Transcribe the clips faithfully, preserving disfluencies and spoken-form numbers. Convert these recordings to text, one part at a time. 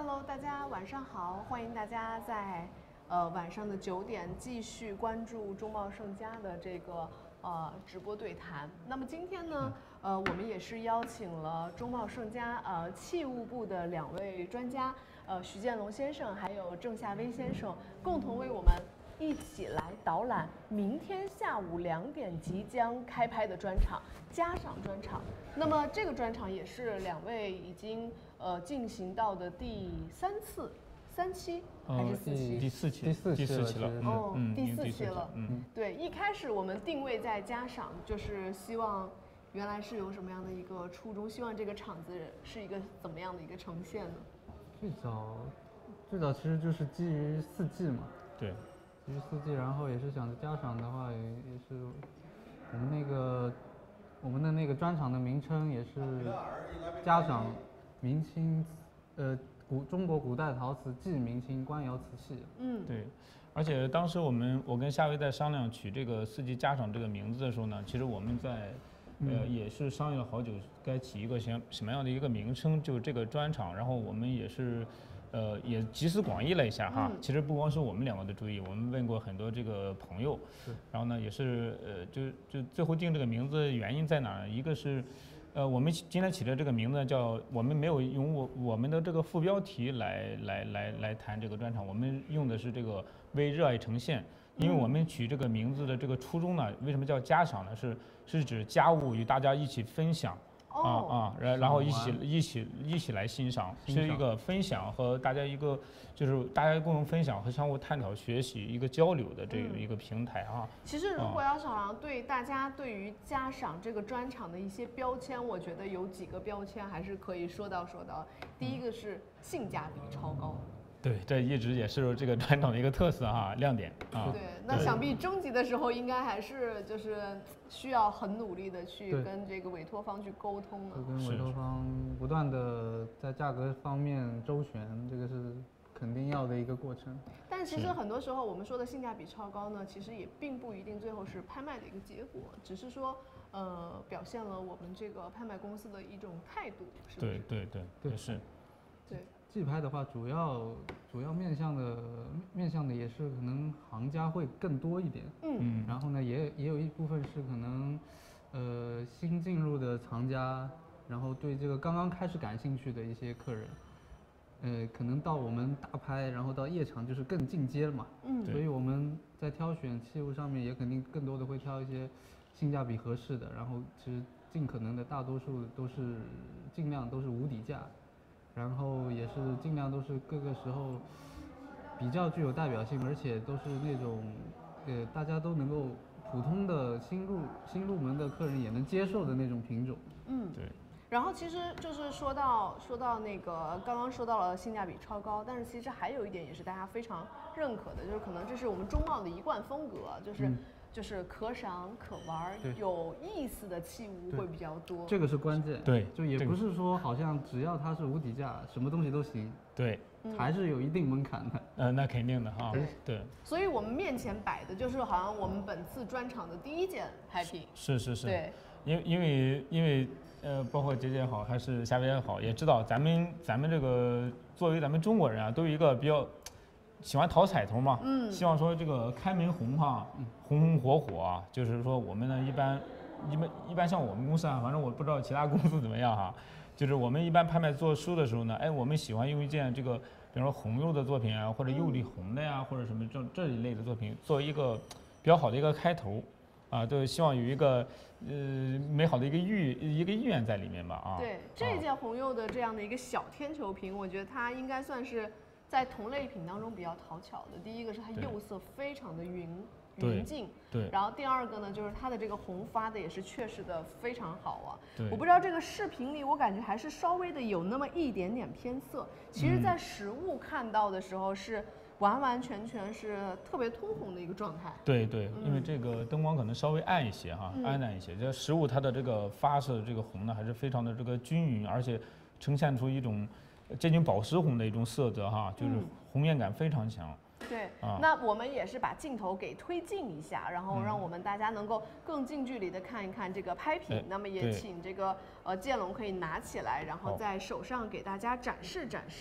Hello， 大家晚上好，欢迎大家在呃晚上的九点继续关注中茂盛家的这个呃直播对谈。那么今天呢，呃，我们也是邀请了中茂盛家呃器物部的两位专家，呃徐建龙先生还有郑夏威先生，共同为我们一起来导览明天下午两点即将开拍的专场家赏专场。那么这个专场也是两位已经呃进行到的第三次、三期还是四期？ 第四期， 第四第四期了。 哦， 嗯、 第四期了。 嗯， 对，一开始我们定位在家赏，就是希望原来是有什么样的一个初衷，希望这个场子是一个怎么样的一个呈现呢？ 最早，最早其实就是基于四季嘛。 对。 基于四季，然后也是想着家赏的话也，也是我们那个我们的那个专场的名称也是家赏明清，呃，古中国古代陶瓷纪明清官窑瓷器。 嗯， 对。而且当时我们我跟夏威在商量取这个四季家赏这个名字的时候呢，其实我们在呃也是商议了好久，该起一个什什么样的一个名称，就这个专场，然后我们也是。呃，也集思广益了一下哈。嗯、其实不光是我们两个的注意，我们问过很多这个朋友，然后呢，也是呃，就就最后定这个名字原因在哪呢？一个是，呃，我们今天起的这个名字叫，我们没有用我我们的这个副标题来来来来谈这个专场，我们用的是这个为热爱呈现。因为我们取这个名字的这个初衷呢，为什么叫家赏呢？是是指家务与大家一起分享。啊啊，然然后一起一起一起来欣赏，是一个分享和大家一个就是大家共同分享和相互探讨、学习一个交流的这个一个平台啊。 其实如果要想对大家对于家赏这个专场的一些标签，我觉得有几个标签还是可以说到说到。第一个是性价比超高。 对，这一直也是这个专场的一个特色哈，亮点啊。 对，那想必征集的时候应该还是就是需要很努力的去跟这个委托方去沟通的。 跟委托方不断的在价格方面周旋，这个是肯定要的一个过程。 但其实很多时候我们说的性价比超高呢，其实也并不一定最后是拍卖的一个结果，只是说呃表现了我们这个拍卖公司的一种态度，是不是？ 对对对对是。 对。 季拍的话，主要主要面向的面向的也是可能行家会更多一点， 嗯， 然后呢，也也有一部分是可能，呃，新进入的藏家，然后对这个刚刚开始感兴趣的一些客人，呃，可能到我们大拍，然后到夜场就是更进阶了嘛， 嗯， 所以我们在挑选器物上面也肯定更多的会挑一些性价比合适的，然后其实尽可能的大多数都是尽量都是无底价。然后也是尽量都是各个时候比较具有代表性，而且都是那种呃大家都能够普通的新入新入门的客人也能接受的那种品种。 嗯， 对。 然后其实就是说到说到那个刚刚说到了性价比超高，但是其实还有一点也是大家非常认可的，就是可能这是我们中茂的一贯风格，就是。嗯就是可赏可玩有意思的器物会比较多， 这个是关键。 对， 就也不是说好像只要它是无底价，什么东西都行。 对， 还是有一定门槛的。 呃，那肯定的哈。 对对。 所以我们面前摆的就是好像我们本次专场的第一件拍品。 是是是。 对。 因为因为因为呃，包括姐姐好还是夏薇也好，也知道咱们咱们这个作为咱们中国人啊，都有一个比较。喜欢讨彩头嘛，嗯，希望说这个开门红哈，红红火火啊，就是说我们呢一般，一般一般像我们公司啊，反正我不知道其他公司怎么样哈，就是我们一般拍卖做书的时候呢，哎，我们喜欢用一件这个，比如说红釉的作品啊，或者釉里红的呀，嗯、或者什么这这一类的作品，作为一个比较好的一个开头，啊，都希望有一个呃美好的一个意一个意愿在里面吧啊。 对，这件红釉的这样的一个小天球瓶，我觉得它应该算是。在同类品当中比较讨巧的，第一个是它釉色非常的匀匀净， 对， 然后第二个呢，就是它的这个红发的也是确实的非常好啊。 对， 我不知道这个视频里，我感觉还是稍微的有那么一点点偏色，其实在实物看到的时候是完完全全是特别通红的一个状态。 对对，嗯、因为这个灯光可能稍微暗一些哈，嗯、暗淡一些，这实物它的这个发射这个红呢，还是非常的这个均匀，而且呈现出一种。接近宝石红的一种色泽哈，就是红艳感非常强。 嗯、对，啊、那我们也是把镜头给推进一下，然后让我们大家能够更近距离的看一看这个拍品。嗯、那么也请这个呃建龙可以拿起来，然后在手上给大家展示展示。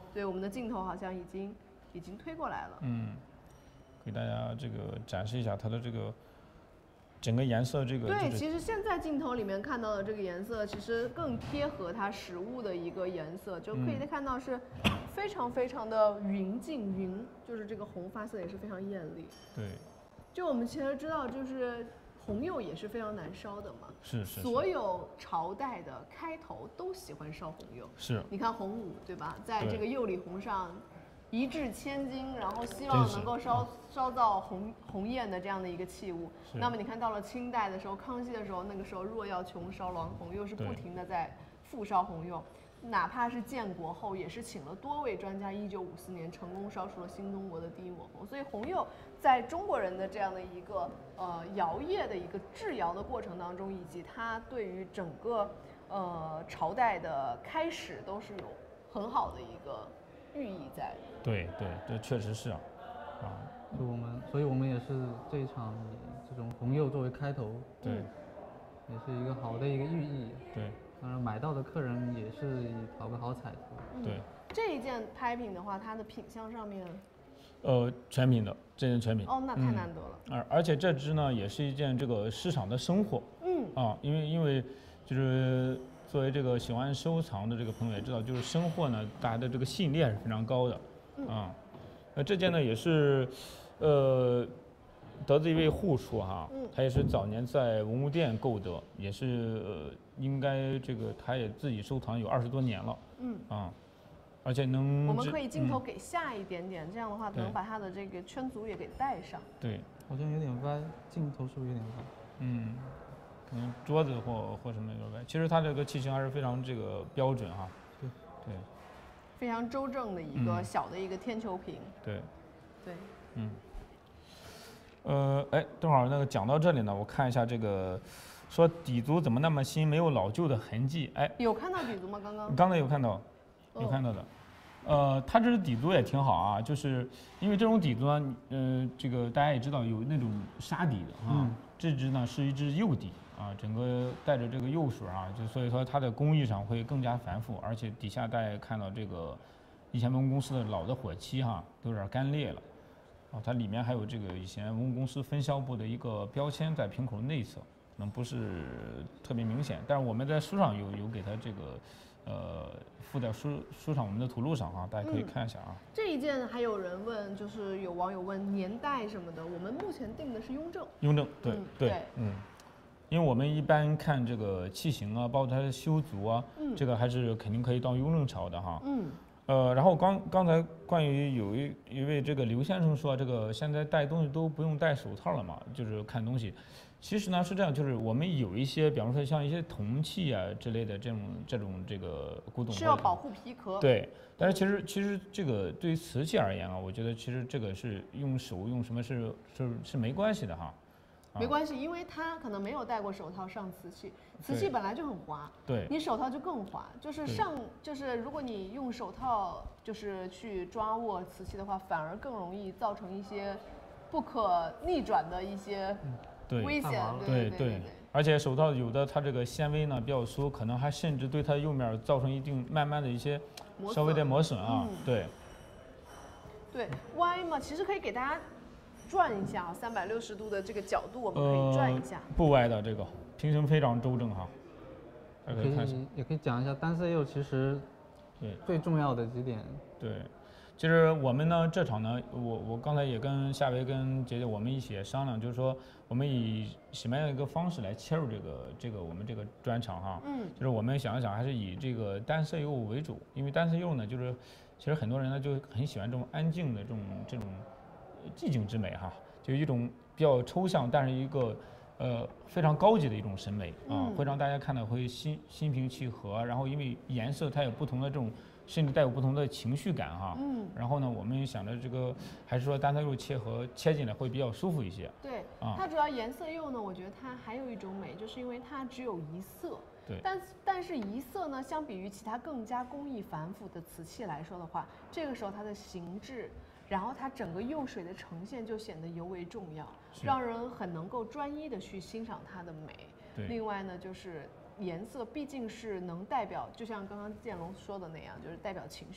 对，我们的镜头好像已经已经推过来了。 嗯，给大家这个展示一下它的这个整个颜色，这个对， 就是、 其实现在镜头里面看到的这个颜色，其实更贴合它实物的一个颜色，就可以看到是非常非常的匀净，匀就是这个红发色也是非常艳丽。 对， 就我们其实知道，就是红釉也是非常难烧的嘛。 是是是。 所有朝代的开头都喜欢烧红釉。 是。 你看洪武对吧，在这个釉里红上一掷千金，然后希望能够烧烧造红红艳的这样的一个器物。那么你看到了清代的时候，康熙的时候，那个时候若要穷烧鸾红釉是不停的在复烧红釉。哪怕是建国后，也是请了多位专家，一九五四年成功烧出了新中国的第一抹红。所以红釉在中国人的这样的一个呃窑业的一个制窑的过程当中，以及它对于整个呃朝代的开始，都是有很好的一个寓意在的。 对对，这确实是啊，啊， 所以我们，所以我们也是这一场以这种红釉作为开头， 对， 也是一个好的一个寓意。 对。 当然，买到的客人也是讨个好彩头。 对、嗯， 这一件拍品的话，它的品相上面， 呃，全品的，这件全品。 哦，那太难得了。 而、嗯、而且这只呢，也是一件这个市场的生货。嗯。啊，因为因为就是作为这个喜欢收藏的这个朋友也知道，就是生货呢，大家的这个吸引力还是非常高的。嗯。啊，那这件呢也是，呃。得自一位户主哈，他也是早年在文物店购得，也是呃，应该这个他也自己收藏有二十多年了，嗯啊，而且能我们可以镜头给下一点点，嗯、这样的话能把它的这个圈足也给带上。 对， 好像有点歪，镜头是不是有点歪？ 嗯，可能桌子或或什么有点歪。其实它这个器型还是非常这个标准哈， 对对， 非常周正的一个小的一个天球瓶。 对， 对， 嗯。呃，哎，正好那个讲到这里呢，我看一下这个，说底足怎么那么新，没有老旧的痕迹？哎， 有看到底足吗？刚刚？ 刚才有看到，有看到的。哦、呃，它这底足也挺好啊，就是因为这种底足呢，呃，这个大家也知道有那种沙底的啊，嗯、这只呢是一只釉底啊，整个带着这个釉水啊，就所以说它的工艺上会更加繁复，而且底下大家看到这个以前文物公司的老的火漆哈、啊，都有点干裂了。哦，它里面还有这个以前文物公司分销部的一个标签在瓶口内侧，可能不是特别明显，但是我们在书上有有给它这个，呃，附在书书上我们的图录上啊，大家可以看一下啊。 嗯、这一件还有人问，就是有网友问年代什么的，我们目前定的是雍正。 雍正，对、 嗯、 对，嗯，因为我们一般看这个器型啊，包括它的修足啊，嗯、这个还是肯定可以到雍正朝的哈。嗯。呃，然后刚刚才关于有一一位这个刘先生说，这个现在带东西都不用戴手套了嘛，就是看东西。其实呢是这样，就是我们有一些，比方说像一些铜器啊之类的这种这种这个古董， 是要保护皮壳。 对，但是其实其实这个对于瓷器而言啊，我觉得其实这个是用手用什么是是是没关系的哈。 没关系，因为他可能没有戴过手套上瓷器，瓷器本来就很滑， 对， 你手套就更滑。就是上，就是如果你用手套就是去抓握瓷器的话，反而更容易造成一些不可逆转的一些危险。 对对对。而且手套有的它这个纤维呢比较粗，可能还甚至对它釉面造成一定慢慢的一些稍微的磨损啊。嗯、对。 对，歪嘛，其实可以给大家。转一下啊，三百六十度的这个角度，我们可以转一下。呃、 不歪的这个瓶身非常周正哈。 可以可以也可以讲一下单色釉其实对最重要的几点。 对，其实我们呢这场呢，我我刚才也跟夏薇跟杰杰我们一起商量，就是说我们以什么样一个方式来切入这个这个我们这个专场哈。嗯。就是我们想一想，还是以这个单色釉为主，因为单色釉呢，就是其实很多人呢就很喜欢这种安静的这种这种。寂静之美哈，就一种比较抽象，但是一个呃非常高级的一种审美啊，嗯、会让大家看到会心心平气和。然后因为颜色它有不同的这种，甚至带有不同的情绪感哈。嗯。然后呢，我们想着这个还是说单色釉切合切进来会比较舒服一些。 对。啊。它主要颜色釉呢，我觉得它还有一种美，就是因为它只有一色。 对。 但但是一色呢，相比于其他更加工艺繁复的瓷器来说的话，这个时候它的形制。然后它整个釉水的呈现就显得尤为重要，让人很能够专一的去欣赏它的美。 对。 另外呢，就是颜色毕竟是能代表，就像刚刚建龙说的那样，就是代表情绪。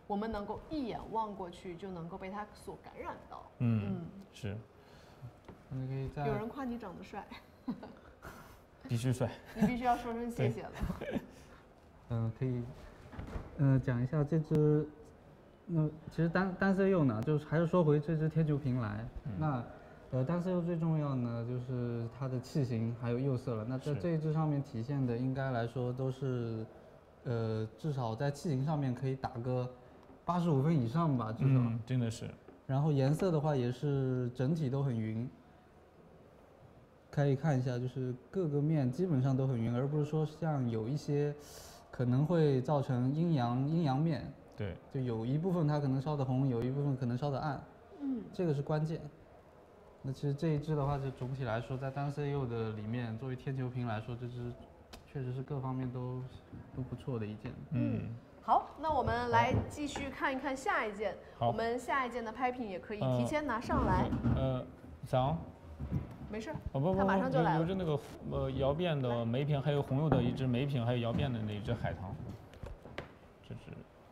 我们能够一眼望过去就能够被它所感染到。 嗯，嗯是。 你可以在有人夸你长得帅， 必须帅， 你必须要说声谢谢了。 嗯，可以，嗯，讲一下这只，那其实单单色釉呢，就是还是说回这只天球瓶来，嗯、那，呃，单色釉最重要呢，就是它的器型还有釉色了。那在这一支上面体现的，应该来说都是，呃，至少在器型上面可以打个八十五分以上吧，至少。 嗯，真的是。 然后颜色的话，也是整体都很匀。可以看一下，就是各个面基本上都很匀，而不是说像有一些可能会造成阴阳阴阳面。 对， 就有一部分它可能烧得红，有一部分可能烧得暗。 嗯， 这个是关键。那其实这一支的话，就总体来说，在单色釉的里面，作为天球瓶来说，这支确实是各方面都都不错的一件。 嗯，好，那我们来继续看一看下一件。我们下一件的拍品也可以提前拿上来。 呃，早。 没事， 哦不不， 它马上就来了。 有着那个呃窑变的梅品，还有红釉的一只梅品，还有窑变的那一只海棠，这只，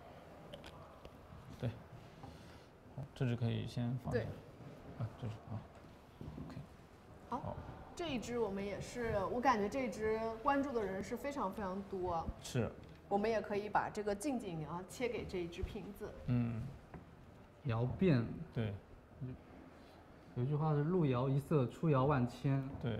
对，好，这只可以先放。 对， 啊，这是啊 ，OK， 好，好，这一只我们也是，我感觉这一只关注的人是非常非常多。 是。 我们也可以把这个近景啊切给这一只瓶子。 嗯， 窑变， 对。 有句话是入窑一色，出窑万千。 对。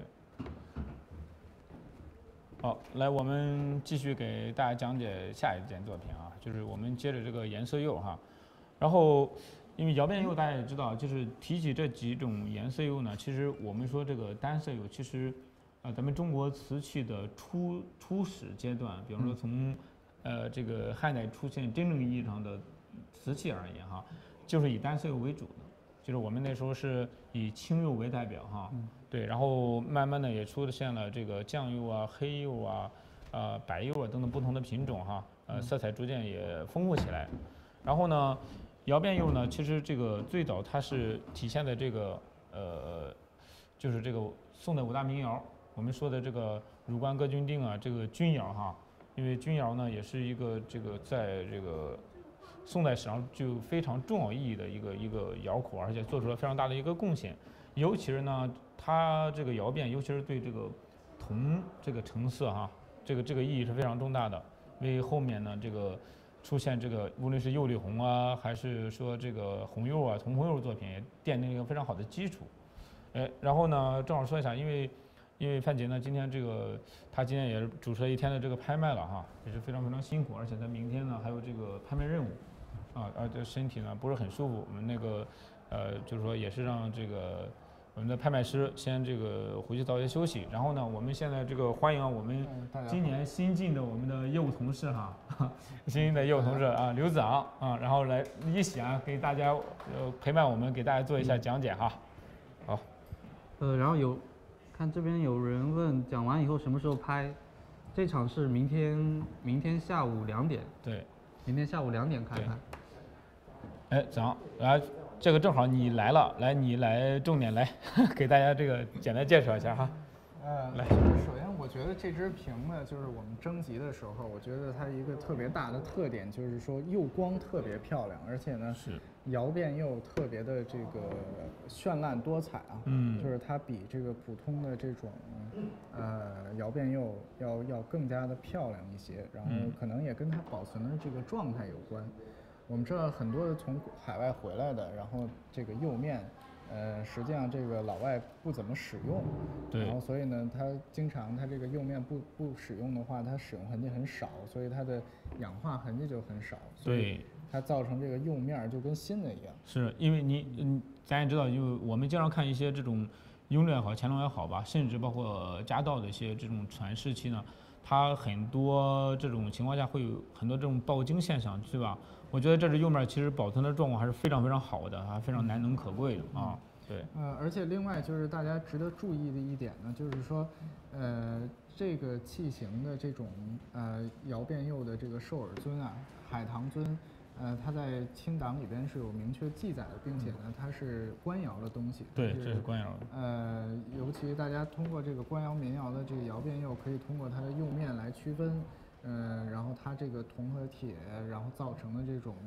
好，来，我们继续给大家讲解下一件作品啊，就是我们接着这个颜色釉哈。然后，因为窑变釉大家也知道，就是提起这几种颜色釉呢，其实我们说这个单色釉，其实，呃，咱们中国瓷器的初初始阶段，比方说从，呃，这个汉代出现真正意义上的瓷器而言哈，就是以单色釉为主的。就是我们那时候是以青釉为代表哈，嗯、对，然后慢慢的也出现了这个酱釉啊、黑釉啊、呃白釉啊等等不同的品种哈，呃色彩逐渐也丰富起来。然后呢，窑变釉呢，其实这个最早它是体现在这个呃，就是这个宋代五大名窑，我们说的这个汝官歌君定啊，这个钧窑哈，因为钧窑呢也是一个这个在这个。宋代史上具有非常重要意义的一个一个窑口，而且做出了非常大的一个贡献。尤其是呢，它这个窑变，尤其是对这个铜这个成色哈，这个这个意义是非常重大的，为后面呢这个出现这个无论是釉里红啊，还是说这个红釉啊、铜红釉作品，也奠定了一个非常好的基础。哎，然后呢，正好说一下，因为因为范姐呢，今天这个她今天也是主持了一天的这个拍卖了哈，也是非常非常辛苦，而且她明天呢还有这个拍卖任务。啊，而且身体呢不是很舒服，我们那个，呃，就是说也是让这个我们的拍卖师先这个回去早些休息。然后呢，我们现在这个欢迎我们今年新进的我们的业务同事哈，新进的业务同事啊，刘子昂啊，然后来一起啊给大家呃陪伴我们，给大家做一下讲解哈。好， 呃，然后有看这边有人问，讲完以后什么时候拍？这场是明天明天下午两点。 对， 明天下午两点开拍。 哎，子昂，来，这个正好你来了，来，你来重点来给大家这个简单介绍一下哈。 呃，来，就是首先我觉得这支瓶呢，就是我们征集的时候，我觉得它一个特别大的特点就是说釉光特别漂亮，而且呢是窑变釉特别的这个绚烂多彩啊， 嗯， 就是它比这个普通的这种呃窑变釉要要更加的漂亮一些，然后可能也跟它保存的这个状态有关。我们知道很多的从海外回来的，然后这个釉面，呃，实际上这个老外不怎么使用， 对， 然后所以呢，它经常它这个釉面不不使用的话，它使用痕迹很少，所以它的氧化痕迹就很少， 对， 它造成这个釉面就跟新的一样。 是因为你嗯，咱也知道，就我们经常看一些这种雍正也好，乾隆也好吧，甚至包括嘉道的一些这种传世期呢，它很多这种情况下会有很多这种爆晶现象，对吧？我觉得这支釉面其实保存的状况还是非常非常好的，还非常难能可贵的啊。对。 呃，而且另外就是大家值得注意的一点呢，就是说，呃，这个器型的这种呃窑变釉的这个兽耳尊啊、海棠尊，呃，它在清档里边是有明确记载的，并且呢，它是官窑的东西。 对，这是官窑。 呃，尤其大家通过这个官窑、民窑的这个窑变釉，可以通过它的釉面来区分。嗯，然后它这个铜和铁，然后造成的这种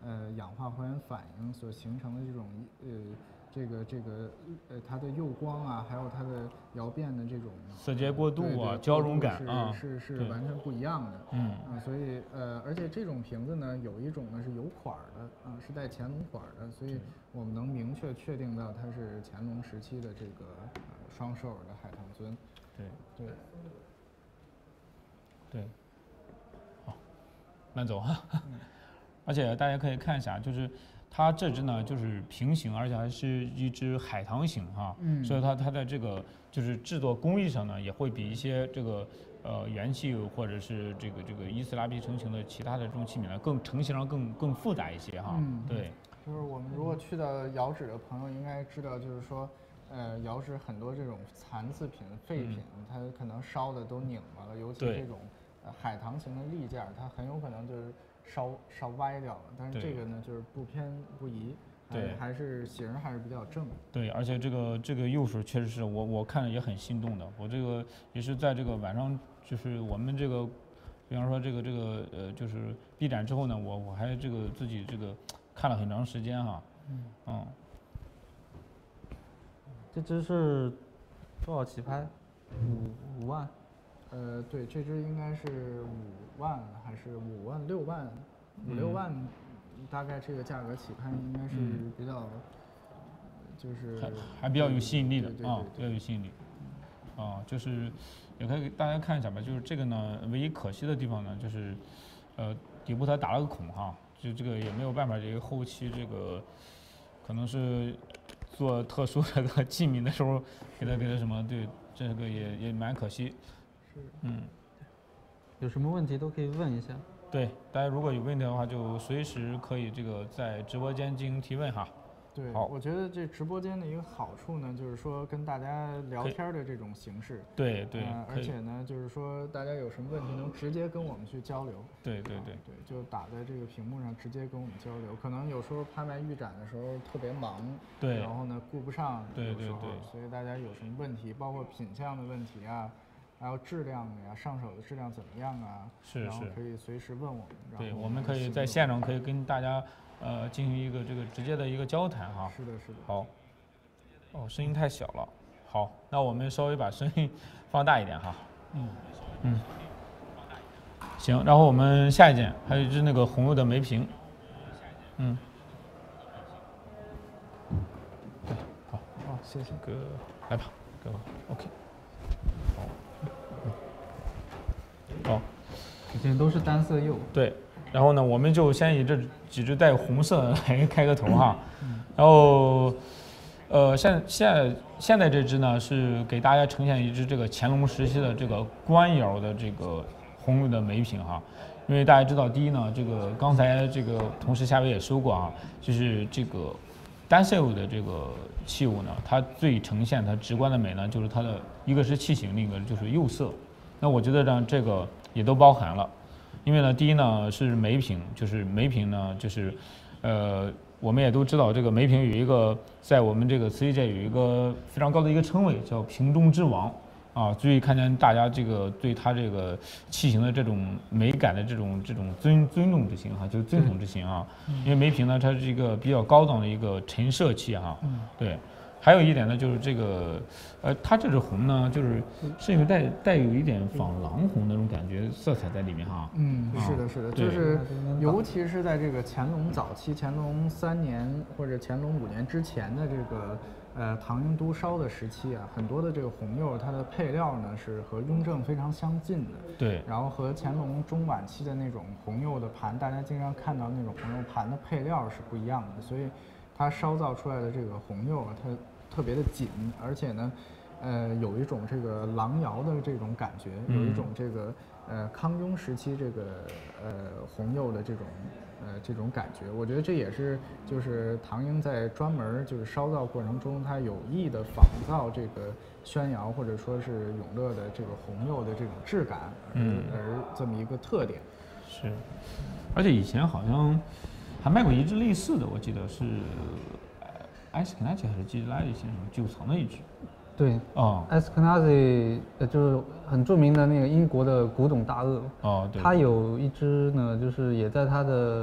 呃氧化还原反应所形成的这种呃这个这个呃它的釉光啊，还有它的窑变的这种色阶过渡啊、 对对交融感啊， 是是是对完全不一样的。 嗯啊，所以呃，而且这种瓶子呢，有一种呢是有款儿的啊，是带乾隆款儿的，所以我们能明确确定到它是乾隆时期的这个呃双兽耳的海棠尊。 对对对，好，慢走哈。而且大家可以看一下，就是它这只呢就是平行，而且还是一只海棠型哈， 嗯所以它它在这个就是制作工艺上呢，也会比一些这个呃元器或者是这个这个伊斯拉皮成型的其他的这种器皿呢，更成型上更更复杂一些哈。 嗯对， 就是我们如果去到窑址的朋友应该知道，就是说，呃，窑址很多这种残次品、废品，它可能烧的都拧巴了，尤其对这种呃海棠型的立件儿，它很有可能就是烧烧歪掉了。但是对这个呢，就是不偏不倚，还对还是形儿还是比较正。 对，而且这个这个釉水确实是我我看着也很心动的。我这个也是在这个晚上，就是我们这个，比方说这个这个呃，就是闭展之后呢，我我还这个自己这个看了很长时间哈。 嗯嗯， 这只是多少起拍？五五万。 呃，对，这只应该是五万还是五万六万，五六万，大概这个价格起拍应该是嗯比较，呃就是还还比较有吸引力的对对啊， 对比较有吸引力。啊，就是也可以给大家看一下吧，就是这个呢，唯一可惜的地方呢，就是呃底部它打了个孔哈，就这个也没有办法，这个后期这个可能是做特殊这个器皿的时候给它给它什么，对，这个也也蛮可惜。 是， 嗯， 有什么问题都可以问一下。 对，大家如果有问题的话，就随时可以这个在直播间进行提问哈。 对， 好我觉得这直播间的一个好处呢，就是说跟大家聊天儿的这种形式。 对对， 呃， 可以而且呢，就是说大家有什么问题能直接跟我们去交流。 对对对啊对，就打在这个屏幕上直接跟我们交流。可能有时候拍卖预展的时候特别忙， 对然后呢顾不上， 对有时候对对所以大家有什么问题，包括品相的问题啊，还有质量的呀，上手的质量怎么样啊， 是是然后可以随时问我们。然对， 后我们可以在行动现场可以跟大家呃进行一个这个直接的一个交谈哈。 是的，是的。 好，哦，声音太小了。好，那我们稍微把声音放大一点哈。 嗯嗯。行，然后我们下一件还有一只那个红釉的梅瓶。嗯。对，好， 哦，谢谢。 这个来吧，给我 OK。好。嗯好。 这些都是单色釉。 对，然后呢，我们就先以这几只带红色的来开个头哈。然后，呃，现现在现在这只呢是给大家呈现一只这个乾隆时期的这个官窑的这个红釉的梅瓶哈。因为大家知道，第一呢，这个刚才这个同时夏威也说过啊，就是这个单色釉的这个器物呢，它最呈现它直观的美呢，就是它的一个是器型，另一个就是釉色。那我觉得呢，这个也都包含了。因为呢，第一呢是梅瓶，就是梅瓶呢，就是呃，我们也都知道，这个梅瓶有一个在我们这个瓷器界有一个非常高的一个称谓，叫瓶中之王啊。所以看见大家这个对它这个器型的这种美感的这种这种尊尊重之情哈，就是尊崇之情啊。因为梅瓶呢，它是一个比较高档的一个陈设器哈。对。还有一点呢，就是这个，呃，它这支红呢，就是是有带带有一点仿狼红那种感觉色彩在里面哈。 嗯， 啊是的，是的， 对就是尤其是在这个乾隆早期，乾隆三年或者乾隆五年之前的这个呃唐英都烧的时期啊，很多的这个红釉它的配料呢是和雍正非常相近的。 对。 然后和乾隆中晚期的那种红釉的盘，大家经常看到那种红釉盘的配料是不一样的，所以它烧造出来的这个红釉啊，它特别的紧，而且呢，呃，有一种这个狼窑的这种感觉，有一种这个呃康雍时期这个呃红釉的这种呃这种感觉。我觉得这也是就是唐英在专门就是烧造过程中，他有意的仿造这个宣窑或者说是永乐的这个红釉的这种质感，而、 嗯、 而这么一个特点。 是，而且以前好像还卖过一只类似的，我记得是。埃斯肯纳吉还是基拉利先生旧藏的一只， 对， 哦， 埃斯肯纳吉呃就是很著名的那个英国的古董大鳄， 哦，对， 他有一只呢，就是也在他的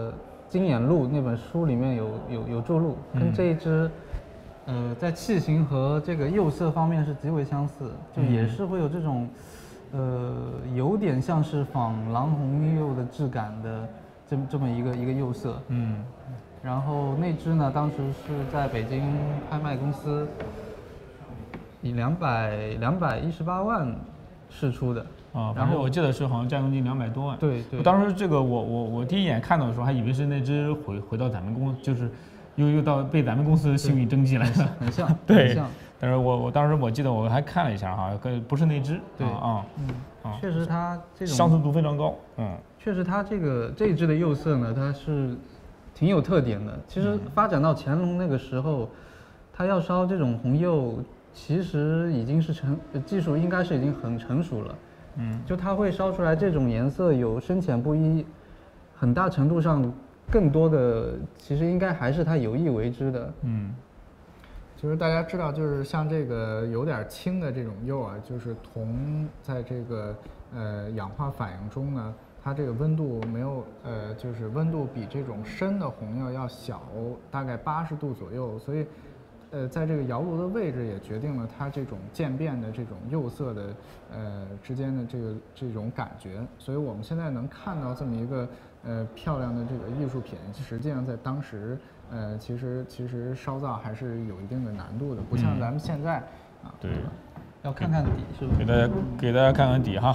金眼录那本书里面有有有注录，跟这一支，呃，在器型和这个釉色方面是极为相似，就也是会有这种，呃，有点像是仿狼红釉的质感的这么这么一个一个釉色。 嗯。 然后那支呢，当时是在北京拍卖公司以两百两百一十八万试出的。 啊，然后我记得是好像价格金两百多万。 对对。 我当时这个我我我第一眼看到的时候，还以为是那只回回到咱们公，就是又又到被咱们公司幸运征集来了， 很像。 对。 很像。 但是我我当时我记得我还看了一下哈，跟不是那只。 对啊。 嗯。啊。确实它这种相似度非常高。嗯。 确实它这个这一支的釉色呢，它是挺有特点的。其实发展到乾隆那个时候，它要烧这种红釉，其实已经是成技术应该是已经很成熟了。嗯，就它会烧出来这种颜色有深浅不一，很大程度上，更多的其实应该还是它有意为之的。 嗯， 就是大家知道，就是像这个有点轻的这种釉啊，就是铜在这个呃氧化反应中呢，它这个温度没有呃，就是温度比这种深的红釉要小大概八十度左右，所以。呃，在这个窑炉的位置也决定了它这种渐变的这种釉色的呃之间的这个这种感觉，所以我们现在能看到这么一个呃漂亮的这个艺术品，实际上在当时呃其实其实烧造还是有一定的难度的，不像咱们现在、 嗯、啊。对， 要看看底是吧？ 给大家给大家看看底哈。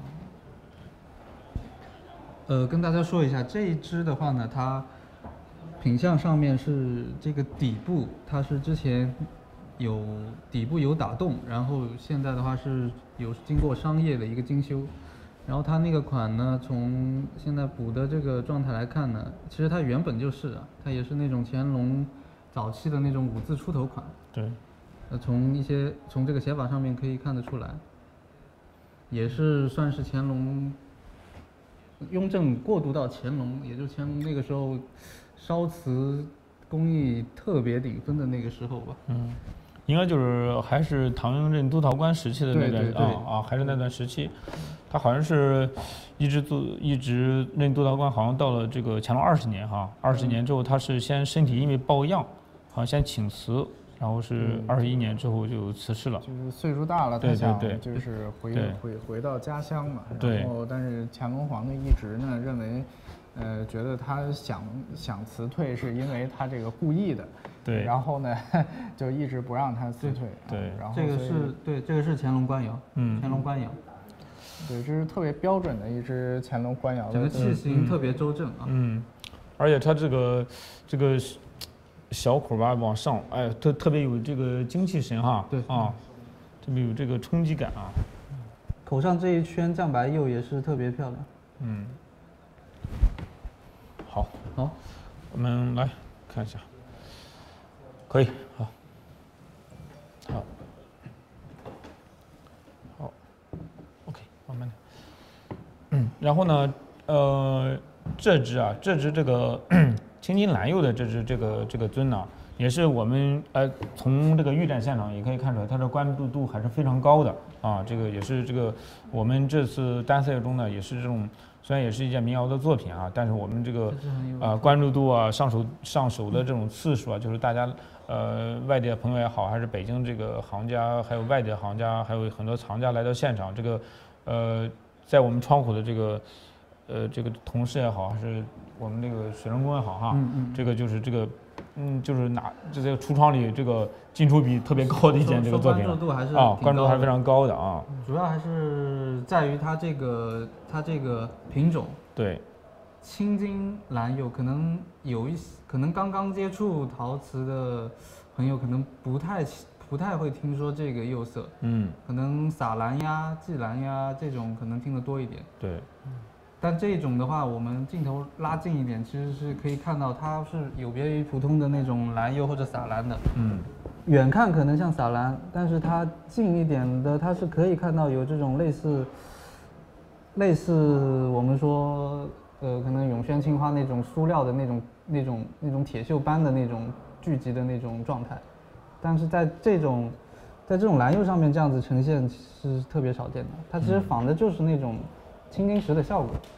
呃，跟大家说一下，这一支的话呢，它。品相上面是这个底部，它是之前有底部有打洞，然后现在的话是有经过商业的一个精修，然后它那个款呢，从现在补的这个状态来看呢，其实它原本就是啊，它也是那种乾隆早期的那种五字出头款。 对。 呃，从一些从这个写法上面可以看得出来，也是算是乾隆雍正过渡到乾隆，也就乾隆那个时候。烧瓷工艺特别顶峰的那个时候吧， 嗯，应该就是还是唐雍正督陶官时期的那段啊啊，还是那段时期，他好像是一直做一直任督陶官，好像到了这个乾隆二十年哈，二十年之后他是先身体因为抱恙，好像先请辞，然后是二十一年之后就辞世了， 就是岁数大了， 对对对， 就是回回回到家乡嘛， 对， 然后但是乾隆皇帝一直呢认为。呃，觉得他想想辞退，是因为他这个故意的， 对。 然后呢，就一直不让他辞退， 对。 啊、然后这个是对，这个是乾隆官窑， 嗯， 乾隆官窑， 对，这是特别标准的一支乾隆官窑， 整个器型特别周正啊， 嗯，而且它这个这个小口吧往上，哎，特特别有这个精气神哈， 对啊，特别有这个冲击感啊， 口上这一圈酱白釉也是特别漂亮， 嗯。好， 好， 我们来看一下，可以，好，好，好 ，OK， 慢慢的，嗯，然后呢，呃，这只啊，这只这个青金蓝釉的这只这个这个尊呢，也是我们呃从这个预展现场也可以看出来，它的关注度还是非常高的啊，这个也是这个我们这次单色中呢也是这种。虽然也是一件民窑的作品啊，但是我们这个呃关注度啊、上手上手的这种次数啊，就是大家呃外地的朋友也好，还是北京这个行家，还有外地的行家，还有很多藏家来到现场，这个呃在我们窗户的这个呃这个同事也好，还是我们这个水人工也好哈， 嗯嗯， 这个就是这个嗯就是拿就在橱窗里这个进出比特别高的一件这个作品， 关注度还是啊关注度还是非常高的啊， 主要还是在于它这个它这个品种， 对， 青金蓝釉可能有一些可能刚刚接触陶瓷的朋友可能不太不太会听说这个釉色， 嗯， 可能洒蓝呀、霁蓝呀这种可能听得多一点， 对。 但这种的话，我们镜头拉近一点，其实是可以看到它是有别于普通的那种蓝釉或者洒蓝的。 嗯， 远看可能像洒蓝，但是它近一点的，它是可以看到有这种类似，类似我们说，呃，可能永宣青花那种塑料的那种、那种、那种铁锈斑的那种聚集的那种状态，但是在这种，在这种蓝釉上面这样子呈现是特别少见的。它其实仿的就是那种。青金石的效果，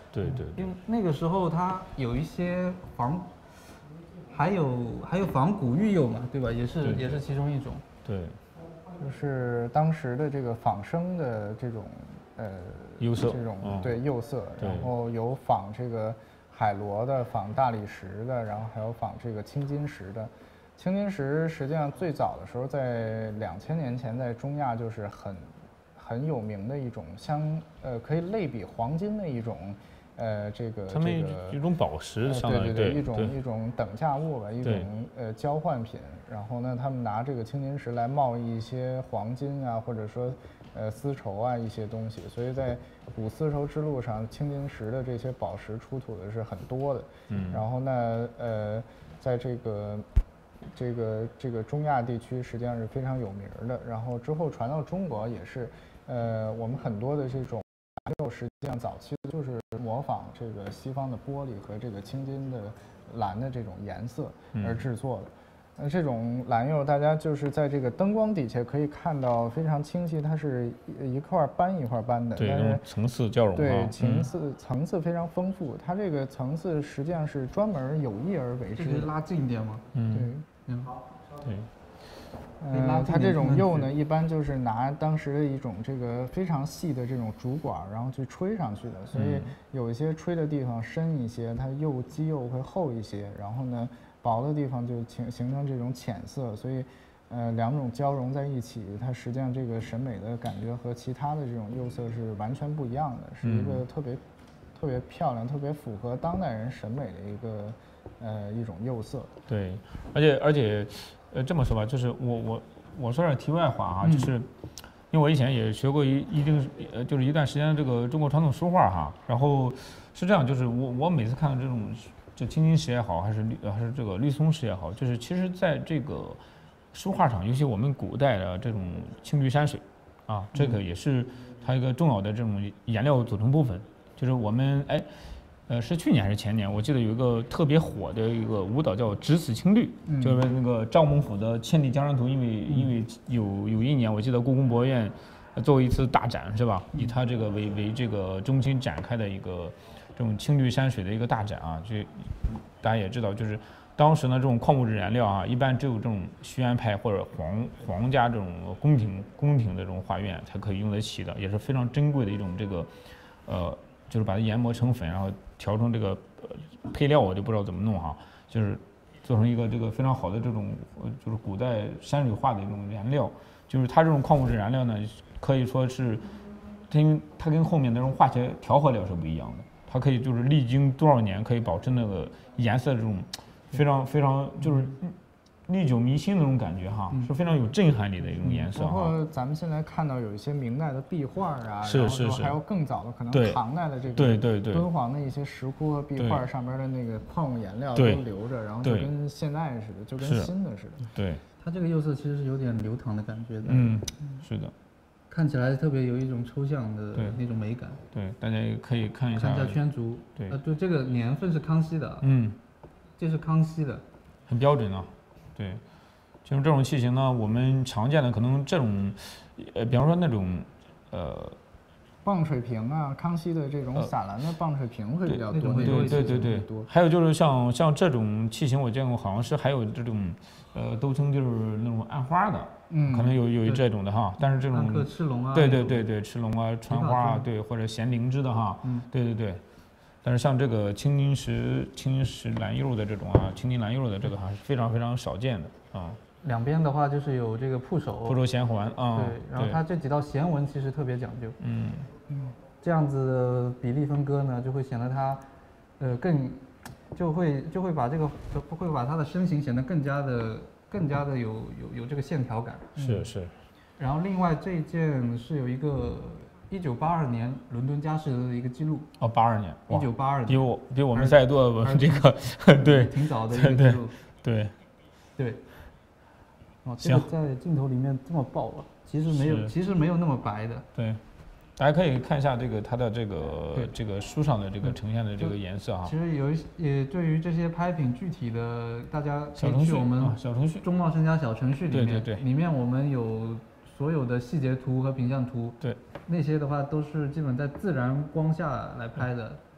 对对对因为那个时候它有一些仿，还有还有仿古玉釉嘛，对吧？也是对对也是其中一种。 对， 就是当时的这个仿生的这种呃釉色这种嗯对釉色， 对然后有仿这个海螺的，仿大理石的，然后还有仿这个青金石的。青金石实际上最早的时候，在两千年前在中亚就是很很有名的一种相呃可以类比黄金的一种呃这个他们这个一种宝石， 呃相当于对对对，一对种一种等价物吧，一种对呃交换品。然后呢，他们拿这个青金石来贸易一些黄金啊，或者说呃丝绸啊一些东西。所以在古丝绸之路上，青金石的这些宝石出土的是很多的。 嗯， 然后呢，呃，在这个这个这个中亚地区实际上是非常有名儿的。然后之后传到中国也是，呃，我们很多的这种蓝釉实际上早期就是模仿这个西方的玻璃和这个青金的蓝的这种颜色而制作的。那这种蓝釉，大家就是在这个灯光底下可以看到非常清晰，它是一一块斑一块斑的， 对， 但是那种层次交融对啊， 层次、层次非常丰富。它这个层次实际上是专门有意而为之的。 这可以拉近一点吗？ 嗯， 对， 嗯， 对， 呃，它这种釉呢， 看一般就是拿当时的一种这个非常细的这种竹管，然后去吹上去的，所以嗯有一些吹的地方深一些，它釉基釉会厚一些，然后呢，薄的地方就形形成这种浅色，所以，呃，两种交融在一起，它实际上这个审美的感觉和其他的这种釉色是完全不一样的，是一个特别、特别漂亮、特别符合当代人审美的一个呃一种釉色。 对，而且而且，呃，这么说吧，就是我我我说点题外话哈， 嗯就是因为我以前也学过一一定呃就是一段时间这个中国传统书画哈，然后是这样，就是我我每次看到这种就青金石也好，还是绿还是这个绿松石也好，就是其实在这个书画上，尤其我们古代的这种青绿山水啊，这个也是它一个重要的这种颜料组成部分，就是我们哎。呃，是去年还是前年？我记得有一个特别火的一个舞蹈叫《只此青绿》， 嗯就是那个赵孟俯的《千里江山图》，因为因为有有一年，我记得故宫博物院做过一次大展，是吧？以它这个为为这个中心展开的一个这种青绿山水的一个大展啊，就大家也知道，就是当时呢这种矿物质燃料啊，一般只有这种徐安派或者皇皇家这种宫廷宫廷的这种画院才可以用得起的，也是非常珍贵的一种这个呃。就是把它研磨成粉，然后调成这个呃配料，我就不知道怎么弄哈，就是做成一个这个非常好的这种呃就是古代山水画的一种燃料。就是它这种矿物质燃料呢，可以说是它因为它跟后面那种化学调和料是不一样的，它可以就是历经多少年可以保持那个颜色这种非常非常就是历久弥新的那种感觉哈，是非常有震撼力的一种颜色包哈。 括咱们现在看到有一些明代的壁画啊， 是是是然后还有更早的可能对唐代的这个对对对敦煌的一些石窟和壁画对上面的那个矿物颜料都对留着，然后就对跟现在似的，就跟是新的似的。 对， 它这个釉色其实是有点流淌的感觉的， 嗯，是的， 看起来特别有一种抽象的对那种美感。 对，大家也可以看一下看一下圈足， 对呃，对，这个年份是康熙的， 嗯， 这是康熙的， 很标准啊，对。就是这种器型呢，我们常见的可能这种，呃，比方说那种，呃， 棒水瓶啊，康熙的这种散蓝的棒水瓶会比较多， 对那种对对对对多。 还有就是像像这种器型，我见过好像是还有这种，呃，都称就是那种暗花的， 嗯， 可能有有对这种的哈，但是这汉刻种， 赤龙啊， 对那种对对对，赤龙啊、穿花啊，对，或者咸灵芝的哈， 嗯， 对对对。但是像这个青金石、青金石蓝釉的这种啊，青金蓝釉的这个还是非常非常少见的啊。 两边的话就是有这个铺首， 铺首弦环啊， 对，然后它这几道弦纹其实特别讲究， 嗯嗯，这样子的比例分割呢，就会显得它，呃，更，就会就会把这个会把它的身形显得更加的更加的有有有这个线条感， 是是。 然后另外这一件是有一个一九八二年伦敦佳士得的一个记录， 哦，八二年， 一九八二年， 比我比我们赛多这个对， 挺早的一个记录， 对对。哦，这个在镜头里面这么爆啊，其实没有，其实没有那么白的。 对，大家可以看一下这个它的这个这个书上的这个呈现的这个颜色啊。 其实有一些，也对于这些拍品具体的，大家可以小程序去我们小程序中茂生家小程序里面， 对对对， 里面我们有所有的细节图和品相图。 对， 那些的话都是基本在自然光下来拍的，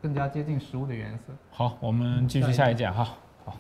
更加接近实物的原色。 好，我们继续下一件哈。好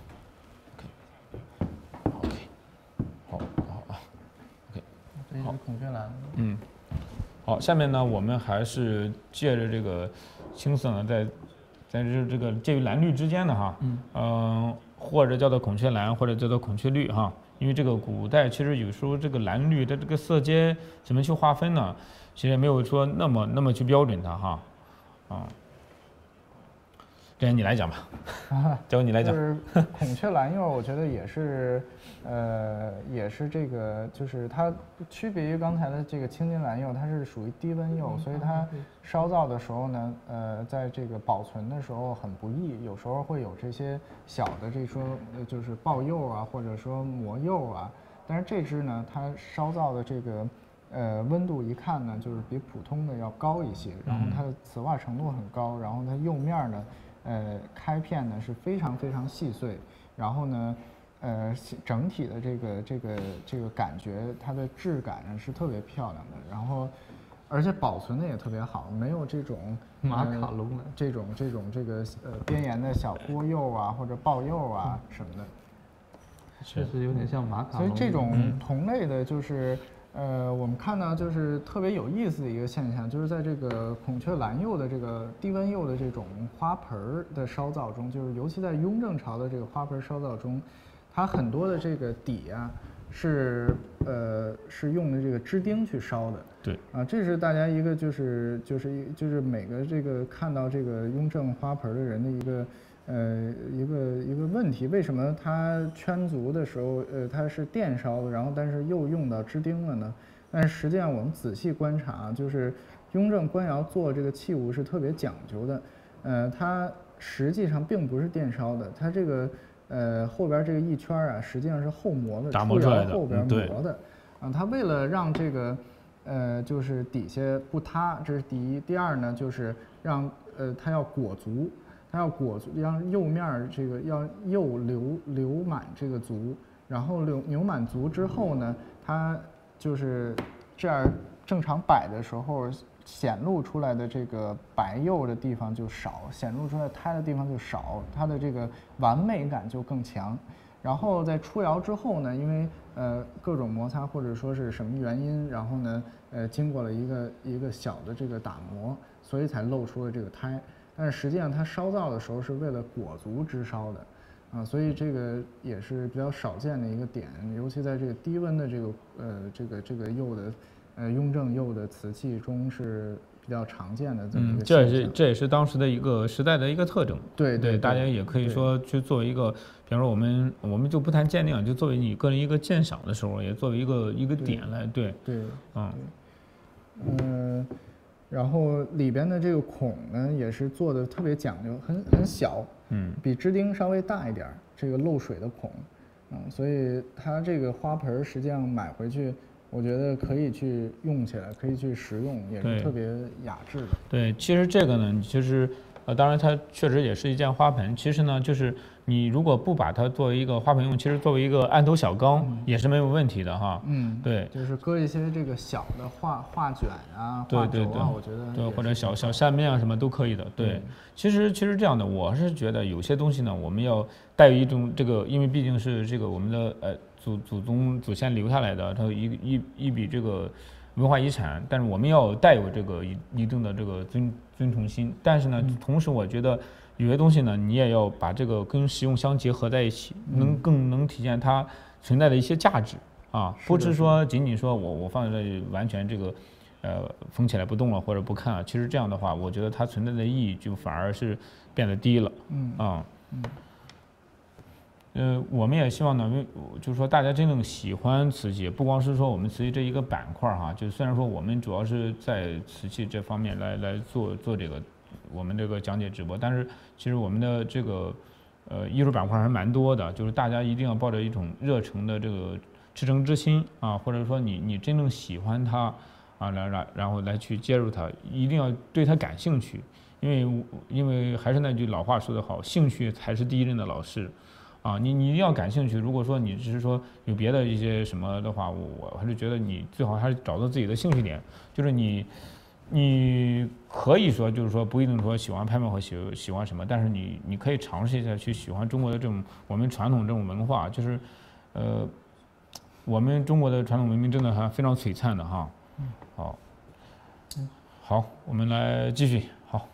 ，OK，OK， 好，好啊 ，OK， 这是孔雀蓝。 嗯，好，下面呢，我们还是借着这个青色呢，在在这这个介于蓝绿之间的哈，嗯，呃，或者叫做孔雀蓝，或者叫做孔雀绿哈。因为这个古代其实有时候这个蓝绿的这个色阶怎么去划分呢？其实也没有说那么那么去标准它哈，啊，这你来讲吧，交由你来讲。 就是孔雀蓝釉，我觉得也是，呃，也是这个，就是它区别于刚才的这个青金蓝釉，它是属于低温釉，所以它烧造的时候呢，呃，在这个保存的时候很不易，有时候会有这些小的这说呃就是爆釉啊，或者说磨釉啊。但是这支呢，它烧造的这个呃温度一看呢，就是比普通的要高一些，然后它的磁化程度很高，然后它釉面呢。呃，开片呢是非常非常细碎，然后呢，呃，整体的这个这个这个感觉，它的质感呢是特别漂亮的，然后，而且保存的也特别好，没有这种马卡龙的、 呃、这种这种这个呃边沿的小波釉啊或者爆釉啊什么的， 确实有点像马卡龙。 所以这种同类的就是。呃，我们看到就是特别有意思的一个现象，就是在这个孔雀蓝釉的这个低温釉的这种花盆儿的烧造中，就是尤其在雍正朝的这个花盆烧造中，它很多的这个底啊是呃是用的这个支钉去烧的。 对啊，这是大家一个就是就是就是每个这个看到这个雍正花盆的人的一个。呃，一个一个问题，为什么它圈足的时候，呃，它是电烧的，然后但是又用到支钉了呢？但是实际上我们仔细观察，就是雍正官窑做这个器物是特别讲究的，呃，它实际上并不是电烧的，它这个呃后边这个一圈啊，实际上是后磨的， 打磨出来的， 后边磨的，啊，它为了让这个呃就是底下不塌，这是第一，第二呢就是让呃它要裹足。它要裹足，让釉面这个要釉流流满这个足，然后流流满足之后呢，它就是这样正常摆的时候显露出来的这个白釉的地方就少，显露出来胎的地方就少，它的这个完美感就更强。然后在出窑之后呢，因为呃各种摩擦或者说是什么原因，然后呢呃经过了一个一个小的这个打磨，所以才露出了这个胎。但是实际上它烧造的时候是为了裹足支烧的，啊，所以这个也是比较少见的一个点，尤其在这个低温的这个呃这个这个釉的呃雍正釉的瓷器中是比较常见的这么一个现象。 嗯，这也是这也是当时的一个时代的一个特征。 对 对, 对， 大家也可以说去作为一个，比方说我们我们就不谈鉴定，就作为你个人一个鉴赏的时候，也作为一个一个点来对对， 嗯嗯。然后里边的这个孔呢，也是做的特别讲究，很很小，嗯，比支钉稍微大一点，这个漏水的孔，嗯，所以它这个花盆实际上买回去，我觉得可以去用起来，可以去食用，也是特别雅致的。 对，其实这个呢，其实呃，当然它确实也是一件花盆，其实呢，就是你如果不把它作为一个花盆用，其实作为一个案头小缸、嗯、也是没有问题的哈。 嗯， 对， 就是搁一些这个小的画画卷啊、 对对对， 我觉得对，或者小小扇面啊什么都可以的。对，嗯、其实其实这样的，我是觉得有些东西呢，我们要带有一种这个，因为毕竟是这个我们的呃祖祖宗祖先留下来的，它有一一一笔这个文化遗产，但是我们要带有这个一一定的这个尊尊崇心，但是呢，嗯、同时我觉得。有些东西呢，你也要把这个跟实用相结合在一起，能更能体现它存在的一些价值啊，不是说仅仅说我我放在这里完全这个，呃，封起来不动了或者不看啊，其实这样的话，我觉得它存在的意义就反而是变得低了，嗯啊，嗯，呃，我们也希望呢，就是说大家真正喜欢瓷器，不光是说我们瓷器这一个板块哈，就虽然说我们主要是在瓷器这方面来来做做这个。我们这个讲解直播，但是其实我们的这个呃艺术板块还蛮多的，就是大家一定要抱着一种热诚的这个赤诚之心啊，或者说你你真正喜欢它啊，来来然后来去接入它，一定要对它感兴趣，因为因为还是那句老话说得好，兴趣才是第一任的老师啊，你你一定要感兴趣。如果说你只是说有别的一些什么的话，我我还是觉得你最好还是找到自己的兴趣点，就是你。 你可以说就是说不一定说喜欢拍卖或喜喜欢什么，但是你你可以尝试一下去喜欢中国的这种我们传统这种文化，就是呃我们中国的传统文明真的还非常璀璨的哈。好，好，我们来继续。好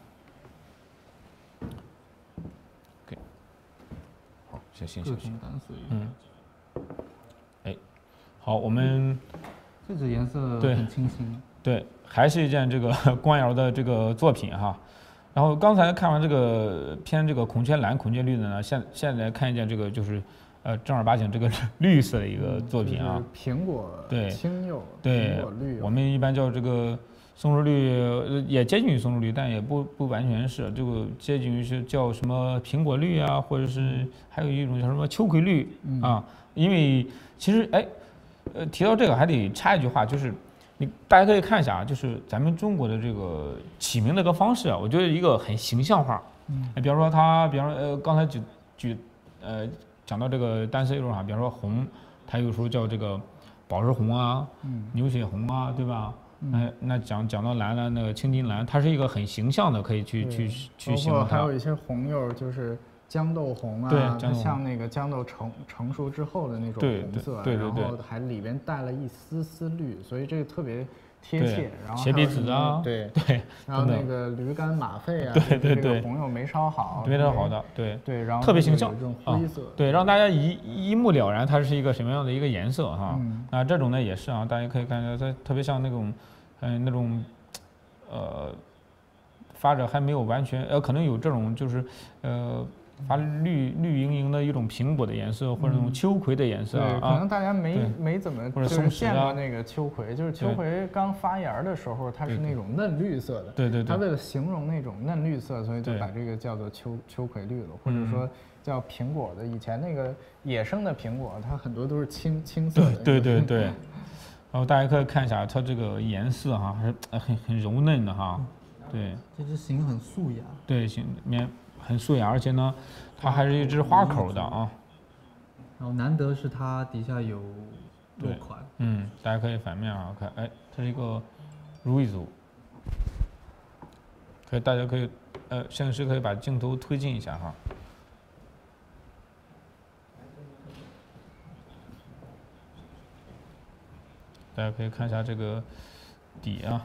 ，OK， 好，谢谢谢谢。嗯，哎，好，我们这支颜色对很清新。 对，还是一件这个官窑的这个作品哈。然后刚才看完这个偏这个孔雀蓝、孔雀绿的呢，现现在来看一件这个就是呃正儿八经这个绿色的一个作品啊。 就是苹果对青釉， 对苹果绿， 我们一般叫这个松树绿，呃也接近于松树绿，但也不不完全是，这个接近于是叫什么苹果绿啊，或者是还有一种叫什么秋葵绿啊。因为其实哎，呃提到这个还得插一句话，就是。你大家可以看一下啊，就是咱们中国的这个起名的个方式啊，我觉得一个很形象化。嗯，比方说它，比方说呃，刚才举举呃讲到这个单色釉上，比方说红，它有时候叫这个宝石红啊，嗯，牛血红啊，对吧？嗯、那那讲讲到蓝了，那个青金蓝，它是一个很形象的，可以去去去形容它。 还有一些红釉就是。豇豆红啊， 对， 它像那个豇豆成成熟之后的那种红色， 对对对， 然后还里边带了一丝丝绿，所以这个特别贴切。然后茄皮子啊， 对对， 然后那个驴肝马肺啊， 对对对， 红釉没烧好， 没烧好的，对对，然后特别形象， 这种灰色， 对，让大家一一目了然它是一个什么样的一个颜色哈。那这种呢也是啊，大家可以看到它特别像那种，嗯那种，呃，发着还没有完全，呃可能有这种就是呃。发绿绿莹莹的一种苹果的颜色，或者那种秋葵的颜色啊， 可能大家没没怎么就是见过那个秋葵，就是秋葵刚发芽的时候，它是那种嫩绿色的。 对对对。 它为了形容那种嫩绿色，所以就把这个叫做秋秋葵绿了，或者说叫苹果的。以前那个野生的苹果，它很多都是青青色的。 对对对。然后大家可以看一下它这个颜色哈，还是很很柔嫩的哈。对。 这只形很素雅。 对，形面。很素雅，而且呢，它还是一只花口的啊。 然后难得是它底下有落款。 嗯，大家可以反面啊看，哎，它是一个如意组。可以，大家可以，呃，摄影师可以把镜头推进一下哈。大家可以看一下这个底啊。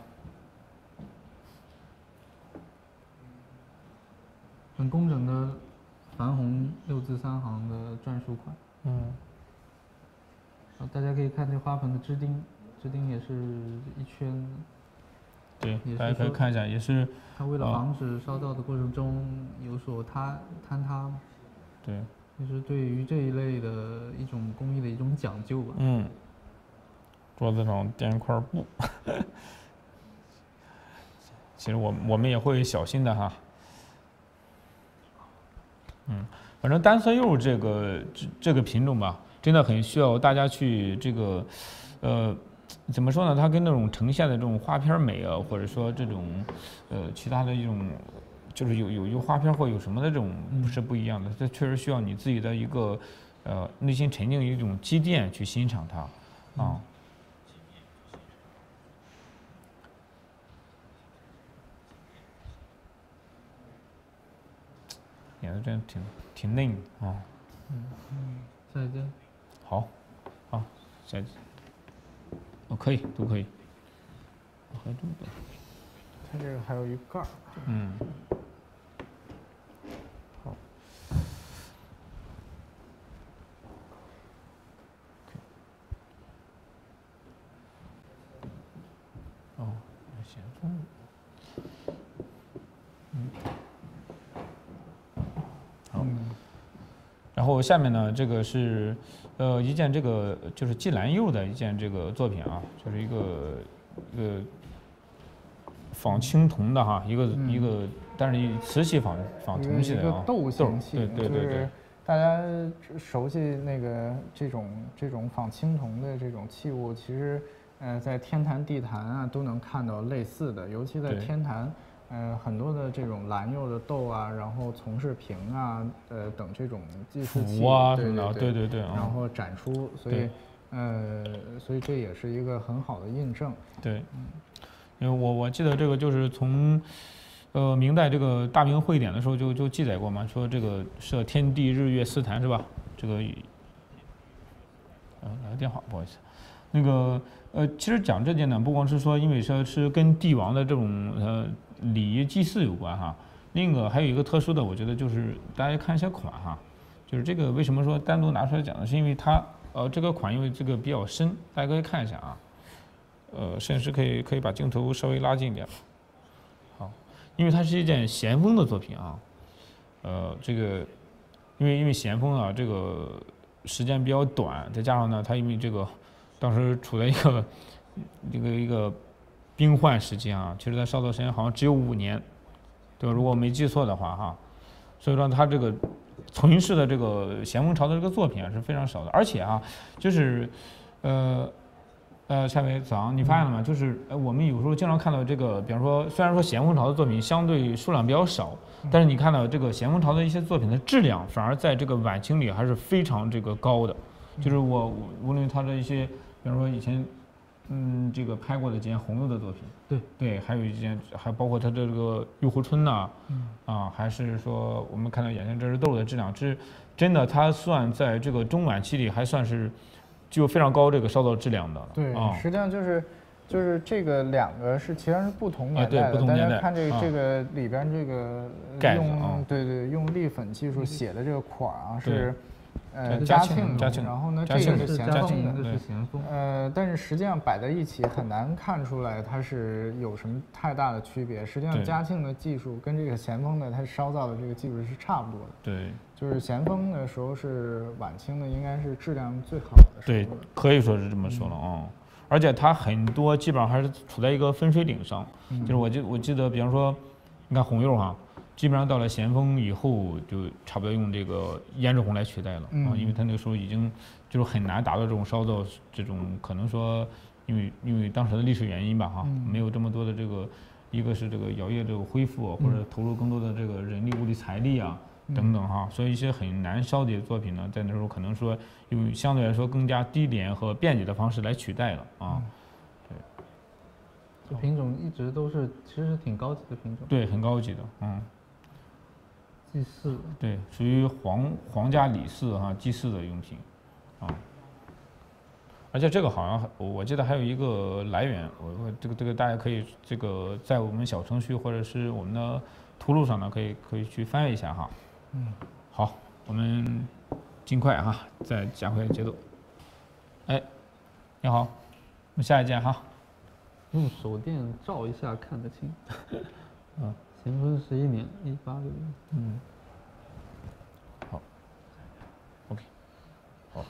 很工整的矾红六字三行的篆书款。嗯。大家可以看这花盆的支钉，支钉也是一圈。 对，大家可以看一下，也是。 它为了防止烧造的过程中有所塌坍塌。 对。 就是对于这一类的一种工艺的一种讲究吧。 嗯。桌子上垫一块布。其实我我们也会小心的哈。嗯，反正单色釉这个这这个品种吧，真的很需要大家去这个，呃，怎么说呢？它跟那种呈现的这种花片美啊，或者说这种，呃，其他的一种，就是有有有花片或有什么的这种不是不一样的。这确实需要你自己的一个，呃，内心沉静的一种积淀去欣赏它，啊。颜色真的挺挺嫩啊。 嗯嗯，下一件。 好，好，下一件。哦，可以，都可以。还这么多。 它这个还有一盖儿。 嗯。好。哦，显中。嗯。好。然后下面呢，这个是，呃，一件这个就是季兰釉的一件这个作品啊，就是一个一个仿青铜的哈，一个、嗯、一个，但是以瓷器仿仿铜器的啊， 一个豆形器， 对对对对。 大家熟悉那个这种这种仿青铜的这种器物，其实呃在天坛地坛啊都能看到类似的，尤其在天坛。呃，很多的这种蓝釉的豆啊，然后从事瓶啊，呃等这种祭祀器， 啊对对对对对， 然后展出，所以呃，所以这也是一个很好的印证。 对，嗯， 因为我我记得这个就是从，呃，明代这个大明会典的时候就就记载过嘛，说这个设天地日月司坛是吧？这个，呃，来个电话，不好意思，那个呃，其实讲这件呢，不光是说因为说是跟帝王的这种呃礼仪祭祀有关哈，另一个还有一个特殊的，我觉得就是大家看一下款哈，就是这个为什么说单独拿出来讲呢？是因为它呃这个款因为这个比较深，大家可以看一下啊。呃，摄影师可以可以把镜头稍微拉近一点，好，因为它是一件咸丰的作品啊，呃，这个因为因为咸丰啊，这个时间比较短，再加上呢，它因为这个当时处在一个这个一个兵患时期啊，其实它烧造时间好像只有五年，对吧？如果我没记错的话哈，所以说它这个存世的这个咸丰朝的这个作品啊是非常少的，而且啊，就是呃。呃，夏伟早上你发现了吗？就是呃，我们有时候经常看到这个，比方说，虽然说咸丰朝的作品相对数量比较少，但是你看到这个咸丰朝的一些作品的质量，反而在这个晚清里还是非常这个高的。就是我无论他的一些，比方说以前，嗯，这个拍过的几件红釉的作品， 对对，还有一件，还包括他的这个玉壶春呐，啊，还是说我们看到眼前这是豆的质量，这真的它算在这个中晚期里还算是。具有非常高这个烧造质量的， 对， 啊、 实际上就是就是这个两个是其实是不同年代的， 啊、对不同年代大家看这个、 啊、 这个里边这个用、 啊、 对对用立粉技术写的这个款啊是呃嘉庆嘉庆， 然后呢这个是咸丰的，是咸丰， 呃，但是实际上摆在一起很难看出来它是有什么太大的区别。实际上嘉庆的技术跟这个咸丰的它烧造的这个技术是差不多的。 对。 就是咸丰的时候是晚清的，应该是质量最好的时候。 对，可以说是这么说了啊、嗯。而且它很多基本上还是处在一个分水岭上，嗯、就是我记我记得，比方说，你看红釉哈，基本上到了咸丰以后，就差不多用这个胭脂红来取代了啊、嗯，因为它那个时候已经就是很难达到这种烧造这种可能说，因为因为当时的历史原因吧哈，嗯、没有这么多的这个，一个是这个窑业这个恢复，或者投入更多的这个人力物力财力啊。等等哈，所以一些很难烧的作品呢，在那时候可能说用相对来说更加低廉和便捷的方式来取代了啊。对， 这品种一直都是其实是挺高级的品种。 对，很高级的，嗯。 祭祀。 对，属于皇皇家礼祀哈祭祀的用品，啊。而且这个好像我记得还有一个来源，我我这个这个大家可以这个在我们小程序或者是我们的图录上呢，可以可以去翻阅一下哈。嗯，好，我们尽快哈，再加快节奏。哎，你好，我们下一件哈。 用手电照一下看得清。 嗯， 咸丰十一年，一八六一。 嗯。好。OK。好。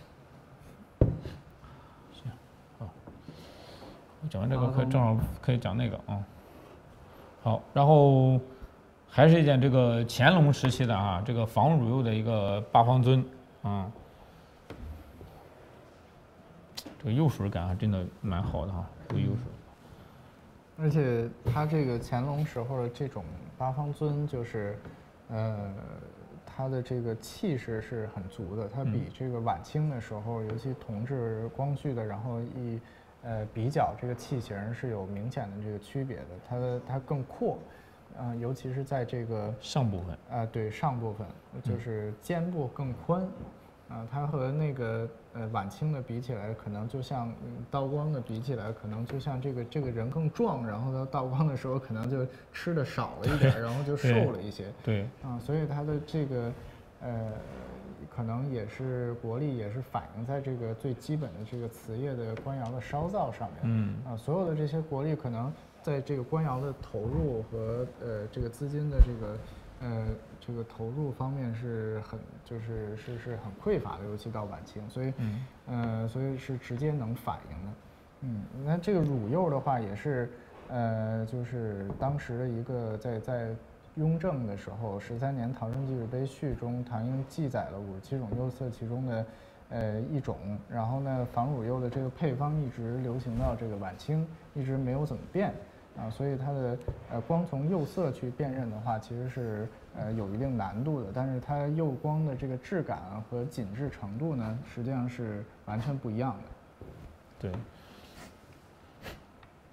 行。好。我讲完这个可以正好可以讲那个啊、嗯。好，然后。还是一件这个乾隆时期的啊，这个仿汝釉的一个八方尊啊、嗯，这个釉水感还真的蛮好的哈，这个釉水。 而且它这个乾隆时候的这种八方尊，就是呃，它的这个气势是很足的，它比这个晚清的时候，尤其同治、光绪的，然后一呃比较这个器型是有明显的这个区别的，它的它更阔。啊、呃，尤其是在这个上部分啊、呃，对上部分，就是肩部更宽，啊、呃，它和那个呃晚清的比起来，可能就像、嗯、道光的比起来，可能就像这个这个人更壮，然后他道光的时候可能就吃的少了一点，然后就瘦了一些， 对， 啊、呃，所以它的这个呃，可能也是国力也是反映在这个最基本的这个瓷业的官窑的烧造上面，嗯，啊、呃，所有的这些国力可能。在这个官窑的投入和呃这个资金的这个呃这个投入方面是很就是是是很匮乏的，尤其到晚清，所以嗯呃所以是直接能反映的，嗯，那这个汝釉的话也是呃就是当时的一个在在雍正的时候十三年唐圣纪日碑序中，唐英记载了五十七种釉色其中的。呃，一种，然后呢，仿汝釉的这个配方一直流行到这个晚清，一直没有怎么变，啊，所以它的呃光从釉色去辨认的话，其实是呃有一定难度的，但是它釉光的这个质感和紧致程度呢，实际上是完全不一样的。 对。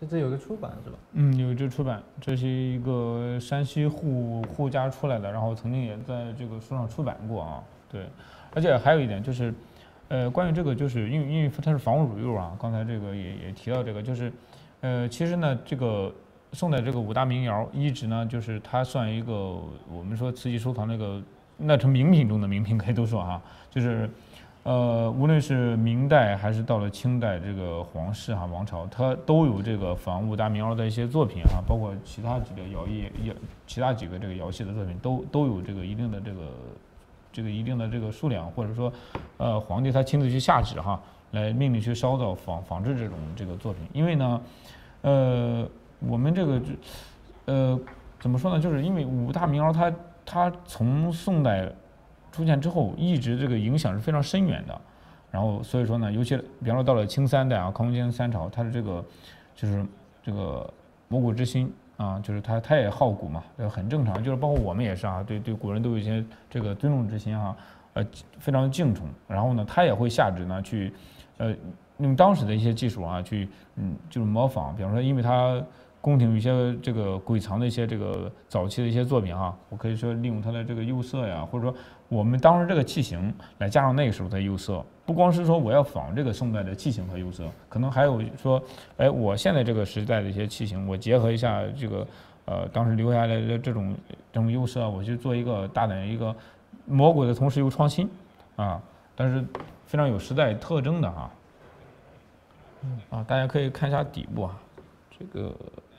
这这有个出版是吧？ 嗯，有这出版，这是一个山西户户家出来的，然后曾经也在这个书上出版过啊。对，而且还有一点就是，呃，关于这个就是因为因为它是防污乳釉啊，刚才这个也也提到这个，就是，呃，其实呢这个。宋代这个五大名窑一直呢，就是它算一个我们说瓷器收藏那个那成名品中的名品，可以都说哈，就是呃无论是明代还是到了清代这个皇室哈王朝，它都有这个仿五大名窑的一些作品哈，包括其他几个窑艺窑其他几个这个窑系的作品都都有这个一定的这个这个一定的这个数量，或者说呃皇帝他亲自去下旨哈，来命令去烧造仿仿制这种这个作品，因为呢呃。我们这个，呃，怎么说呢？就是因为五大名窑它它从宋代出现之后，一直这个影响是非常深远的。然后所以说呢，尤其比方说到了清三代啊，康熙三朝，它的这个就是这个磨骨之心啊，就是它它也好古嘛，这很正常。就是包括我们也是啊，对对古人都有一些这个尊重之心啊，呃，非常敬重。然后呢，他也会下旨呢去，呃，用当时的一些技术啊去，嗯，就是模仿。比方说，因为他宫廷有一些这个鬼藏的一些这个早期的一些作品哈，我可以说利用它的这个釉色呀，或者说我们当时这个器型来加上那个时候的釉色，不光是说我要仿这个宋代的器型和釉色，可能还有说，哎，我现在这个时代的一些器型，我结合一下这个呃当时留下来的这种这种釉色，我去做一个大胆的一个魔鬼的同时又创新啊，但是非常有时代特征的哈。啊，大家可以看一下底部啊，这个。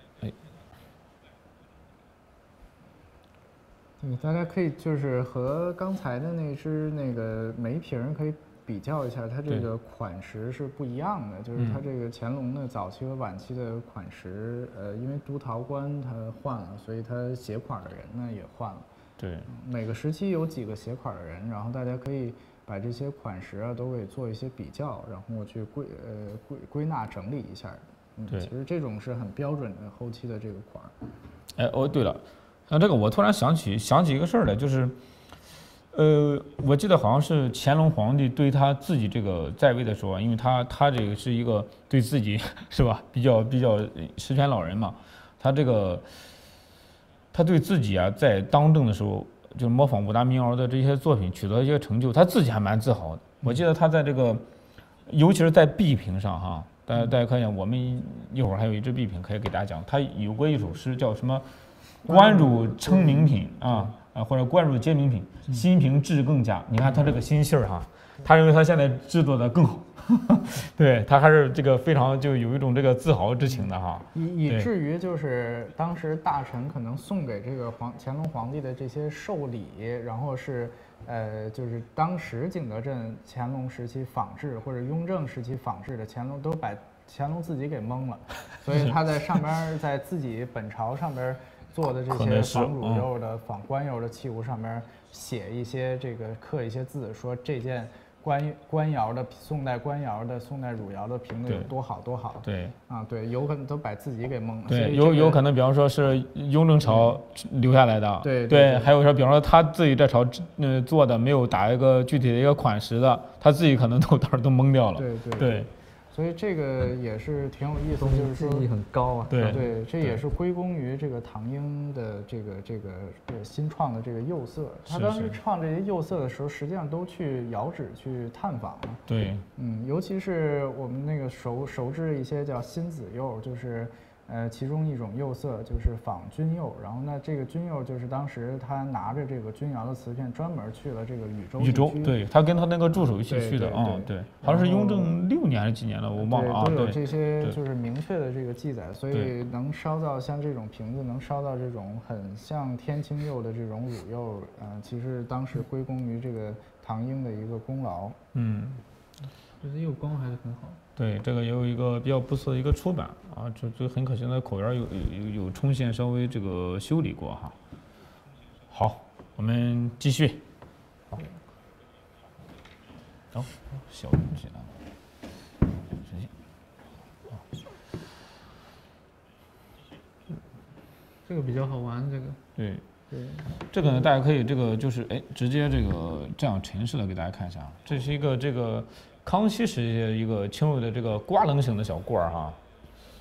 对，大家可以就是和刚才的那只那个梅瓶可以比较一下，它这个款式是不一样的。就是它这个乾隆的早期和晚期的款式，呃，因为督陶官他换了，所以他写款的人呢也换了。 对， 每个时期有几个写款的人，然后大家可以把这些款式啊都给做一些比较，然后去归呃归归纳整理一下。嗯，其实这种是很标准的后期的这个款。 哎，哦，对了。那这个我突然想起想起一个事儿来，就是，呃，我记得好像是乾隆皇帝对他自己这个在位的时候啊，因为他他这个是一个对自己是吧比较比较十全老人嘛，他这个他对自己啊在当政的时候，就模仿五大名窑的这些作品取得一些成就，他自己还蛮自豪的。我记得他在这个，尤其是在壁屏上哈，大家大家看一下，我们一会儿还有一支壁屏可以给大家讲，他有过一首诗叫什么？官汝称名品啊啊，或者官汝皆名品，新瓶制更佳。你看他这个心气儿哈，他认为他现在制作的更好，对他还是这个非常就有一种这个自豪之情的哈。 以以至于就是当时大臣可能送给这个皇乾隆皇帝的这些寿礼，然后是呃就是当时景德镇乾隆时期仿制或者雍正时期仿制的，乾隆都把乾隆自己给蒙了，所以他在上边在自己本朝上边。做的这些仿乳釉的、仿官釉的器物上面写一些这个刻一些字，说这件官官窑的宋代官窑的宋代汝窑的瓶子有多好多好。 对啊，对，有可能都把自己给蒙了。 对，有有可能，比方说是雍正朝留下来的。 对对，还有说，比方说他自己这朝呃做的没有打一个具体的一个款式的，他自己可能都当时都蒙掉了。 对对对。 所以这个也是挺有意思，就是说技艺很高啊。 对对，这也是归功于这个唐英的这个这个呃新创的这个釉色。他当时创这些釉色的时候，实际上都去窑址去探访了。 对， 嗯，尤其是我们那个熟熟知的一些叫新紫釉，就是呃其中一种釉色就是仿钧釉，然后呢这个钧釉就是当时他拿着这个钧窑的瓷片专门去了这个禹州禹州，对他跟他那个助手一起去的啊，对，好像是雍正六年还是几年了，我忘了啊。 都有这些就是明确的这个记载，所以能烧到像这种瓶子，能烧到这种很像天青釉的这种汝釉，呃，其实当时归功于这个唐英的一个功劳。 嗯， 就是釉光还是很好。 对，这个也有一个比较不错的一个出版啊，就就很可惜的口缘有有有冲线稍微这个修理过哈。好，我们继续。好，哦，小东西啊，直接。 这个比较好玩，这个。 对。 对。 这个呢，大家可以这个就是哎，直接这个这样陈式的给大家看一下，这是一个这个。康熙时期的一个青釉的这个刮棱形的小罐儿哈，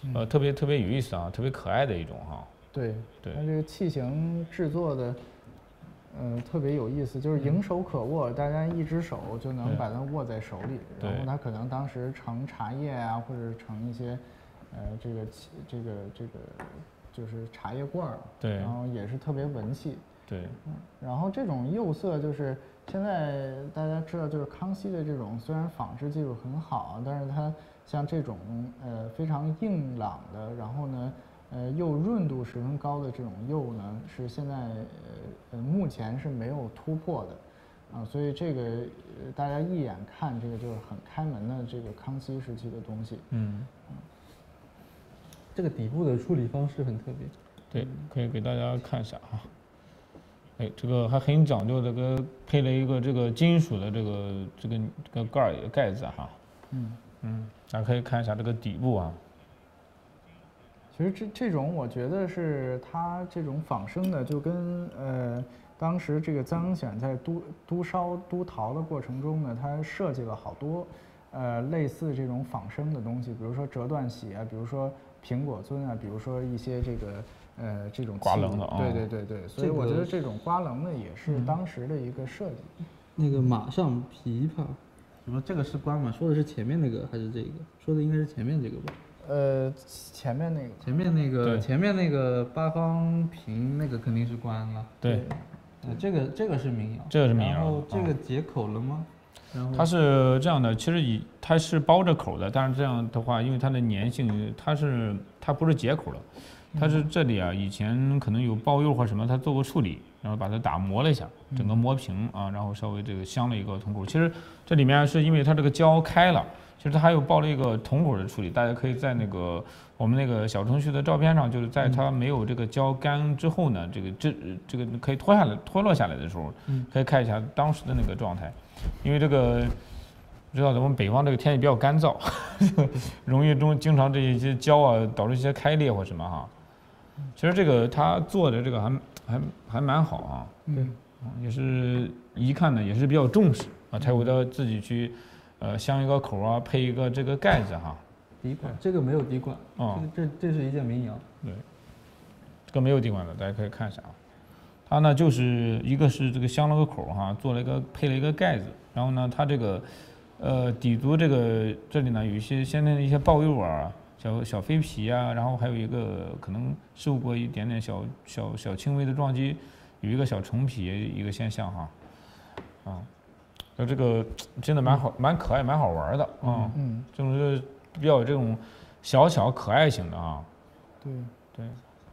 呃，特别特别有意思啊，特别可爱的一种哈。 对对， 它这个器型制作的，呃，特别有意思，就是迎手可握，大家一只手就能把它握在手里，然后它可能当时盛茶叶啊，或者盛一些，呃，这个这个这个就是茶叶罐儿， 对， 然后也是特别文气。 对， 嗯，然后这种釉色就是现在大家知道，就是康熙的这种虽然纺织技术很好，但是它像这种呃非常硬朗的，然后呢呃又润度十分高的这种釉呢，是现在呃呃目前是没有突破的，啊，所以这个呃大家一眼看这个就是很开门的这个康熙时期的东西。 嗯， 这个底部的处理方式很特别。 对，可以给大家看一下哈。哎，这个还很讲究，这个配了一个这个金属的这个这个这个盖儿盖子哈。 嗯嗯，大家可以看一下这个底部啊。 其实这这种我觉得是它这种仿生的，就跟呃当时这个臧显在督督烧督陶的过程中呢，他设计了好多呃类似这种仿生的东西，比如说折断喜啊，比如说苹果尊啊，比如说一些这个呃这种刮棱的啊。 对对对对，所以我觉得这种刮棱的也是当时的一个设计。 嗯、那个马上琵琶，什么这个是关吗？说的是前面那个还是这个？说的应该是前面这个吧。 呃，前面那个， 前面那个，前面那个八方瓶那个肯定是关了。 对， 呃，这个这个是民谣， 这个是民谣。 然后这个解口了吗？然后它是这样的，其实以它是包着口的，但是这样的话，因为它的粘性，它是它不是解口的，它是这里啊，以前可能有包釉或什么，它做过处理，然后把它打磨了一下，整个磨平啊，然后稍微这个镶了一个铜口。其实这里面是因为它这个胶开了。其实它还有包了一个铜口的处理，大家可以在那个我们那个小程序的照片上，就是在它没有这个胶干之后呢，这个这这个可以脱下来脱落下来的时候，可以看一下当时的那个状态，因为这个知道咱们北方这个天气比较干燥，容易中经常这一些胶啊导致一些开裂或什么哈。其实这个他做的这个还还还蛮好啊， 对， 也是一看呢也是比较重视啊，才会他自己去。呃，镶一个口啊，配一个这个盖子哈。 底管，这个没有底管。 哦、 嗯，这这是一件民谣。 对，这个没有底管的，大家可以看一下啊。它呢就是一个是这个镶了个口哈，做了一个配了一个盖子，然后呢，它这个呃底足这个这里呢有一些先天的一些爆釉啊，小小飞皮啊，然后还有一个可能受过一点点小小小轻微的撞击，有一个小橙皮一个现象哈，啊。就这个真的蛮好，蛮可爱，蛮好玩的啊！嗯，就是比较有这种小巧可爱型的啊。 对对，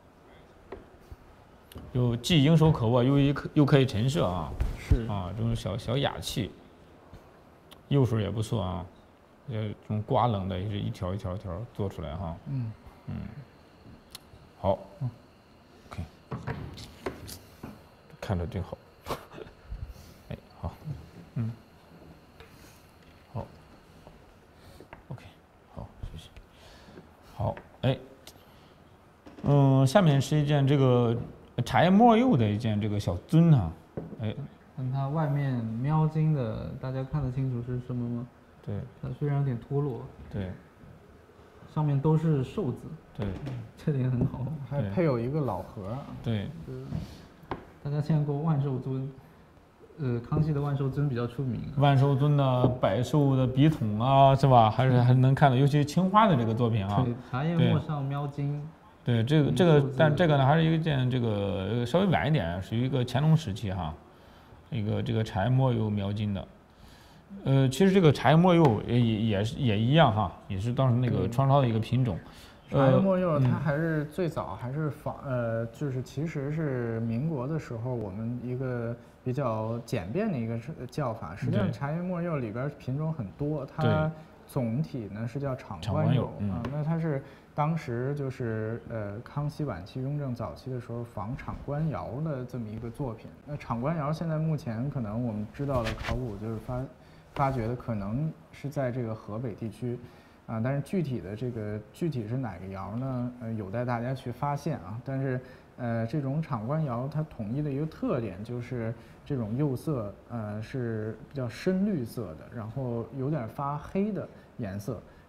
又既应手可握，又一又可以陈设啊。 是啊，这种小小雅气，釉水也不错啊。呃，这种刮棱的也是一条一条一条做出来哈。嗯嗯，好。OK， 看着真好。哎，好。嗯，好 ，OK， 好，谢谢。好，哎，嗯，下面是一件这个茶叶末釉的一件这个小尊哈，哎， 看它外面喵金的，大家看得清楚是什么吗？ 对， 它虽然有点脱落， 对， 上面都是寿字， 对， 这点很好， 还配有一个老盒， 对， 大家见过万寿尊。呃，康熙的万寿尊比较出名。 万寿尊的百寿的笔筒啊，是吧？还是还能看到，尤其青花的这个作品啊。 对，茶叶末上描金。 对，这个这个，但这个呢，还是一件这个稍微晚一点，属于一个乾隆时期哈，一个这个茶叶末釉描金的。呃，其实这个茶叶末釉也也也是也一样哈，也是当时那个创烧的一个品种。 茶叶末釉它还是最早还是仿呃，就是其实是民国的时候我们一个比较简便的一个叫法。实际上茶叶末釉里边品种很多，它总体呢是叫厂官釉啊。那它是当时就是呃康熙晚期、雍正早期的时候仿厂官窑的这么一个作品。那厂官窑现在目前可能我们知道的考古就是发发掘的可能是在这个河北地区。啊，但是具体的这个具体是哪个窑呢？呃，有待大家去发现啊。但是，呃，这种厂官窑它统一的一个特点就是这种釉色，呃，是比较深绿色的，然后有点发黑的颜色。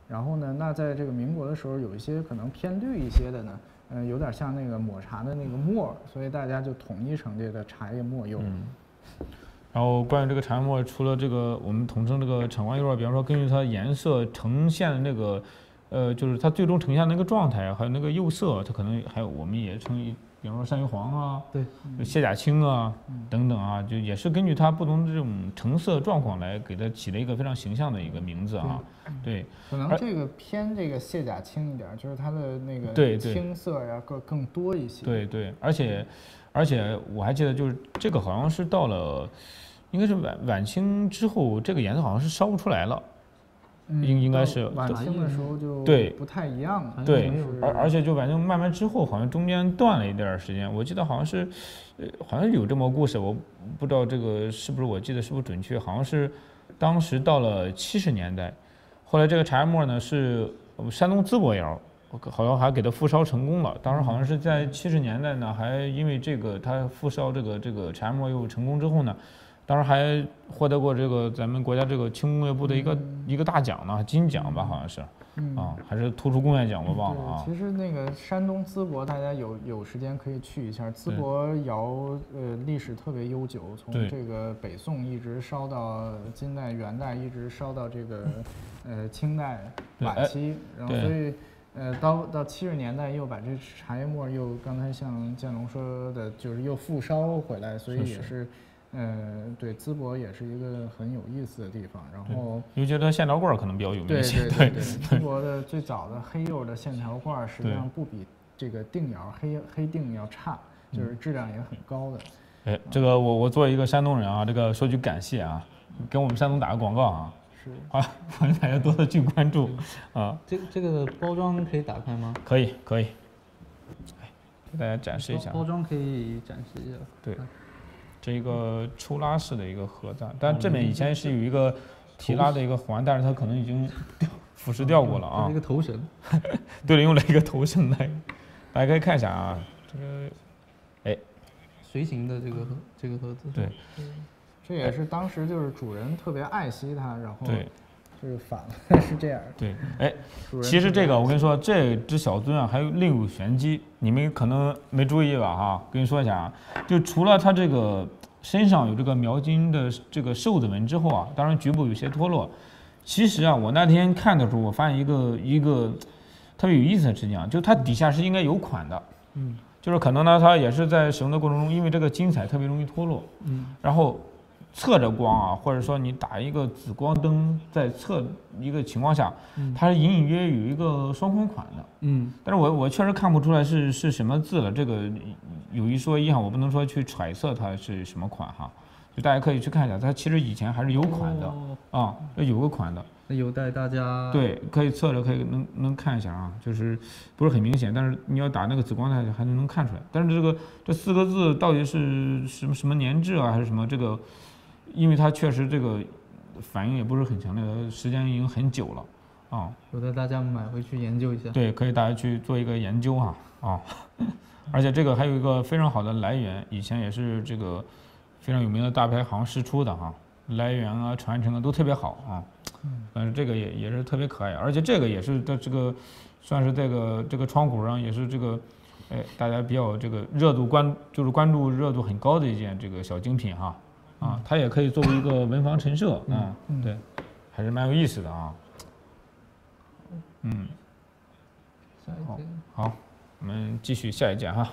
然后呢，那在这个民国的时候，有一些可能偏绿一些的呢，嗯、呃，有点像那个抹茶的那个沫，所以大家就统一成这个茶叶末柚。 嗯。然后关于这个茶叶末，除了这个我们统称这个产官柚，比方说根据它颜色呈现的那个，呃，就是它最终呈现的那个状态，还有那个釉色，它可能还有我们也称一。比方说山芋黄啊， 对， 蟹甲青啊， 嗯、 等等啊，就也是根据它不同的这种成色状况来给它起了一个非常形象的一个名字啊。对， 可能这个偏这个蟹甲青一点，就是它的那个对青色呀更更多一些。 对对，而且而且我还记得就是这个好像是到了，应该是晚晚清之后，这个颜色好像是烧不出来了。应应该是晚清的时候就对不太一样了， 对，而而且就反正慢慢之后好像中间断了一段时间，我记得好像是，呃，好像有这么个故事，我不知道这个是不是我记得是不是准确，好像是当时到了七十年代，后来这个茶叶末呢是山东淄博窑，好像还给它复烧成功了，当时好像是在七十年代呢，还因为这个它复烧这个这个茶叶末又成功之后呢。当时还获得过这个咱们国家这个轻工业部的一个、嗯、一个大奖呢，金奖吧，好像是，嗯、啊，还是突出贡献奖，我忘了啊。 其实那个山东淄博，大家有有时间可以去一下。淄博窑呃历史特别悠久，从这个北宋一直烧到金代、元代，一直烧到这个呃清代晚期，然后所以。呃，到到七十年代又把这茶叶末又刚才像建龙说的，就是又复烧回来，所以也是。是呃，对，淄博也是一个很有意思的地方。然后， 尤其它线条罐可能比较有名气。 对对对对，淄博的最早的黑釉的线条罐，实际上不比这个定窑黑黑定要差，就是质量也很高的。 哎，这个我我作为一个山东人啊，这个说句感谢啊，给我们山东打个广告啊。 是啊，欢迎大家多多去关注啊。 这这个包装可以打开吗？ 可以可以。哎，给大家展示一下。 包装可以展示一下。 对。这一个抽拉式的一个盒子，但这边以前是有一个提拉的一个环，但是它可能已经掉腐蚀掉过了啊。 一个头绳， 对了，用了一个头绳来，大家可以看一下啊，这个，哎， 随行的这个这个盒子， 对， 这也是当时就是主人特别爱惜它，然后对， 就是反了，是这样。 对，哎，其实这个我跟你说，这只小尊啊，还有另有玄机，你们可能没注意吧？哈，跟你说一下啊，就除了它这个身上有这个描金的这个寿字纹之后啊，当然局部有些脱落。其实啊，我那天看的时候，我发现一个一个特别有意思的事情啊，就它底下是应该有款的，嗯，就是可能呢，它也是在使用的过程中，因为这个金彩特别容易脱落，嗯，然后。侧着光啊，或者说你打一个紫光灯，在侧一个情况下，它是隐隐约约有一个双框款的，嗯，但是我我确实看不出来是是什么字了，这个有一说一哈，我不能说去揣测它是什么款哈，就大家可以去看一下，它其实以前还是有款的、哦、啊，有个款的， 那有待大家对，可以侧着可以能能看一下啊，就是不是很明显，但是你要打那个紫光它还能能看出来，但是这个这四个字到底是什么什么年制啊，还是什么这个？因为它确实这个反应也不是很强烈，时间已经很久了啊。 有的大家买回去研究一下。 对，可以大家去做一个研究哈啊。而且这个还有一个非常好的来源，以前也是这个非常有名的大牌行试出的哈，来源啊、传承啊都特别好啊。但是这个也也是特别可爱，而且这个也是在这个算是这个这个窗口上也是这个，哎，大家比较这个热度关就是关注热度很高的一件这个小精品哈。啊，它也可以作为一个文房陈设啊，嗯、对，还是蛮有意思的啊。嗯，好，好，我们继续下一件哈。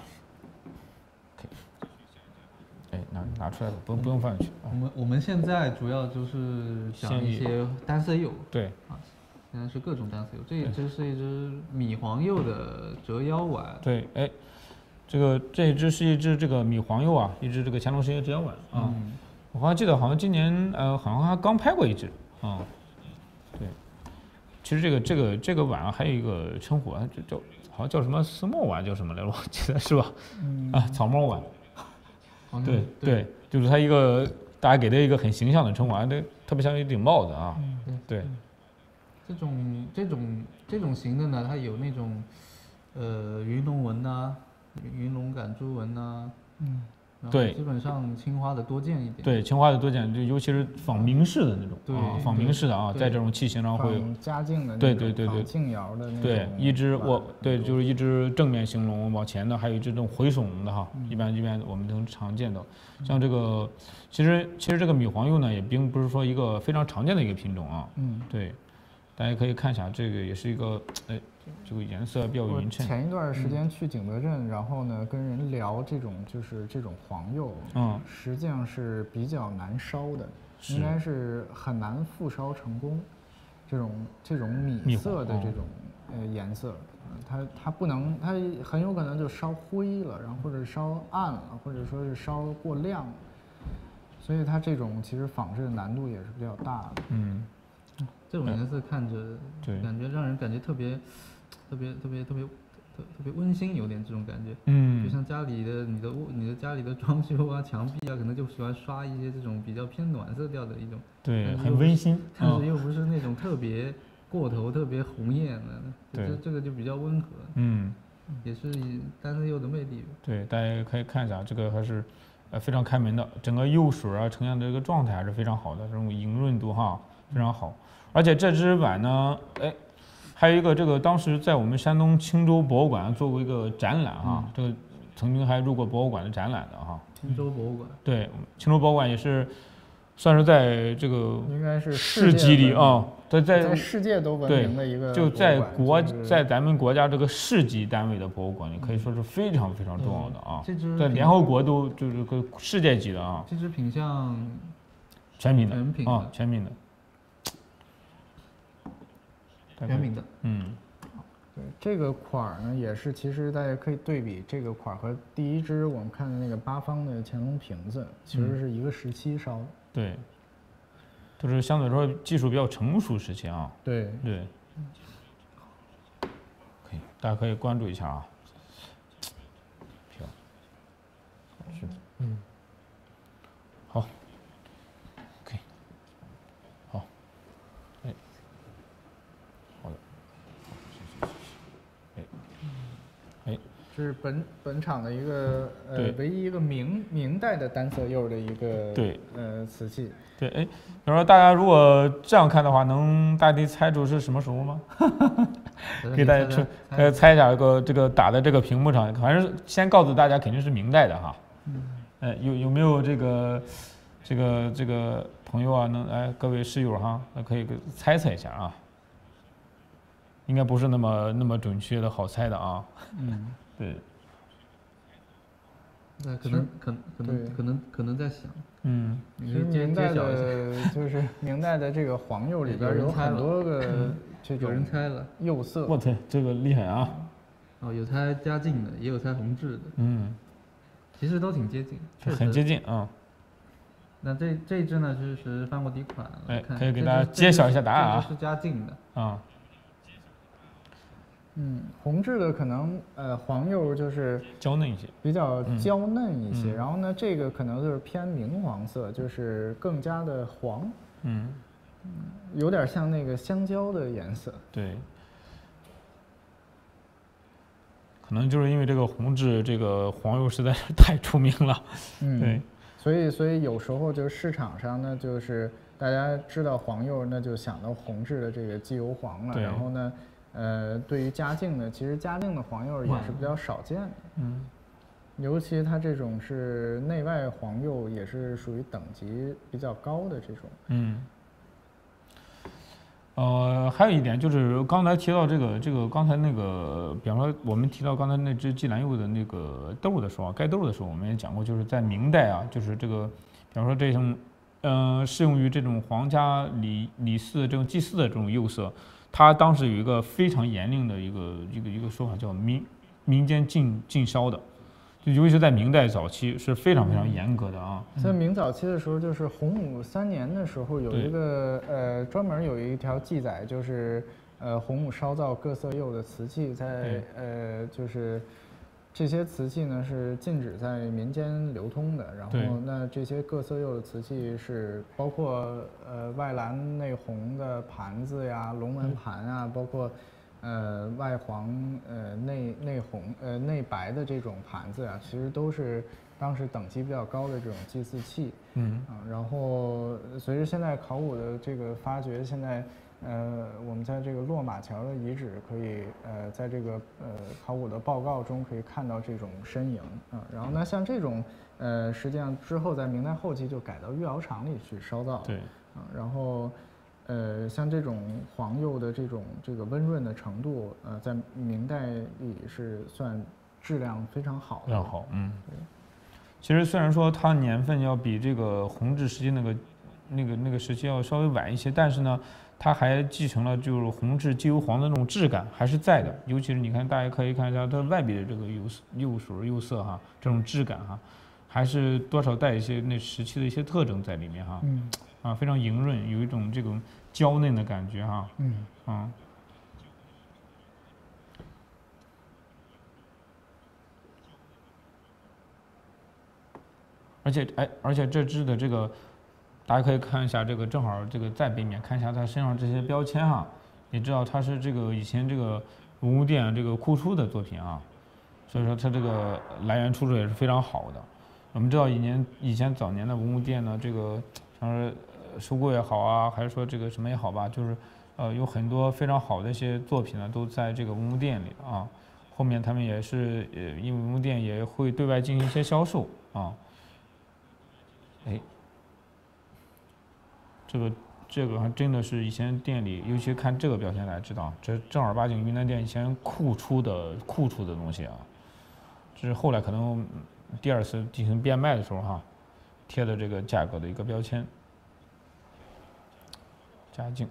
哎，拿拿出来吧，不用不用放进去。 我们我们现在主要就是讲一些单色釉， 对， 啊，现在是各种单色釉。这一只是一只米黄釉的折腰碗， 对，哎，这个这一只是一只这个米黄釉啊，一只这个乾隆时期折腰碗啊。嗯我好像记得，好像今年呃，好像还刚拍过一支啊、嗯。对，其实这个这个这个碗还有一个称呼啊，就叫好像叫什么丝墨碗，叫什么来着？我记得是吧？嗯、啊，草帽碗。 嗯、 对对, 对，就是它一个大家给它一个很形象的称呼啊，这特别像一顶帽子啊。嗯、对。 这种这种这种型的呢，它有那种呃云龙纹呐、云龙赶珠纹呐。嗯。 对， 基本上青花的多见一点。 对，青花的多见，就尤其是仿明式的那种， 对啊，仿明式的啊，在这种器型上会仿嘉靖的那种， 对对对对， 静窑的那种， 对，一只我对，就是一只正面兴隆往前的，还有一只这种回耸的哈，一般一般我们都常见到。像这个，其实其实这个米黄釉呢，也并不是说一个非常常见的一个品种啊，嗯，对，大家可以看一下，这个也是一个，哎，这个颜色比较匀称。 前一段时间去景德镇，然后呢跟人聊这种就是这种黄釉，嗯，实际上是比较难烧的，应该是很难复烧成功。这种这种米色的这种呃颜色，它它不能，它很有可能就烧灰了，然后或者烧暗了，或者说是烧过亮了，所以它这种其实仿制的难度也是比较大的。 嗯， 这种颜色看着，对，感觉让人感觉特别特别特别特别特特别温馨，有点这种感觉。嗯，就像家里的你的屋你的家里的装修啊、墙壁啊，可能就喜欢刷一些这种比较偏暖色调的一种。 对，很温馨， 但是又不是那种特别过头、特别红艳的， 对， 这这个就比较温和。嗯，也是单色釉的魅力。 对，大家可以看一下，这个还是呃非常开门的，整个釉水啊呈现的这个状态还是非常好的，这种莹润度哈非常好。而且这只碗呢，哎，还有一个这个当时在我们山东青州博物馆做过一个展览哈，嗯、这个曾经还入过博物馆的展览的哈。 青州博物馆。 对，青州博物馆也是。算是在这个应该是市级里啊， 在在世界都闻名的一个， 就在国在咱们国家这个市级单位的博物馆里，可以说是非常非常重要的啊。 这只在联合国都就是个世界级的啊。 这只品相全品的， 全品啊，全品的， 全品的， 嗯。 对这个款儿呢，也是其实大家可以对比这个款儿和第一支我们看的那个八方的乾隆瓶子，其实是一个时期烧的。嗯、 对，都是相对来说技术比较成熟时期啊。 对对，可以，大家可以关注一下啊。漂，是，嗯，好 ，OK， 好，哎。哎， 这是本本厂的一个呃唯一一个明明代的单色釉的一个对呃瓷器。 对，哎，比如说大家如果这样看的话，能大家猜出是什么时候吗？给大家出呃猜一下，这个这个打在这个屏幕上，反正先告诉大家肯定是明代的哈。嗯。哎，有有没有这个这个这个朋友啊？能哎，各位室友哈，那可以猜测一下啊。应该不是那么那么准确的好猜的啊。嗯，对。 那可能可能可能可能可能在想， 嗯， 其实明代的，就是明代的这个黄釉里边有很多个这种有人猜了釉色。 我天，这个厉害啊！ 哦，有猜嘉靖的，也有猜弘治的。 嗯， 其实都挺接近， 很接近啊。 那这这一支呢，就是翻过底款， 哎，可以给大家揭晓一下答案啊。 是嘉靖的啊。 嗯，弘治的可能呃黄釉就是娇嫩一些， 比较娇嫩一些。嗯、然后呢，这个可能就是偏明黄色，就是更加的黄。嗯，有点像那个香蕉的颜色。 对，可能就是因为这个弘治这个黄釉实在是太出名了。嗯，对， 所以所以有时候就是市场上呢，就是大家知道黄釉，那就想到弘治的这个鸡油黄了。然后呢。呃，对于嘉靖的，其实嘉靖的黄釉也是比较少见的，嗯，尤其它这种是内外黄釉，也是属于等级比较高的这种， 嗯。呃，还有一点就是刚才提到这个这个刚才那个，比方说我们提到刚才那只季兰釉的那个豆的时候，盖豆的时候，我们也讲过，就是在明代啊，就是这个，比方说这种，呃，适用于这种皇家礼礼祀这种祭祀的这种釉色。他当时有一个非常严令的一个一个一个说法，叫民民间禁禁烧的，就尤其是在明代早期是非常非常严格的啊。 在明早期的时候，就是洪武三年的时候，有一个呃专门有一条记载，就是呃洪武烧造各色釉的瓷器在呃就是。这些瓷器呢是禁止在民间流通的，然后那这些各色釉的瓷器是包括呃外蓝内红的盘子呀、龙纹盘啊，包括呃外黄呃内内红呃内白的这种盘子啊，其实都是当时等级比较高的这种祭祀器。 嗯啊，然后随着现在考古的这个发掘，现在呃我们在这个落马桥的遗址可以呃在这个呃考古的报告中可以看到这种身影啊。然后呢，像这种呃实际上之后在明代后期就改到御窑厂里去烧造。 对。 啊，然后。呃，像这种黄釉的这种这个温润的程度，呃，在明代里是算质量非常好的。 非常好，嗯。其实虽然说它年份要比这个弘治时期那个那个那个时期要稍微晚一些，但是呢，它还继承了就是弘治鸡油黄的那种质感还是在的。尤其是你看，大家可以看一下它外壁的这个釉釉水釉色哈，这种质感哈，还是多少带一些那时期的一些特征在里面哈。 嗯。 啊，非常莹润，有一种这种娇嫩的感觉哈。 嗯。 啊。而且，哎，而且这只的这个，大家可以看一下这个，正好这个在背面看一下它身上这些标签哈，你知道它是这个以前这个文物店这个库出的作品啊，所以说它这个来源出处也是非常好的。我们知道以前以前早年的文物店呢，这个像是收购也好啊，还是说这个什么也好吧，就是呃有很多非常好的一些作品呢，都在这个文物店里啊。后面他们也是呃，因为文物店也会对外进行一些销售啊。哎，这个这个还真的是以前店里，尤其看这个标签来知道，这正儿八经云南店以前库出的库出的东西啊。这是后来可能第二次进行变卖的时候哈，贴的这个价格的一个标签。嘉靖，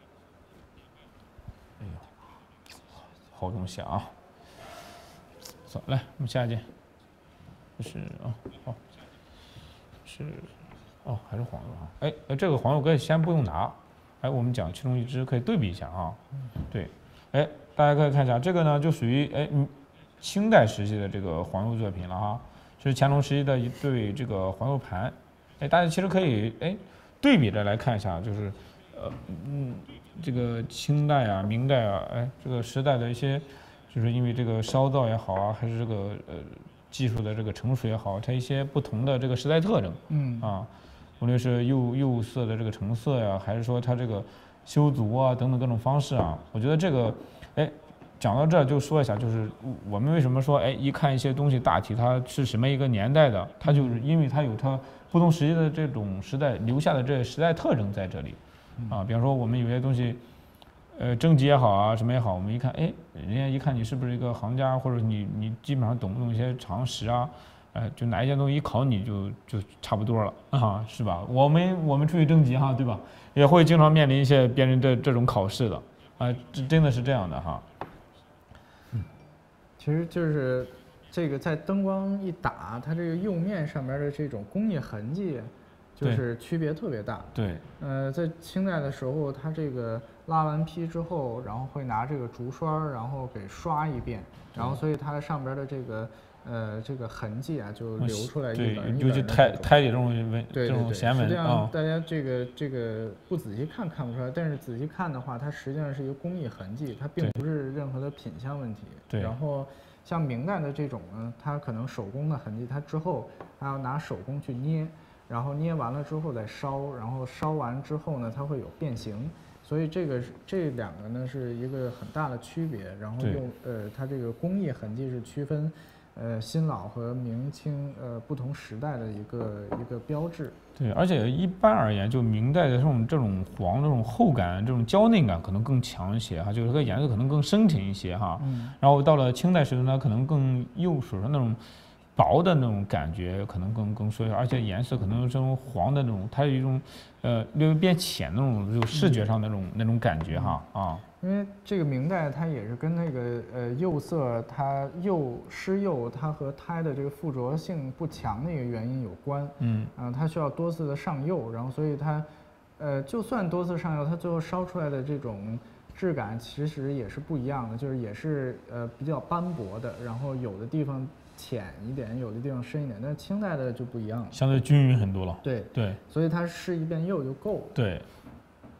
哎呦，好东西啊！走，来，我们下一件，这是啊，好。是，哦，还是黄釉啊？哎，呃，这个黄釉可以先不用拿，哎，我们讲其中一支可以对比一下啊。对，哎，大家可以看一下，这个呢就属于哎，嗯，清代时期的这个黄釉作品了哈，是乾隆时期的一对这个黄釉盘。哎，大家其实可以哎对比着来看一下，就是呃嗯这个清代啊、明代啊，哎这个时代的一些，就是因为这个烧造也好啊，还是这个呃。技术的这个成熟也好，它一些不同的这个时代特征， 嗯啊，无论是釉釉色的这个成色呀，还是说它这个修足啊等等各种方式啊，我觉得这个，哎，讲到这儿就说一下，就是我们为什么说，哎，一看一些东西大体它是什么一个年代的，它就是因为它有它不同时期的这种时代留下的这时代特征在这里，啊，比方说我们有些东西。呃，征集也好啊，什么也好，我们一看，哎，人家一看你是不是一个行家，或者你你基本上懂不懂一些常识啊，呃，就哪一件东西一考你就就差不多了啊，是吧？我们我们出去征集哈，对吧？也会经常面临一些别人的这种考试的，啊，这真的是这样的哈。 嗯，其实就是这个在灯光一打，它这个釉面上面的这种工艺痕迹。就是区别特别大。 对， 呃，在清代的时候，它这个拉完坯之后，然后会拿这个竹刷，然后给刷一遍，然后所以它上边的这个呃这个痕迹啊，就流出来一对， 轮一尤其胎胎里这种纹， 对这种弦纹啊。 实际上大家这个这个不仔细看看不出来，但是仔细看的话，它实际上是一个工艺痕迹，它并不是任何的品相问题。 对。 然后像明代的这种呢，它可能手工的痕迹，它之后还要拿手工去捏。然后捏完了之后再烧，然后烧完之后呢，它会有变形，所以这个这两个呢是一个很大的区别。然后用呃，它这个工艺痕迹是区分呃新老和明清呃不同时代的一个一个标志。 对，而且一般而言，就明代的这种这种黄这种厚感、这种娇嫩感可能更强一些哈，就是这个颜色可能更深沉一些哈。嗯。然后到了清代时候呢，可能更釉水的那种。薄的那种感觉可能更更说，而且颜色可能这种黄的那种，它有一种呃略微变浅那种，就视觉上那种、嗯、那种感觉哈啊。 因为这个明代它也是跟那个呃釉色，它釉湿釉它和胎的这个附着性不强的一个原因有关。嗯啊、呃，它需要多次的上釉，然后所以它呃就算多次上釉，它最后烧出来的这种质感其实也是不一样的，就是也是呃比较斑驳的，然后有的地方。浅一点，有的地方深一点，但是清代的就不一样了， 相对均匀很多了。 对对， 所以它试一遍釉就够了。 对，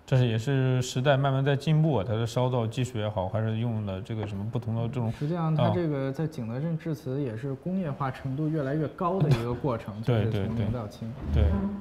这是也是时代慢慢在进步啊，它的烧造技术也好，还是用了这个什么不同的这种。 实际上，它这个在景德镇制瓷也是工业化程度越来越高的一个过程， 对就是从明到清。 对。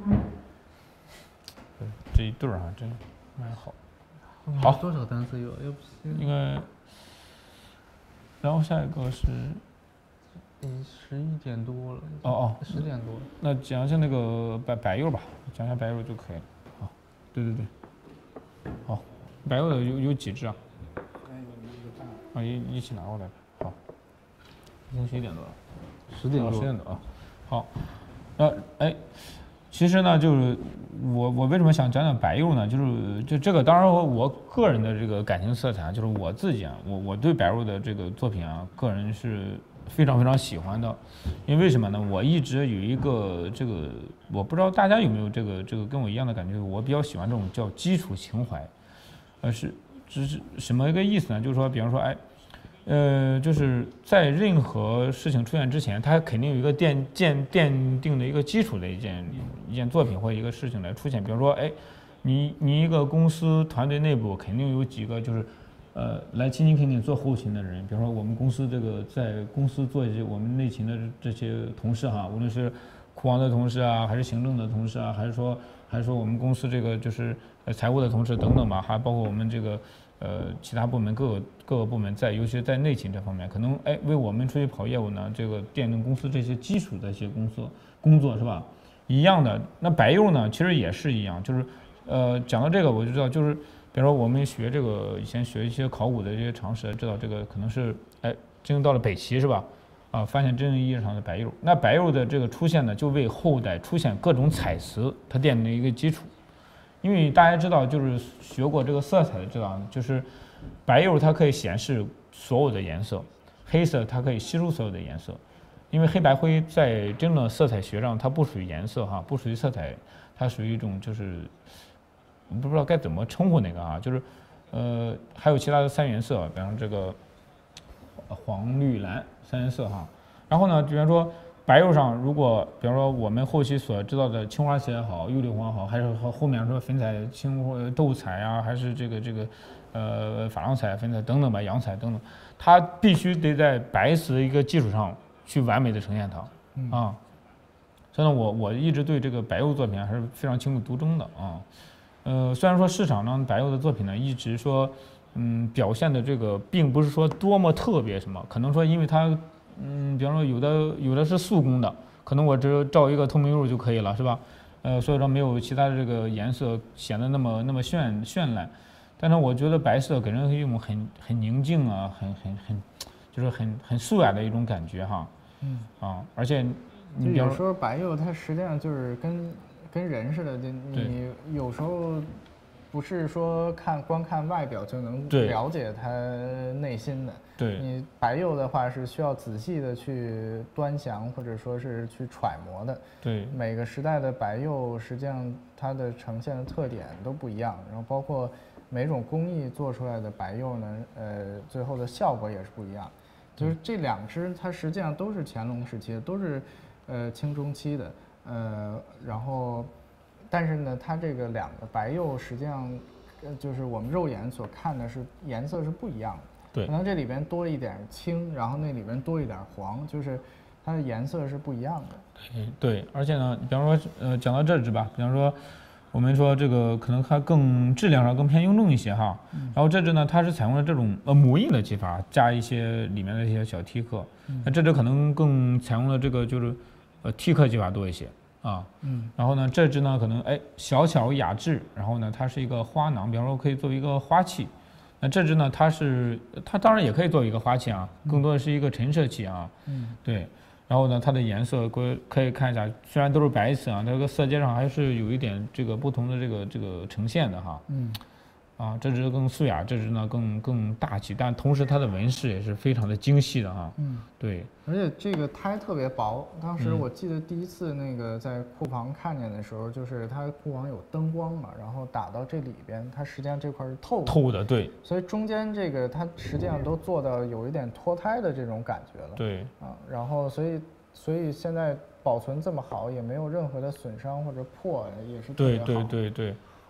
对，这一对儿哈，真蛮好。好， 多少单子有？要不应该。然后下一个是。 十一点多了。 哦哦， 十点多了。 那讲一下那个白白釉吧，讲一下白釉就可以了。好，对对对。好，白釉的有有几只啊？啊，一一起拿过来。好，已经十一点多了。 十点多。 十点多啊。好，那哎，其实呢，就是我我为什么想讲讲白釉呢？就是就这个，当然我我个人的这个感情色彩，就是我自己啊，我我对白釉的这个作品啊，个人是非常非常喜欢的。因为为什么呢？我一直有一个这个，我不知道大家有没有这个这个跟我一样的感觉，我比较喜欢这种叫基础情怀。呃，是这是什么一个意思呢？就是说，比方说，哎。呃，就是在任何事情出现之前，它肯定有一个奠奠奠定的一个基础的一件一件作品或一个事情来出现。比如说，哎，你你一个公司团队内部肯定有几个就是，呃，来勤勤恳恳做后勤的人。比如说我们公司这个在公司做一些我们内勤的这些同事哈，无论是库房的同事啊，还是行政的同事啊，还是说还是说我们公司这个就是呃财务的同事等等吧，还包括我们这个。呃，其他部门各个各个部门在，尤其是在内勤这方面，可能哎为我们出去跑业务呢，这个奠定公司这些基础的一些工作工作是吧？一样的。那白釉呢，其实也是一样，就是呃讲到这个我就知道，就是比如说我们学这个以前学一些考古的这些常识，知道这个可能是哎真正到了北齐是吧？啊，发现真正意义上的白釉。那白釉的这个出现呢，就为后代出现各种彩瓷它奠定了一个基础。因为大家知道，就是学过这个色彩的知道，就是白釉它可以显示所有的颜色，黑色它可以吸收所有的颜色。因为黑白灰在真正色彩学上它不属于颜色哈，不属于色彩，它属于一种就是不知道该怎么称呼那个啊，就是呃还有其他的三原色，比方这个黄绿蓝三原色哈。然后呢，比方说。白釉上，如果比方说我们后期所知道的青花瓷也好，釉里黄好，还是和后面说粉彩、青豆彩啊，还是这个这个，呃，珐琅彩、粉彩等等吧，洋彩等等，它必须得在白瓷一个基础上去完美的呈现它，嗯、啊。所以呢，我我一直对这个白釉作品还是非常情有独钟的啊。呃，虽然说市场上白釉的作品呢，一直说，嗯，表现的这个并不是说多么特别什么，可能说因为它。嗯，比方说有的有的是速攻的，可能我只照一个透明釉就可以了，是吧？呃，所以说没有其他的这个颜色显得那么那么绚绚烂。但是我觉得白色给人一种很很宁静啊，很很很，就是很很素雅的一种感觉哈。嗯。啊，而且你有时候白釉它实际上就是跟跟人似的，你有时候不是说看光看外表就能了解他内心的。 对， 你白釉的话是需要仔细的去端详或者说是去揣摩的。 对， 每个时代的白釉实际上它的呈现的特点都不一样，然后包括每种工艺做出来的白釉呢，呃，最后的效果也是不一样。就是这两支它实际上都是乾隆时期的，都是呃清中期的，呃，然后但是呢，它这个两个白釉实际上就是我们肉眼所看的是颜色是不一样的。 对， 可能这里边多一点青，然后那里边多一点黄，就是它的颜色是不一样的。 对对，而且呢，比方说，呃，讲到这支吧，比方说，我们说这个可能它更质量上更偏雍正一些哈。嗯、然后这支呢，它是采用了这种呃模印的技法，加一些里面的一些小剔刻。嗯、那这支可能更采用了这个就是呃剔刻技法多一些啊。嗯。然后呢，这支呢可能哎小巧雅致，然后呢它是一个花囊，比方说可以作为一个花器。那这支呢，它是它当然也可以作为一个花器啊，更多的是一个陈设器啊。嗯，对。然后呢，它的颜色可可以看一下，虽然都是白瓷啊，这个色阶上还是有一点这个不同的这个这个呈现的哈。嗯。啊，这支更素雅，这支呢更更大气，但同时它的纹饰也是非常的精细的哈。嗯，对。 而且这个胎特别薄，当时我记得第一次那个在库房看见的时候，就是它库房有灯光嘛，然后打到这里边，它实际上这块是透的。 透的，对。 所以中间这个它实际上都做到有一点脱胎的这种感觉了。 对。 啊，然后所以所以现在保存这么好，也没有任何的损伤或者破，也是特别好。 对对对对。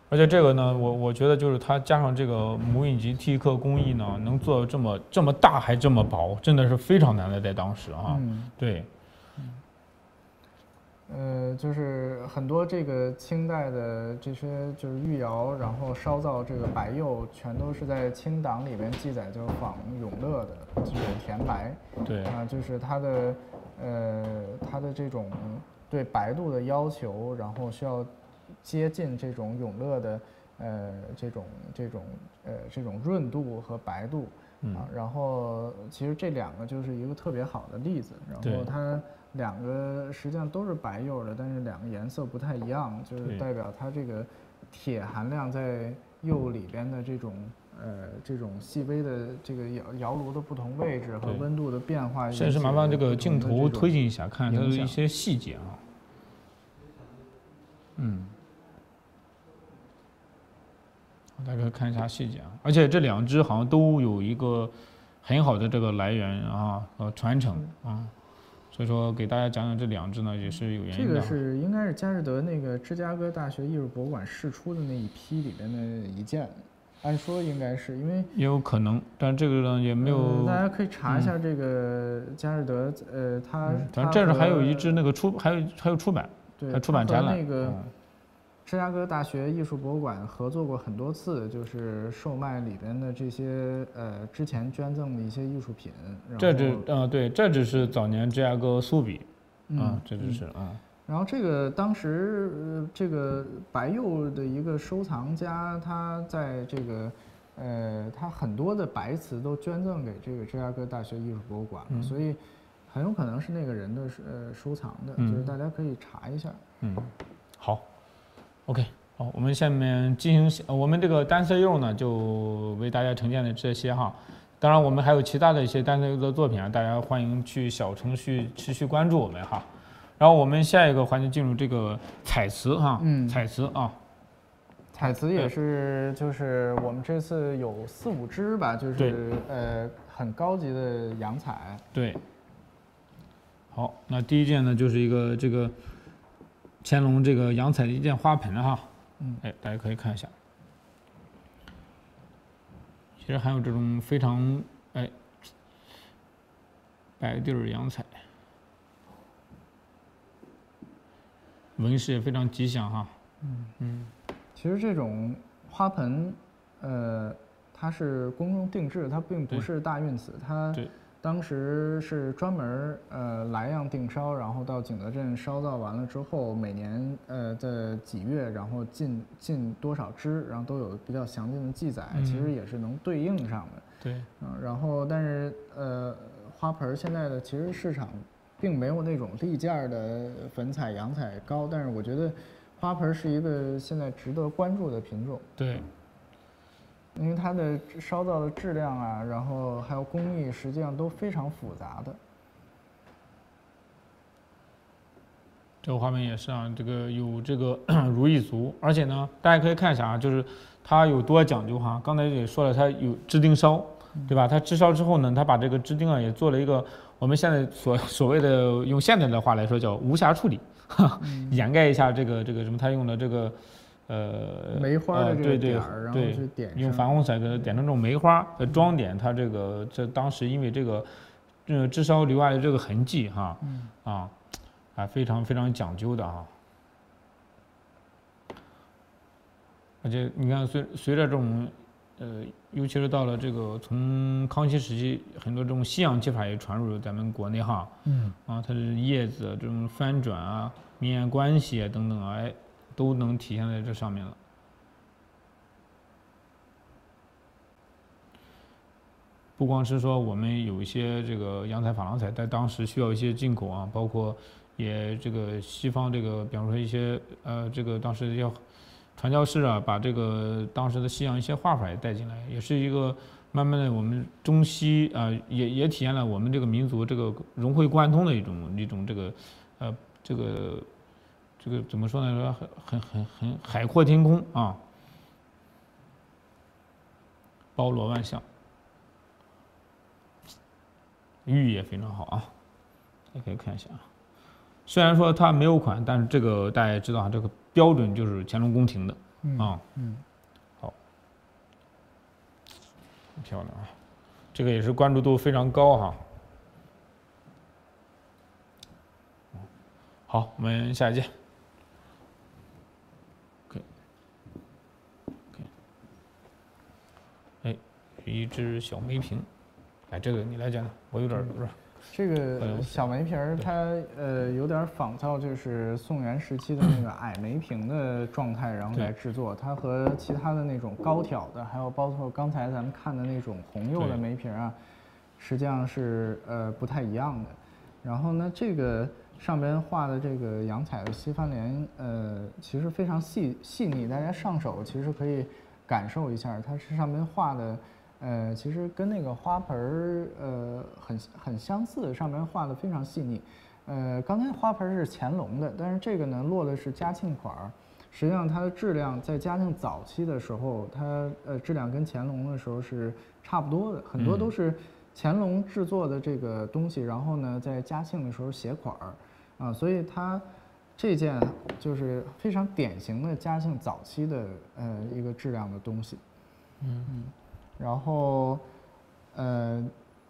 而且这个呢，我我觉得就是它加上这个母隐级剔刻工艺呢，能做到这么这么大还这么薄，真的是非常难的，在当时啊。 嗯， 对。 呃，就是很多这个清代的这些就是御窑，然后烧造这个白釉，全都是在清档里面记载，就是仿永乐的这种甜白。 对啊、就是它的呃它的这种对白度的要求，然后需要接近这种永乐的呃这种这种呃这种润度和白度。啊，然后其实这两个就是一个特别好的例子，然后它两个实际上都是白釉的，但是两个颜色不太一样，就是代表它这个铁含量在釉里边的这种呃这种细微的这个窑窑炉的不同位置和温度的变化。 甚至麻烦这个镜头推进一下，看它的一些细节啊。嗯。大家可以看一下细节啊，而且这两只好像都有一个很好的这个来源啊和传承啊，所以说给大家讲讲这两只呢也是有原因的。 这个是应该是佳士得那个芝加哥大学艺术博物馆试出的那一批里边的一件，按说应该是因为也有可能，但这个呢也没有、 呃。大家可以查一下这个佳士得，呃，它反正这是还有一只那个出还有还有出版， 对， 还出版展览那个。 嗯芝加哥大学艺术博物馆合作过很多次，就是售卖里边的这些呃之前捐赠的一些艺术品。 这只啊、呃、对，这只是早年芝加哥苏比， 嗯、 啊，这只是啊、嗯。 然后这个当时、呃、这个白釉的一个收藏家，他在这个呃他很多的白瓷都捐赠给这个芝加哥大学艺术博物馆，嗯、所以很有可能是那个人的呃收藏的，嗯、就是大家可以查一下。 嗯，好。OK， 好，我们下面进行我们这个单色釉呢，就为大家呈现的这些哈。当然，我们还有其他的一些单色釉的作品啊，大家欢迎去小程序持续关注我们哈。然后我们下一个环节进入这个彩瓷哈，嗯，彩瓷啊， 彩瓷也是，就是我们这次有四五支吧，就是呃很高级的洋彩。 对。好，那第一件呢，就是一个这个。乾隆这个洋彩的一件花盆哈，嗯，哎，大家可以看一下。其实还有这种非常哎白地儿洋彩，纹饰也非常吉祥哈。 嗯嗯，其实这种花盆，呃，它是宫中定制，它并不是大运瓷，它。对。当时是专门呃来样定烧，然后到景德镇烧造完了之后，每年呃的几月，然后进进多少支，然后都有比较详尽的记载，嗯、其实也是能对应上的。 对， 嗯，然后但是呃花盆现在的其实市场并没有那种立件的粉彩洋彩高，但是我觉得花盆是一个现在值得关注的品种。 对。 因为它的烧造的质量啊，然后还有工艺，实际上都非常复杂的。 这个花盆也是啊，这个有这个如意足，而且呢，大家可以看一下啊，就是它有多讲究哈。刚才也说了，它有支钉烧，对吧？它支烧之后呢，它把这个支钉啊也做了一个我们现在所所谓的用现在的话来说叫无瑕处理，嗯、掩盖一下这个这个什么，它用的这个。呃， 梅花的这个点儿， 呃、 然后去点上， 用矾红色给它点成这种梅花，呃，装点它这个，这当时因为这个，呃，支烧留下的这个痕迹哈，嗯、啊，啊，非常非常讲究的哈。而且你看，随随着这种，呃，尤其是到了这个从康熙时期，很多这种西洋技法也传入咱们国内哈，嗯，啊，它的叶子这种翻转啊、明暗关系啊等等啊，哎。都能体现在这上面了。不光是说我们有一些这个洋彩、珐琅彩，在当时需要一些进口啊，包括也这个西方这个，比方说一些呃，这个当时要传教士啊，把这个当时的西洋一些画法也带进来，也是一个慢慢的我们中西啊、呃，也也体现了我们这个民族这个融会贯通的一种一种这个呃这个。这个怎么说呢？说很很很海阔天空啊，包罗万象，玉也非常好啊，大家可以看一下啊。虽然说它没有款，但是这个大家也知道啊，这个标准就是乾隆宫廷的嗯啊， 嗯， 好，很漂亮啊，这个也是关注度非常高哈。好，我们下一件。OK，OK，哎，一只小梅瓶，哎，这个你来讲讲，我有点不是。 这个小梅瓶儿，它呃有点仿造就是宋元时期的那个矮梅瓶的状态，然后来制作。它和其他的那种高挑的，还有包括刚才咱们看的那种红釉的梅瓶啊，实际上是呃不太一样的。然后呢，这个上边画的这个洋彩的西番莲，呃，其实非常细细腻，大家上手其实可以感受一下，它是上边画的。呃，其实跟那个花盆儿呃很很相似，上面画的非常细腻。呃，刚才花盆是乾隆的，但是这个呢落的是嘉庆款儿。实际上它的质量在嘉庆早期的时候，它呃质量跟乾隆的时候是差不多的，很多都是乾隆制作的这个东西，然后呢在嘉庆的时候写款儿，啊，所以它这件就是非常典型的嘉庆早期的呃一个质量的东西。嗯嗯。然后，呃，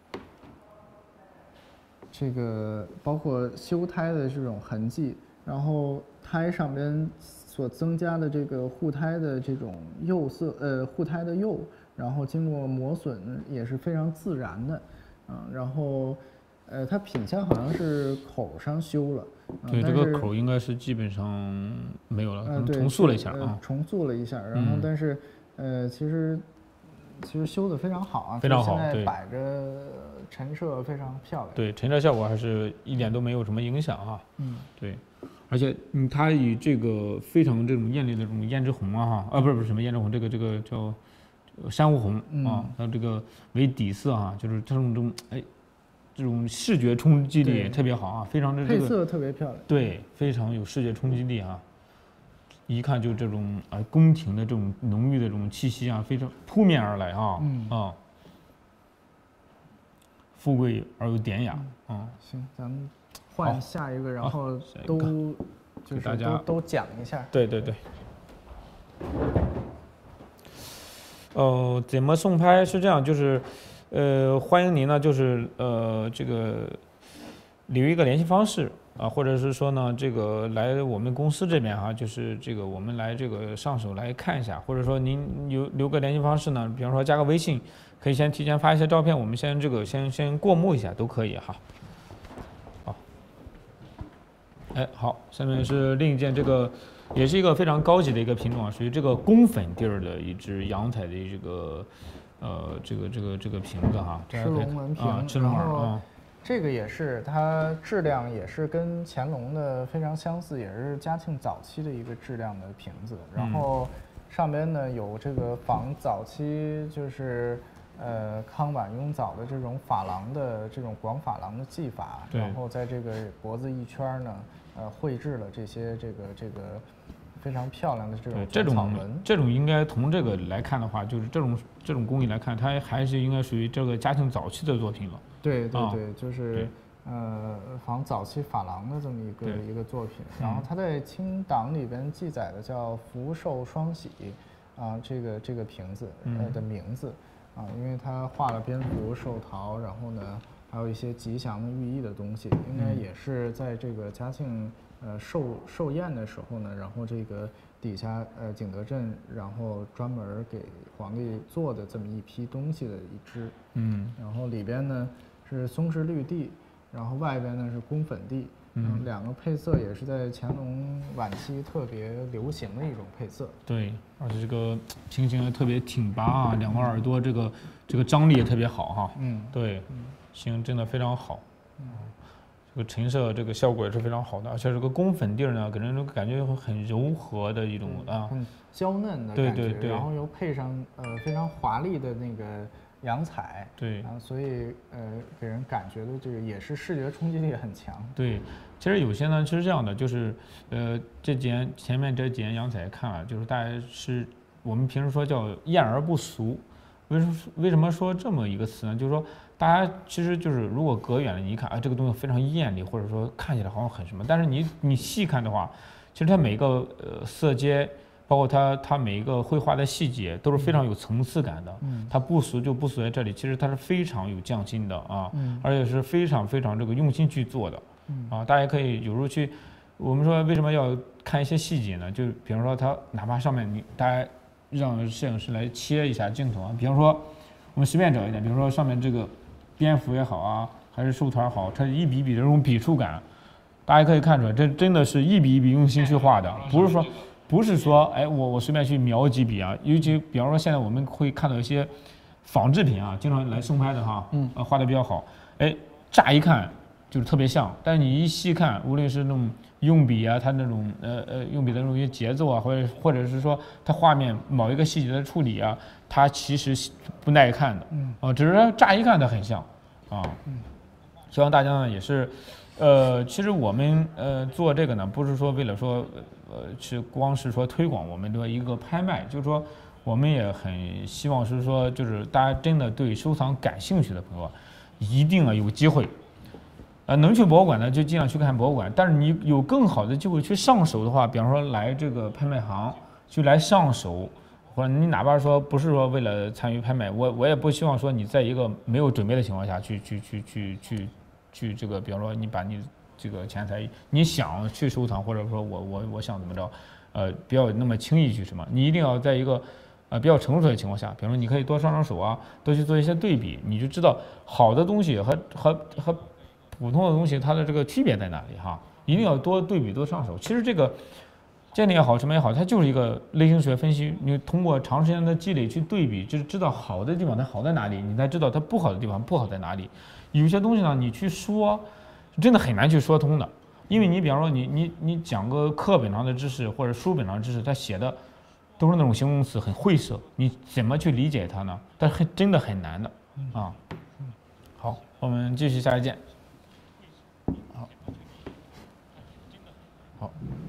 这个包括修胎的这种痕迹，然后胎上边所增加的这个护胎的这种釉色，呃，护胎的釉，然后经过磨损也是非常自然的，嗯，然后，呃，它品相好像是口上修了， 对，这个口应该是基本上没有了，可能重塑了一下啊， 重塑了一下，然后但是，呃，其实。其实修的非常好啊， 非常好， 现在摆着陈设非常漂亮。 对，陈设效果还是一点都没有什么影响啊。 嗯， 对，而且嗯，它以这个非常这种艳丽的这种胭脂红啊哈，啊不是不是什么胭脂红，这个这个叫珊瑚红啊，它这个为底色啊，就是这种这种哎，这种视觉冲击力也特别好啊，非常的配色特别漂亮。 对，非常有视觉冲击力啊。一看就这种啊宫廷的这种浓郁的这种气息啊，非常扑面而来啊， 嗯啊，富贵而又典雅啊。 行，咱们换下一个，然后都就是大家都都讲一下。 对对对。呃，怎么送拍是这样，就是，呃，欢迎您呢，就是呃这个留一个联系方式。啊，或者是说呢，这个来我们公司这边哈、啊，就是这个我们来这个上手来看一下，或者说您留留个联系方式呢，比方说加个微信，可以先提前发一些照片，我们先这个先先过目一下都可以哈。好，哎好，下面是另一件这个，也是一个非常高级的一个品种啊，属于这个宫粉地儿的一只洋彩的这个呃这个这个这个瓶子哈， 赤龙纹瓶， 啊，赤龙纹啊。 这个也是，它质量也是跟乾隆的非常相似，也是嘉庆早期的一个质量的瓶子。然后上边呢有这个仿早期就是呃康婉雍早的这种珐琅的这种广珐琅的技法，然后在这个脖子一圈呢，呃绘制了这些这个这个非常漂亮的这种这种这种应该从这个来看的话，就是这种这种工艺来看，它还是应该属于这个嘉庆早期的作品了。 对对对，就是呃仿早期珐琅的这么一个一个作品，然后它在清档里边记载的叫福寿双喜，啊这个这个瓶子呃的名字啊，因为它画了蝙蝠、寿桃，然后呢还有一些吉祥的寓意的东西，应该也是在这个嘉庆呃寿寿宴的时候呢，然后这个底下呃景德镇然后专门给皇帝做的这么一批东西的一支， 嗯， 然后里边呢。是松石绿地，然后外边呢是宫粉地，嗯，两个配色也是在乾隆晚期特别流行的一种配色。 对，而且这个瓶形也特别挺拔啊，两个耳朵这个这个张力也特别好哈。 嗯， 对，形真的非常好。嗯，这个陈设这个效果也是非常好的，而且这个宫粉地呢，给人感觉很柔和的一种啊， 很娇嫩的感觉。对对对。 然后又配上呃非常华丽的那个。洋彩， 对啊，所以呃，给人感觉的这个也是视觉冲击力很强。 对，其实有些呢，其实这样的，就是呃，这几件前面这几件洋彩看了，就是大家是我们平时说叫艳而不俗。为什么为什么说这么一个词呢？就是说大家其实就是如果隔远了，你一看啊，这个东西非常艳丽，或者说看起来好像很什么，但是你你细看的话，其实它每个呃色阶。 包括它它每一个绘画的细节都是非常有层次感的。 嗯， 它不俗就不俗在这里，其实它是非常有匠心的啊， 嗯， 而且是非常非常这个用心去做的。 嗯， 啊，大家可以有时候去，我们说为什么要看一些细节呢？就比方说它哪怕上面你大家让摄影师来切一下镜头啊，比方说我们随便找一点，比如说上面这个蝙蝠也好啊，还是寿团好，它一笔笔的这种笔触感，大家可以看出来，这真的是一笔一笔用心去画的，不是说不是说哎我我随便去描几笔啊，尤其比方说现在我们会看到一些仿制品啊，经常来送拍的哈， 嗯， 呃画的比较好，哎，乍一看就是特别像，但是你一细看，无论是那种用笔啊，它那种呃呃用笔的那种节奏啊，或者或者是说它画面某一个细节的处理啊，它其实不耐看的， 嗯， 啊，只是乍一看它很像，啊， 嗯， 希望大家呢也是，呃，其实我们呃做这个呢，不是说为了说呃是光是说推广我们的一个拍卖，就是说我们也很希望是说，就是大家真的对收藏感兴趣的朋友，一定啊有机会。呃，能去博物馆呢，就尽量去看博物馆。但是你有更好的机会去上手的话，比方说来这个拍卖行，去来上手，或者你哪怕说不是说为了参与拍卖，我我也不希望说你在一个没有准备的情况下去去去去去去这个，比方说你把你这个钱财，你想去收藏，或者说我我我想怎么着，呃，不要那么轻易去什么，你一定要在一个呃比较成熟的情况下，比方说你可以多上上手啊，多去做一些对比，你就知道好的东西和和和。普通的东西它的这个区别在哪里哈？一定要多对比多上手。其实这个鉴定也好，什么也好，它就是一个类型学分析。你通过长时间的积累去对比，就是知道好的地方它好在哪里，你才知道它不好的地方不好在哪里。有些东西呢，你去说，真的很难去说通的。因为你比方说你你你讲个课本上的知识或者书本上的知识，它写的都是那种形容词很晦涩，你怎么去理解它呢？但是真的很难的啊。好，我们继续下一件。好，好，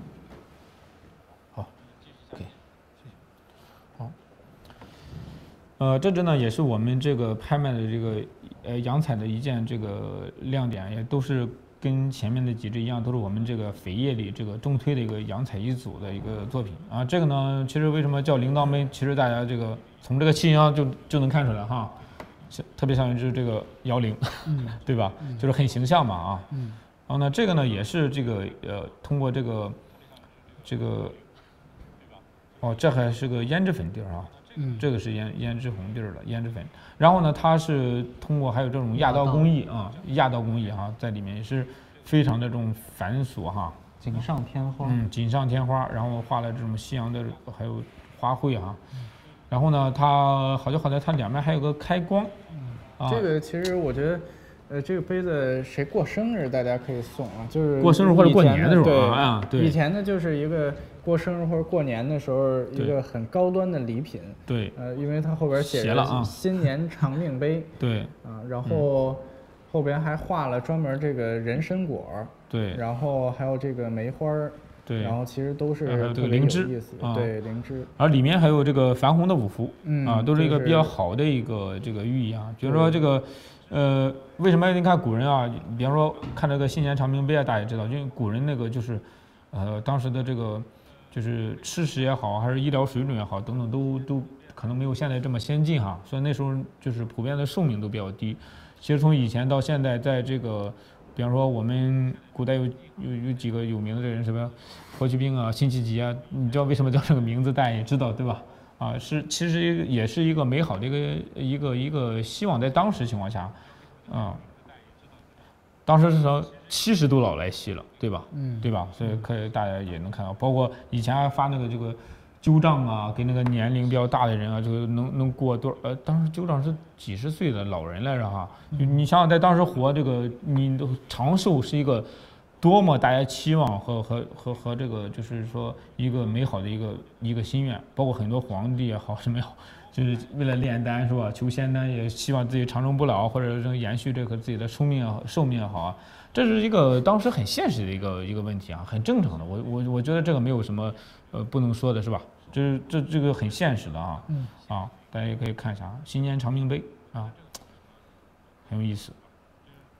好，可以，好，呃，这只呢也是我们这个拍卖的这个呃洋彩的一件这个亮点，也都是跟前面的几只一样，都是我们这个扉页里这个中推的一个洋彩一组的一个作品啊。这个呢，其实为什么叫铃铛杯？其实大家这个从这个器型就就能看出来哈，特别像一只这个摇铃，嗯、对吧？嗯、就是很形象嘛啊。嗯然后呢，这个呢也是这个呃，通过这个这个哦，这还是个胭脂粉底儿啊，嗯，这个是胭胭脂红底儿的胭脂粉。然后呢，它是通过还有这种压刀工艺啊，压刀工艺哈、啊，在里面也是非常的这种繁琐哈， 锦上添花。 嗯，锦上添花，然后画了这种西洋的还有花卉哈、啊。然后呢，它好就好在它两边还有个开光。 啊、这个其实我觉得。呃，这个杯子谁过生日大家可以送啊，就是过生日或者过年的时候啊，对， 以前呢就是一个过生日或者过年的时候一个很高端的礼品， 对， 呃，因为它后边写着“新年长命杯”， 对， 啊，然后后边还画了专门这个人参果， 对， 然后还有这个梅花， 对， 然后其实都是还有这个灵芝， 啊，对，灵芝， 而里面还有这个矾红的五福， 嗯， 啊，都是一个比较好的一个这个寓意啊，比如说这个。呃，为什么你看古人啊？比方说看这个新年长命杯啊，大家也知道，因为古人那个就是，呃，当时的这个就是吃食也好，还是医疗水准也好，等等都都可能没有现在这么先进哈，所以那时候就是普遍的寿命都比较低。其实从以前到现在，在这个，比方说我们古代有有有几个有名的人，什么霍去病啊、辛弃疾啊，你知道为什么叫这个名字，大家也知道对吧？啊，是其实也是一个美好的一个一个一个希望，在当时情况下，啊，当时是说七十都老来稀了，对吧？嗯，对吧？所以可以大家也能看到，包括以前还发那个这个旧账啊，给那个年龄比较大的人啊，这个能能过多呃，当时旧账是几十岁的老人来着哈，你想想在当时活这个你长寿是一个。多么大家期望和和和和这个就是说一个美好的一个一个心愿，包括很多皇帝也好什么也好，就是为了炼丹是吧？求仙丹也希望自己长生不老，或者是延续这个自己的寿命寿命也好啊，这是一个当时很现实的一个一个问题啊，很正常的。我我我觉得这个没有什么呃不能说的是吧？这是这这个很现实的啊，嗯啊，大家也可以看一下新年长命杯啊，很有意思。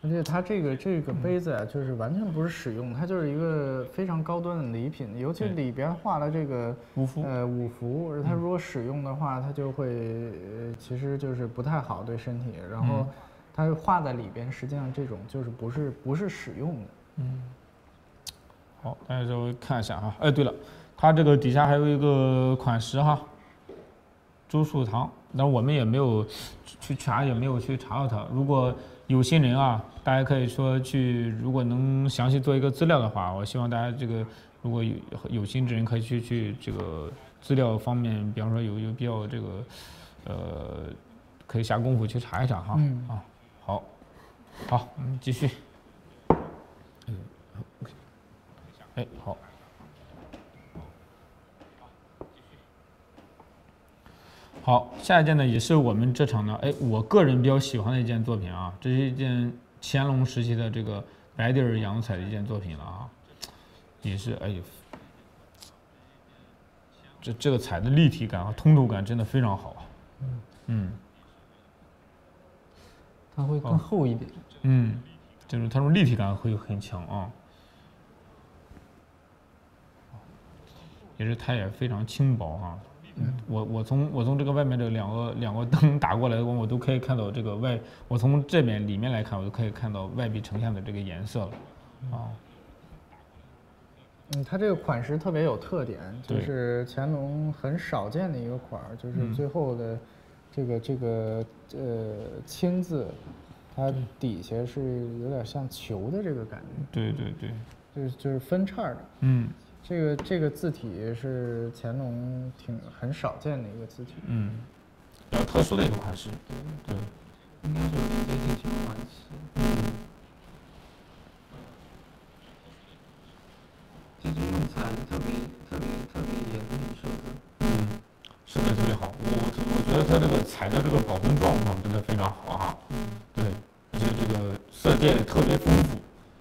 而且它这个这个杯子啊，就是完全不是使用，它就是一个非常高端的礼品，尤其里边画了这个五福， 呃五福，它如果使用的话，它就会呃其实就是不太好对身体，然后它画在里边，实际上这种就是不是不是使用的。 嗯，好，大家稍微看一下哈。哎，对了，它这个底下还有一个款式哈，周树堂，但我们也没有去查，也没有去查到它。如果有心人啊，大家可以说去，如果能详细做一个资料的话，我希望大家这个如果有有心之人可以去去这个资料方面，比方说有有比较这个呃，可以下功夫去查一查哈。 嗯啊，好，好，我们继续。哎，好。好，下一件呢也是我们这场呢，哎，我个人比较喜欢的一件作品啊，这是一件乾隆时期的这个白底儿洋彩的一件作品了啊，也是哎呦，这这个彩的立体感和通透感真的非常好啊，嗯， 它会更厚一点， 嗯，就是它这种立体感会很强啊，也是它也非常轻薄啊。嗯，我我从我从这个外面这两个两个灯打过来的光，我都可以看到这个外，我从这边里面来看，我都可以看到外壁呈现的这个颜色了，啊。 嗯，它这个款式特别有特点，就是乾隆很少见的一个款儿，就是最后的这个、嗯、这个呃青字，它底下是有点像球的这个感觉。 对对对， 就是就是分叉的。嗯。这个这个字体是乾隆挺很少见的一个字体， 嗯，比较特殊的一个款式，对，对， 应该是有点接近乾隆晚期。嗯，这支用材特别特别特别严密设计， 嗯，设计特别好，我我觉得它这个彩的这个保存状况真的非常好啊，嗯，对，而且这个色阶也特别丰富。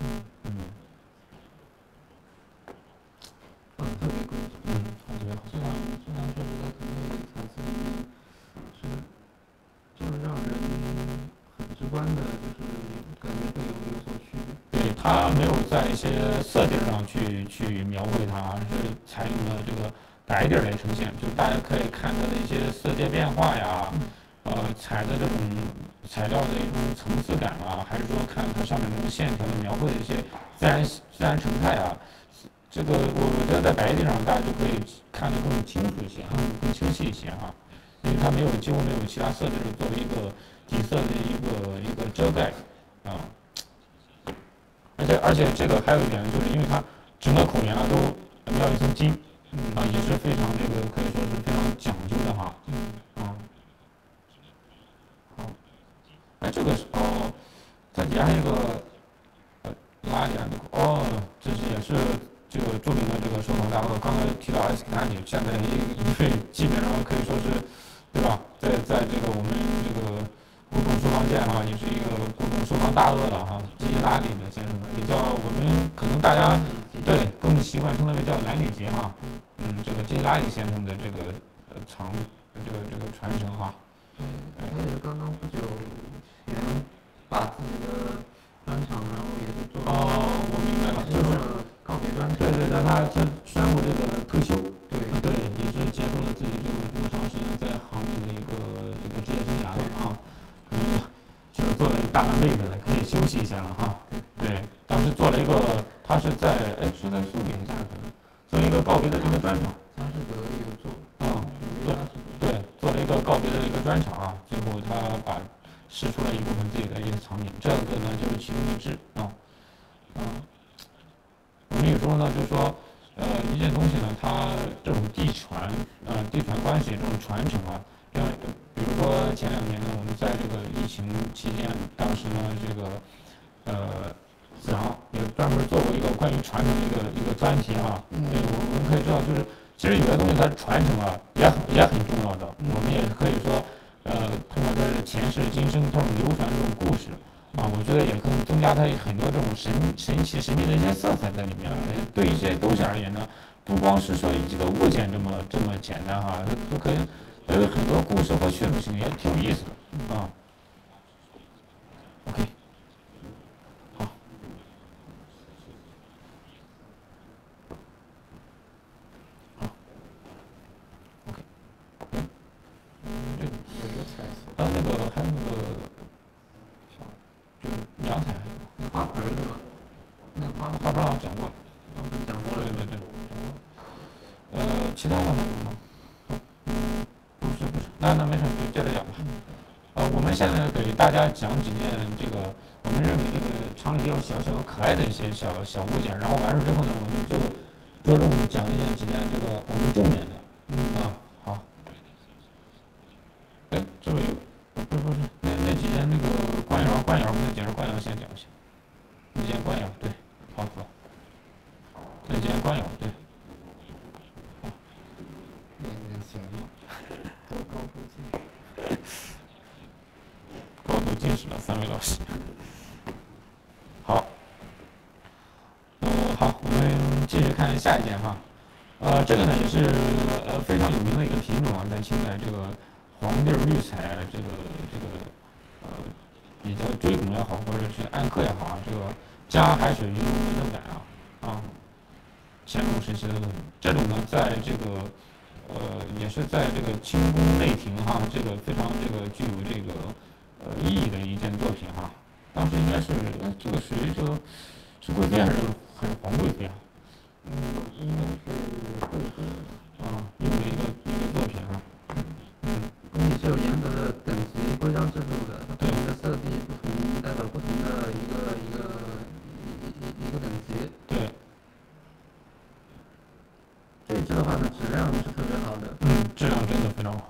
特别贵，嗯，特别好。这两这两确实在腾飞彩瓷里面是，就是让人很直观的，就是感觉会有有所区别。 对，它没有在一些色底上去去描绘它，而是采用了这个白底来呈现，就大家可以看它的一些色阶变化呀，呃，彩的这种材料的一种层次感啊，还是说看它上面这种线条的描绘的一些自然自然成态啊。这个我我觉得在白地上大家就可以看得更清楚一些哈，更清晰一些哈，因为它没有几乎没有其他色底作为一个底色的一个一个遮盖啊，而且而且这个还有一点就是因为它整个口沿啊都要一层金啊，也是非常这个可以说是非常讲究的哈，啊，好，哎这个是哦，它底下还有一个呃拉链的哦，这是也是。这个著名的这个收藏大鳄，刚才提到 S K 尼，现在一一位基本上可以说是，对吧？在在这个我们这个古董收藏界哈，也是一个古董收藏大鳄了哈，基拉里的先生，也叫我们可能大家对更习惯称他为叫兰里杰哈，嗯，这个基拉里先生的这个呃藏这个这个传承哈。 对，他也是刚刚不久前把自己的专场，然后也是做哦，我明白了，就是。 告别专场， 对对，让他宣宣布这个退休， 对对，也是结束了自己这个这么长时间在行业的一个这个职业生涯了啊，嗯，就是做了大半辈子了，可以休息一下了哈。对，当时做了一个，他是在哎是在苏联下的，做一个告别的这个专场。 佳士得有做， 啊，对对，做了一个告别的一个专场啊，最后他把释出了一部分自己的一些藏品，这个呢就是其中一支啊，啊。我们有时候呢，就是说，呃，一件东西呢，它这种地传，呃，地传关系这种传承啊，因为比如说前两年呢，我们在这个疫情期间，当时呢，这个，呃，子昂也专门做过一个关于传承的一个一个专题啊。嗯。对，我我们可以知道，就是其实有些东西它传承啊，也很也很重要的。我们也可以说，呃，通过这前世今生这种流传这种故事。啊，我觉得也可能增加它很多这种神神奇神秘的一些色彩在里面。对于这些东西而言呢，不光是说这个物件这么这么简单哈，它都可以有很多故事和叙述性，也挺有意思的啊。OK， 花盆儿对吧？那花花盆好像讲过， 讲过了， 对对对，呃，其他的还有吗？不是不是，那那没事，就接着讲吧。呃，我们现在给大家讲几件这个我们认为这个厂里比较小小可爱的一些小小物件，然后完事之后呢，我们就着重讲一件几件这个我们重点的。嗯啊，好。哎，这位不是不是，那那几件那个官窑官窑，我们接着官窑先讲一下。那件官窑，对，好好。那件官窑，对。 那那行吗？多高度近视？ 高度近视了，三位老师。好。呃，好，我们继续看下一件哈。呃，这个呢也是呃非常有名的一个品种啊，在清代这个黄地绿彩，这个这个呃比较锥拱也好，或者是暗刻也好啊，这个加海水云龙纹的板啊啊，乾隆时期的这种呢，在这个呃也是在这个清宫内廷哈，这个非常这个具有这个呃意义的一件作品哈。当时应该是呃这个属于这个是贵妃还是还是皇贵妃啊？ 嗯，应该是贵妃啊，有的一个一个作品啊。 嗯，工艺是有严格的等级规章制度的，它不同的色地不同代表不同的一个一个一一一个等级。 对。 这支的话呢，质量是特别好的。 嗯，质量真的非常好。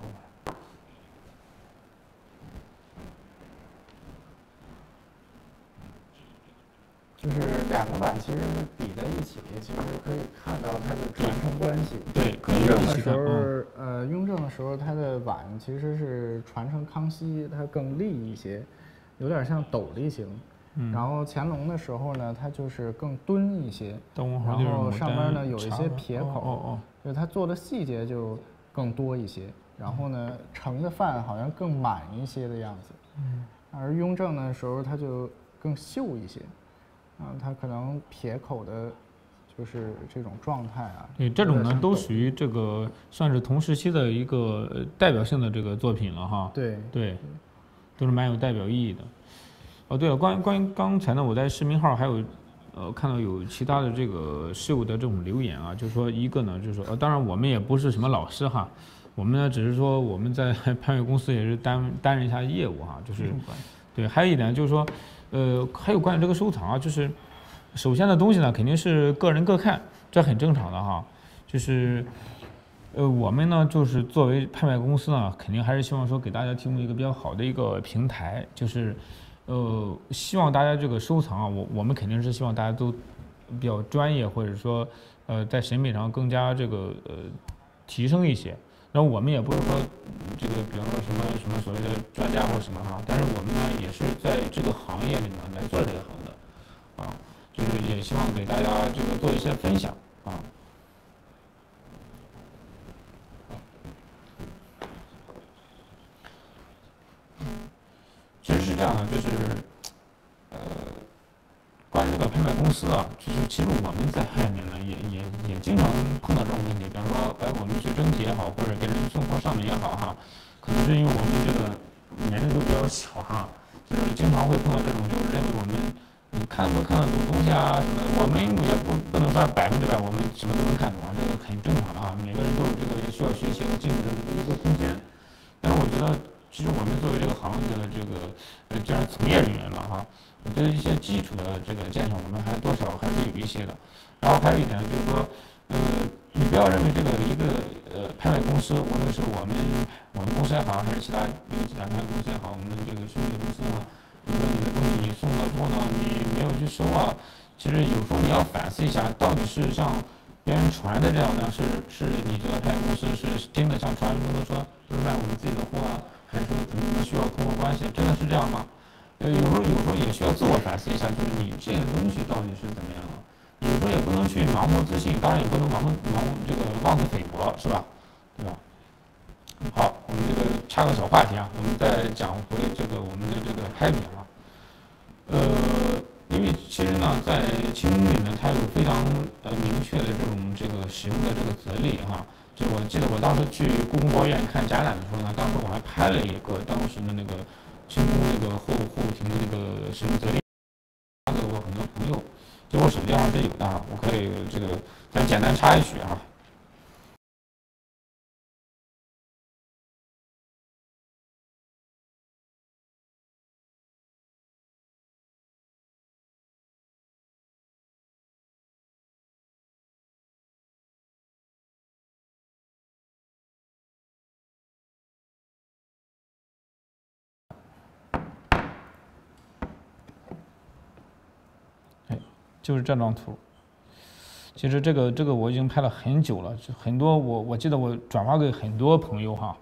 就是两个碗其实是比在一起，其实可以看到它的传承关系。 对，可以雍正的时候， 嗯、 呃，雍正的时候，它的碗其实是传承康熙，它更立一些，有点像斗笠型。嗯、然后乾隆的时候呢，它就是更敦一些，然后上面呢有一些撇口， 哦哦， 就是它做的细节就更多一些。然后呢，盛的饭好像更满一些的样子。嗯，而雍正的时候，它就更秀一些。啊，它可能撇口的，就是这种状态啊。 对，这种呢都属于这个算是同时期的一个代表性的这个作品了哈。 对对，都是蛮有代表意义的。哦，对了，关于关于刚才呢，我在视频号还有呃看到有其他的这个室友的这种留言啊，就是说一个呢，就是说呃，当然我们也不是什么老师哈，我们呢只是说我们在拍卖公司也是担担任一下业务哈，就是对，还有一点就是说。呃，还有关于这个收藏啊，就是首先的东西呢，肯定是个人各看，这很正常的哈。就是呃，我们呢，就是作为拍卖公司呢，肯定还是希望说给大家提供一个比较好的一个平台，就是呃，希望大家这个收藏啊，我我们肯定是希望大家都比较专业，或者说呃，在审美上更加这个呃提升一些。然后我们也不是说这个，比方说什么什么所谓的专家或什么哈，但是我们呢也是在这个行业里面来做这个行的，啊，就是也希望给大家这个做一些分享啊。其实是这样的，就是呃，关于这个拍卖公司啊，就是其实我们在外面呢，也也也经常碰到这种问题，比方说，哎，我们去征集也好，或者给人送货上门也好哈，可能是因为我们这个年龄都比较小哈，就是经常会碰到这种，就是认为我们你看不看得懂东西啊什么的，我们也不不能说百分之百我们什么都能看懂啊，这个很正常的啊，每个人都有这个需要学习和进步的一个空间。但是我觉得，其实我们作为这个行业的这个呃，既然从业人员了哈。我觉得一些基础的这个建设，我们还多少还是有一些的。然后还有一点就是说，呃，你不要认为这个一个呃拍卖公司，无论是我们我们公司也好，还是其他有其他拍卖公司也好，我们这个兄弟公司啊，如果你的东西你送到之后呢，你没有去收啊，其实有时候你要反思一下，到底是像别人传的这样呢，是是你这个拍卖公司是真的像传说中的说就是卖我们自己的货啊，还是说怎么需要通过关系，真的是这样吗？呃，有时候有时候也需要自我反思一下，就是你这个东西到底是怎么样的？有时候也不能去盲目自信，当然也不能盲目盲目这个妄自菲薄，是吧？对吧？好，我们这个插个小话题啊，我们再讲回这个我们的这个拍品啊。呃，因为其实呢，在清宫里呢，它有非常呃明确的这种这个使用的这个则例哈。就我记得我当时去故宫博物院看展览的时候呢，当时我还拍了一个当时的那个。清宫那个后后庭的那个使用则例，我有很多朋友。就我手机上是有的啊，我可以这个再简单插一曲啊。就是这张图，其实这个这个我已经拍了很久了，很多我我记得我转发给很多朋友哈，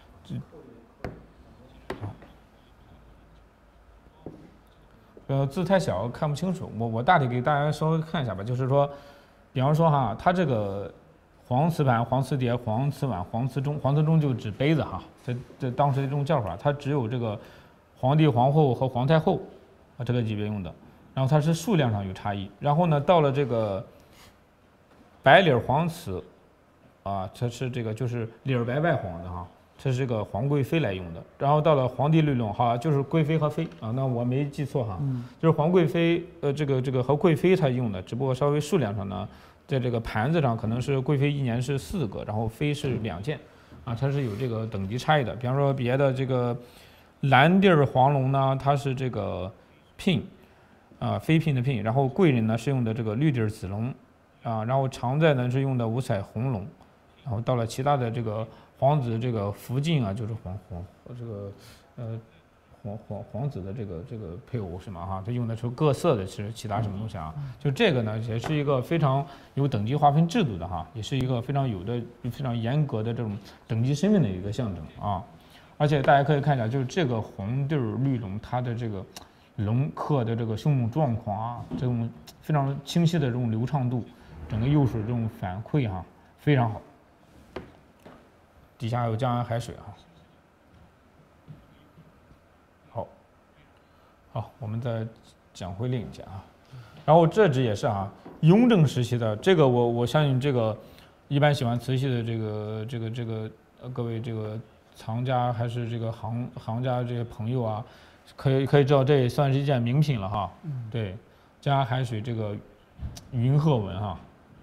呃字太小看不清楚，我我大体给大家稍微看一下吧，就是说，比方说哈，它这个黄瓷盘、黄瓷碟、黄瓷碗、黄瓷盅，黄瓷盅就指杯子哈，这这当时的这种叫法，它只有这个皇帝、皇后和皇太后啊这个级别用的。然后它是数量上有差异，然后呢，到了这个白里黄瓷，啊，它是这个就是里白外黄的哈，这是这个皇贵妃来用的。然后到了皇帝绿龙，哈，就是贵妃和妃啊，那我没记错哈，嗯、就是皇贵妃，呃，这个这个和贵妃才用的，只不过稍微数量上呢，在这个盘子上可能是贵妃一年是四个，然后妃是两件，啊，它是有这个等级差异的。比方说别的这个蓝地儿黄龙呢，它是这个聘。啊，妃嫔的嫔，然后贵人呢是用的这个绿地紫龙，啊，然后常在呢是用的五彩红龙，然后到了其他的这个皇子这个福晋啊，就是皇皇这个呃皇皇皇子的这个这个配偶是吗？哈，他用的是各色的是其他什么东西啊？就这个呢也是一个非常有等级划分制度的哈，也是一个非常有的非常严格的这种等级身份的一个象征啊，而且大家可以看一下，就是这个红地绿龙它的这个。龙刻的这个凶猛状况啊，这种非常清晰的这种流畅度，整个釉水这种反馈哈、啊，非常好。底下有江安海水啊。好，好，我们再讲回另一件啊。然后这只也是啊，雍正时期的这个我我相信这个一般喜欢瓷器的这个这个这个呃各位这个藏家还是这个行行家这些朋友啊。可以可以知道，这也算是一件名品了哈。嗯，对，江安海水这个云鹤纹哈，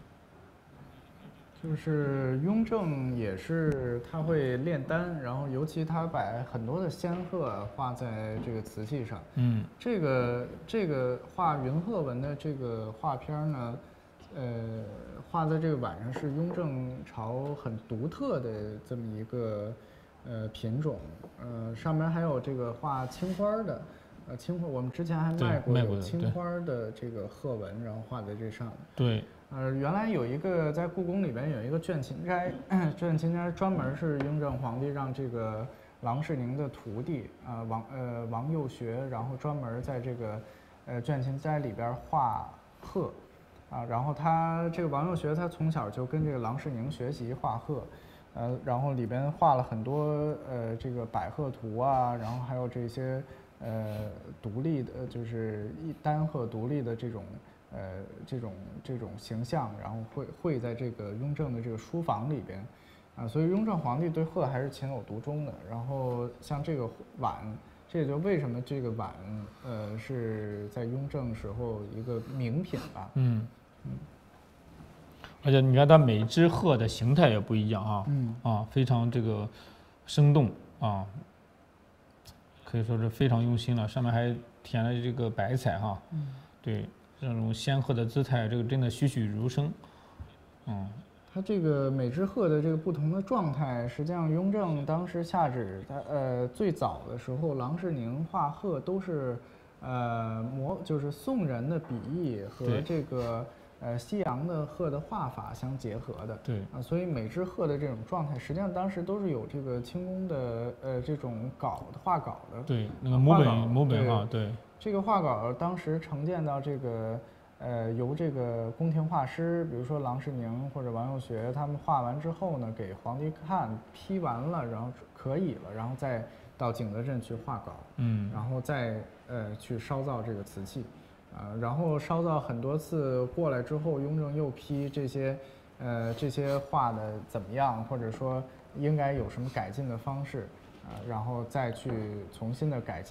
就是雍正也是他会炼丹，然后尤其他把很多的仙鹤画在这个瓷器上。嗯，这个这个画云鹤纹的这个画片呢，呃，画在这个碗上是雍正朝很独特的这么一个。呃，品种，呃，上面还有这个画青花的，呃，青花我们之前还卖过有青花的这个鹤纹，然后画在这上面。 对， 呃，原来有一个在故宫里边有一个卷琴斋，卷琴斋专门是雍正皇帝让这个郎世宁的徒弟啊、呃、王呃王幼学，然后专门在这个呃卷琴斋里边画鹤，啊，然后他这个王幼学他从小就跟这个郎世宁学习画鹤。呃，然后里边画了很多呃这个百鹤图啊，然后还有这些呃独立的，就是一单鹤独立的这种呃这种这种形象，然后会会在这个雍正的这个书房里边，啊，所以雍正皇帝对鹤还是情有独钟的。然后像这个碗，这也就为什么这个碗呃是在雍正时候一个名品吧。嗯嗯。 而且你看它每只鹤的形态也不一样啊，嗯啊，非常这个生动啊，可以说是非常用心了。上面还填了这个白彩哈，嗯，对，这种仙鹤的姿态，这个真的栩栩如生，嗯。 它这个每只鹤的这个不同的状态，实际上雍正当时下旨，他呃最早的时候，郎世宁画鹤都是呃模就是宋人的笔意和这个。呃，西洋的鹤的画法相结合的， 对啊，所以每只鹤的这种状态，实际上当时都是有这个清宫的呃这种稿的画稿的， 对，那个摹本摹本哈，对， 这个画稿当时呈现到这个呃由这个宫廷画师，比如说郎世宁或者王幼学他们画完之后呢，给皇帝看，批完了，然后可以了，然后再到景德镇去画稿，嗯，然后再呃去烧造这个瓷器。啊，然后烧造很多次过来之后，雍正又批这些，呃，这些画的怎么样，或者说应该有什么改进的方式，啊，然后再去重新的改进。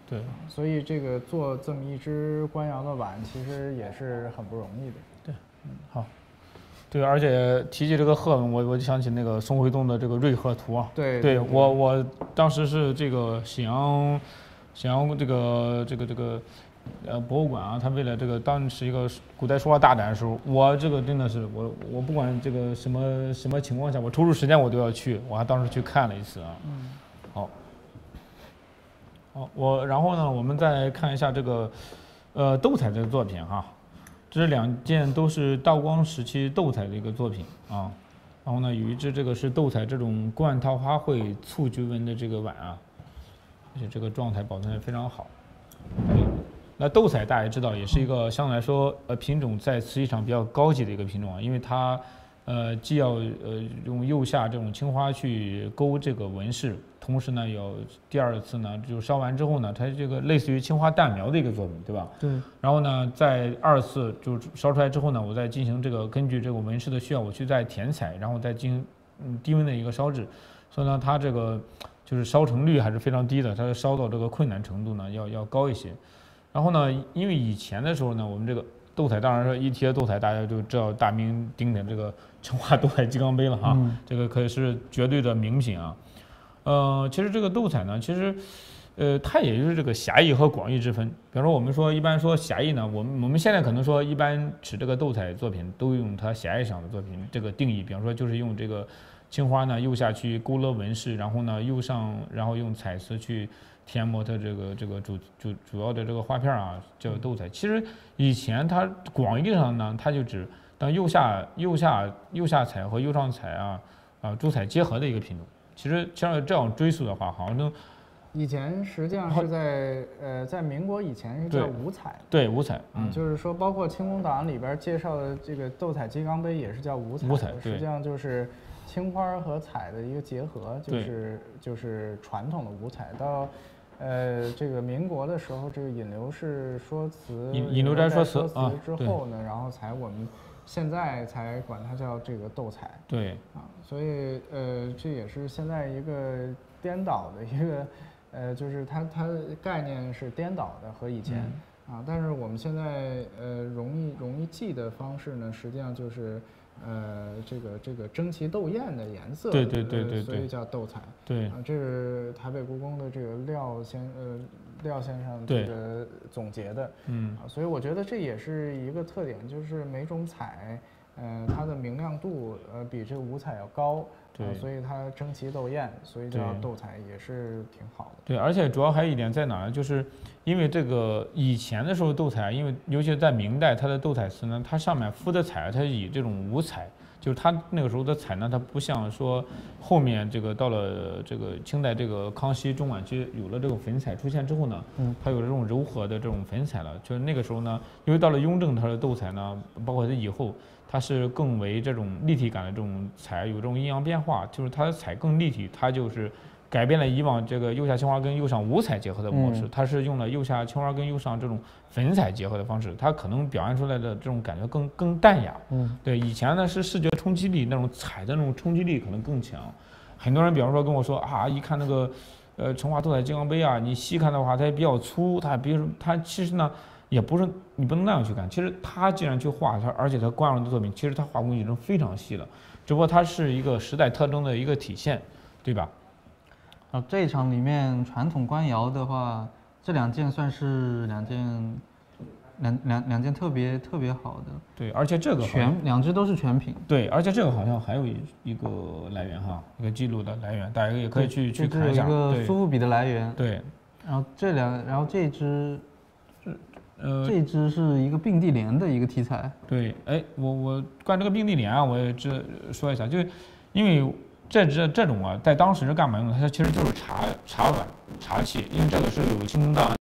对， 所以这个做这么一只官窑的碗，其实也是很不容易的。 对，嗯，好。对，而且提起这个鹤纹，我我就想起那个宋徽宗的这个《瑞鹤图》啊。 对， 对我我当时是这个沈阳，沈阳这个这个这个，呃，博物馆啊，他为了这个当时一个古代书画大展的时候，我这个真的是我我不管这个什么什么情况下，我抽出时间我都要去，我还当时去看了一次啊。 嗯。 好。好，我然后呢，我们再看一下这个，呃，斗彩这个作品哈。这两件都是道光时期斗彩的一个作品啊，然后呢，有一只这个是斗彩这种冠套花卉蹴菊纹的这个碗啊，而且这个状态保存得非常好。那斗彩大家也知道，也是一个相对来说呃品种在瓷器上比较高级的一个品种啊，因为它呃既要呃用釉下这种青花去勾这个纹饰。同时呢，有第二次呢，就烧完之后呢，它这个类似于青花淡描的一个作品，对吧？ 对。 然后呢，在二次就烧出来之后呢，我再进行这个根据这个纹饰的需要，我去再填彩，然后再进行嗯低温的一个烧制。所以呢，它这个就是烧成率还是非常低的，它烧到这个困难程度呢要要高一些。然后呢，因为以前的时候呢，我们这个斗彩，当然说一提到斗彩，大家就知道大名鼎鼎这个成华斗彩鸡缸杯了哈，嗯、这个可以是绝对的名品啊。呃，其实这个斗彩呢，其实，呃，它也就是这个狭义和广义之分。比方说，我们说一般说狭义呢，我们我们现在可能说一般指这个斗彩作品都用它狭义上的作品这个定义。比方说，就是用这个青花呢釉下去勾勒纹饰，然后呢釉上然后用彩瓷去填抹它这个这个主主主要的这个花片啊，叫斗彩。其实以前它广义上呢，它就指当釉下釉下釉下彩和釉上彩啊啊珠彩结合的一个品种。其实像这样追溯的话，好像都以前实际上是在呃，在民国以前是叫五彩， 对五彩， 嗯，就是说包括清宫档里边介绍的这个斗彩鸡缸杯也是叫五彩， 五彩实际上就是青花和彩的一个结合，就是就是传统的五彩。到呃这个民国的时候，这个引流式说辞， 引引流斋说辞啊之后呢，然后才我们。现在才管它叫这个斗彩， 对啊，所以呃，这也是现在一个颠倒的一个，呃，就是它它概念是颠倒的和以前、嗯、啊，但是我们现在呃容易容易记的方式呢，实际上就是呃这个这个争奇斗艳的颜色， 对对对 对, 对， 所以叫斗彩， 对啊，这是台北故宫的这个廖先呃。廖先生这个总结的， 嗯、 啊，所以我觉得这也是一个特点，就是每种彩，呃，它的明亮度呃比这个五彩要高， 对、 啊，所以它争奇斗艳，所以叫斗彩也是挺好的。 对，而且主要还有一点在哪呢？就是因为这个以前的时候斗彩，因为尤其是在明代，它的斗彩瓷呢，它上面敷的彩，它以这种五彩。就是它那个时候的彩呢，它不像说后面这个到了这个清代这个康熙中晚期有了这种粉彩出现之后呢，嗯，它有这种柔和的这种粉彩了。就是那个时候呢，因为到了雍正它的斗彩呢，包括它以后，它是更为这种立体感的这种彩，有这种阴阳变化，就是它的彩更立体，它就是改变了以往这个釉下青花跟釉上五彩结合的模式，嗯、它是用了釉下青花跟釉上这种粉彩结合的方式，它可能表现出来的这种感觉更更淡雅。嗯，对，以前呢是视觉冲击力那种彩的那种冲击力可能更强。很多人比方说跟我说啊，一看那个呃成华斗彩金刚杯啊，你细看的话它也比较粗，它比如说它其实呢也不是你不能那样去看，其实它既然去画它，而且它官窑的作品，其实它画工已经非常细了，只不过它是一个时代特征的一个体现，对吧？ 啊，这一场里面传统官窑的话，这两件算是两件，两两两件特别特别好的。 对，而且这个全两只都是全品。 对，而且这个好像还有一一个来源哈，一个记录的来源，大家也可以去去看一下。 这有一个苏富比的来源。 对。 然后这两，然后这只，呃，这只是一个并蒂莲的一个题材。 对，哎，我我关于这个并蒂莲啊，我也这说一下，就因为。这这这种啊，在当时是干嘛用的？它其实就是茶茶碗、茶器，因为这个是有清宫档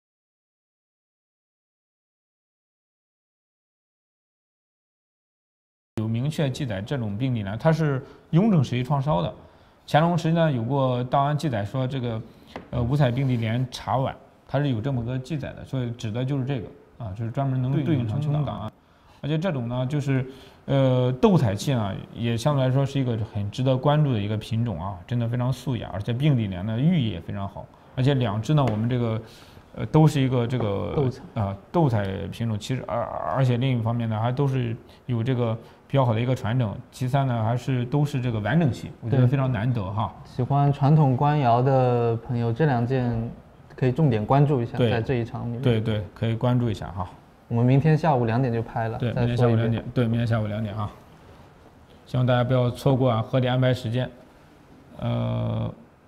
有明确记载，这种并蒂莲它是雍正时期创烧的。乾隆时期呢，有过档案记载说这个呃五彩并蒂莲茶碗，它是有这么个记载的，所以指的就是这个啊，就是专门能对应成清宫档案。而且这种呢，就是。呃，斗彩器呢，也相对来说是一个很值得关注的一个品种啊，真的非常素雅，而且并蒂莲的寓意也非常好。而且两只呢，我们这个， 呃，都是一个这个斗彩啊斗彩品种。其实而而且另一方面呢，还都是有这个比较好的一个传承。其三呢，还是都是这个完整性，我觉得非常难得哈。 喜欢传统官窑的朋友，这两件可以重点关注一下， 对在这一场里面。 对对，可以关注一下哈。 我们明天下午两点就拍了。 对， 再明天下午两点。对，明天下午两点哈。希望大家不要错过啊，合理安排时间。呃，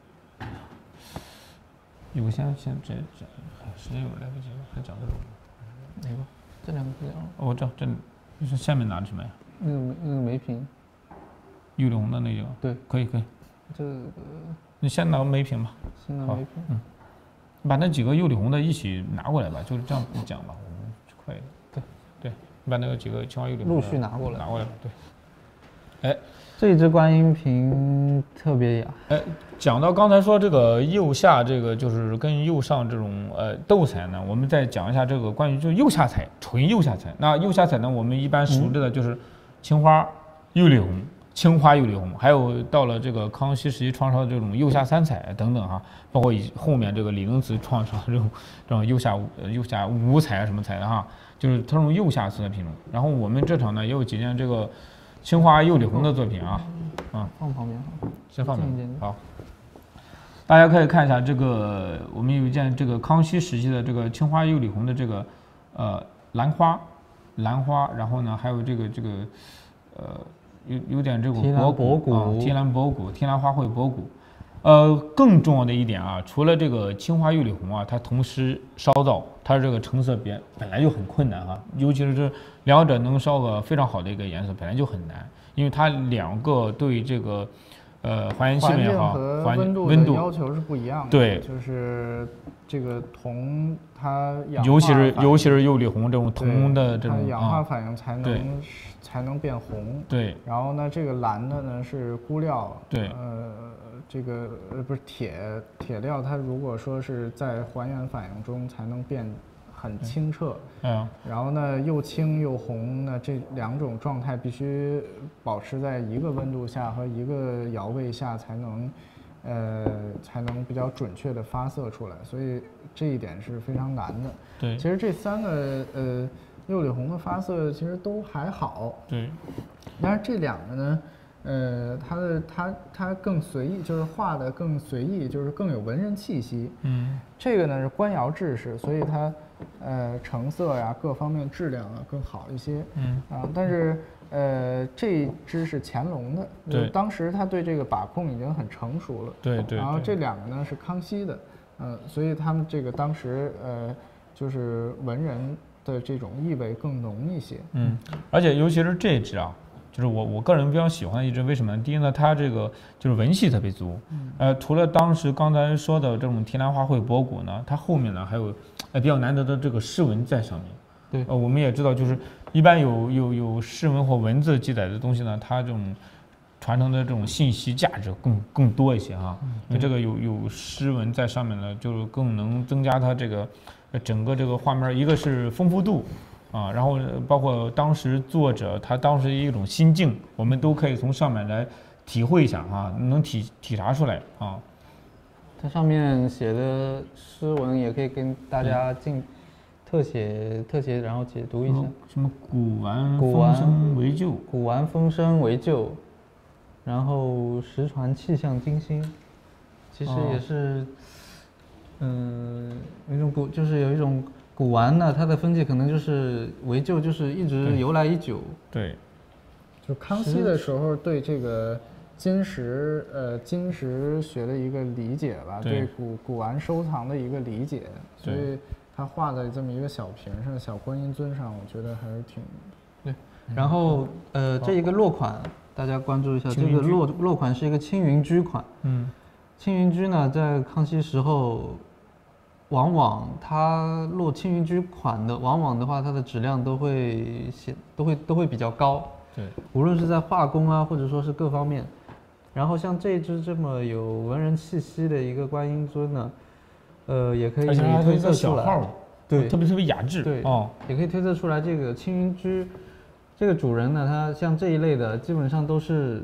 有先先这这时间有来不及了，还讲这种。 哪个？这两个不讲了。 哦，我知道，这就是下面拿的什么呀？ 那个那个梅瓶。 玉龙的那个。对，可以可以。 这个。 你先拿梅瓶吧。 先拿梅瓶。 嗯。你把那几个釉里红的一起拿过来吧，就是这样讲吧，我们快一点。对对，你把那个几个青花釉里红陆续拿过来。 拿过来吧，对。哎。 这一支观音瓶特别雅。 哎，讲到刚才说这个釉下，这个就是跟釉上这种呃斗彩呢，我们再讲一下这个关于就是釉下彩，纯釉下彩。那釉下彩呢，我们一般熟知的就是青花、釉里红、青花釉里红，还有到了这个康熙时期创造的这种釉下三彩等等哈，包括以后面这个李庚辞创造这种这种釉下呃釉下五彩啊什么彩的哈，就是它这种釉下色的品种。然后我们这场呢也有几件这个。青花釉里红的作品啊，啊， 放旁边好， 先放旁边好。大家可以看一下这个，我们有一件这个康熙时期的这个青花釉里红的这个呃兰花，兰花，然后呢还有这个这个呃有有点这个博骨啊，提篮博骨，提篮花卉博骨。呃，更重要的一点啊，除了这个青花釉里红啊，它同时烧造，它这个成色别本来就很困难啊，尤其是这两者能烧个非常好的一个颜色，本来就很难，因为它两个对这个呃还原气味也好， 环境和温度要求是不一样的。 对， 就是这个铜它氧化， 尤其是尤其是釉里红这种铜的这种它氧化反应才能、啊、才能变红。 对。 然后呢，这个蓝的呢是钴料。 对。 呃。这个呃不是铁铁料，它如果说是在还原反应中才能变很清澈， 嗯， 然后呢又青又红，那这两种状态必须保持在一个温度下和一个窑位下才能，呃才能比较准确的发色出来，所以这一点是非常难的。 对， 其实这三个呃釉里红的发色其实都还好， 对， 但是这两个呢。呃，它的它它更随意，就是画的更随意，就是更有文人气息。 嗯， 这个呢是官窑制式，所以它呃成色呀各方面质量啊更好一些。 嗯啊，但是呃这支是乾隆的， 对， 当时他对这个把控已经很成熟了。 对 对, 对。 然后这两个呢是康熙的，呃，所以他们这个当时呃就是文人的这种意味更浓一些。 嗯，而且尤其是这一支啊。就是我我个人比较喜欢的一支，为什么呢？第一呢，它这个就是文气特别足，呃，除了当时刚才说的这种提篮花卉博骨呢，它后面呢还有呃比较难得的这个诗文在上面。 对， 呃，我们也知道，就是一般有有有诗文或文字记载的东西呢，它这种传承的这种信息价值更更多一些哈。因为这个有有诗文在上面呢，就是更能增加它这个整个这个画面，一个是丰富度。啊，然后包括当时作者他当时一种心境，我们都可以从上面来体会一下啊，能体体察出来啊。 它上面写的诗文也可以跟大家进特写特写，然后解读一下。 什么古玩风声为旧， 古玩风声为旧，然后实传气象精心，其实也是，嗯、呃，有一种古就是有一种。古玩呢，它的分界可能就是为旧，就是一直由来已久。 对， 就康熙的时候对这个金石呃金石学的一个理解吧，对, 对古古玩收藏的一个理解，所以他画在这么一个小瓶上、小观音尊上，我觉得还是挺对。然后呃，这一个落款大家关注一下，这个落落款是一个青云居款。 嗯， 青云居呢，在康熙时候。往往它落青云居款的，往往的话，它的质量都会显都会都会比较高。 对， 无论是在画工啊，或者说是各方面。然后像这支这么有文人气息的一个观音尊呢，呃，也可以推测出来，对， 特别特别雅致， 对， 哦， 也可以推测出来这个青云居这个主人呢，他像这一类的，基本上都是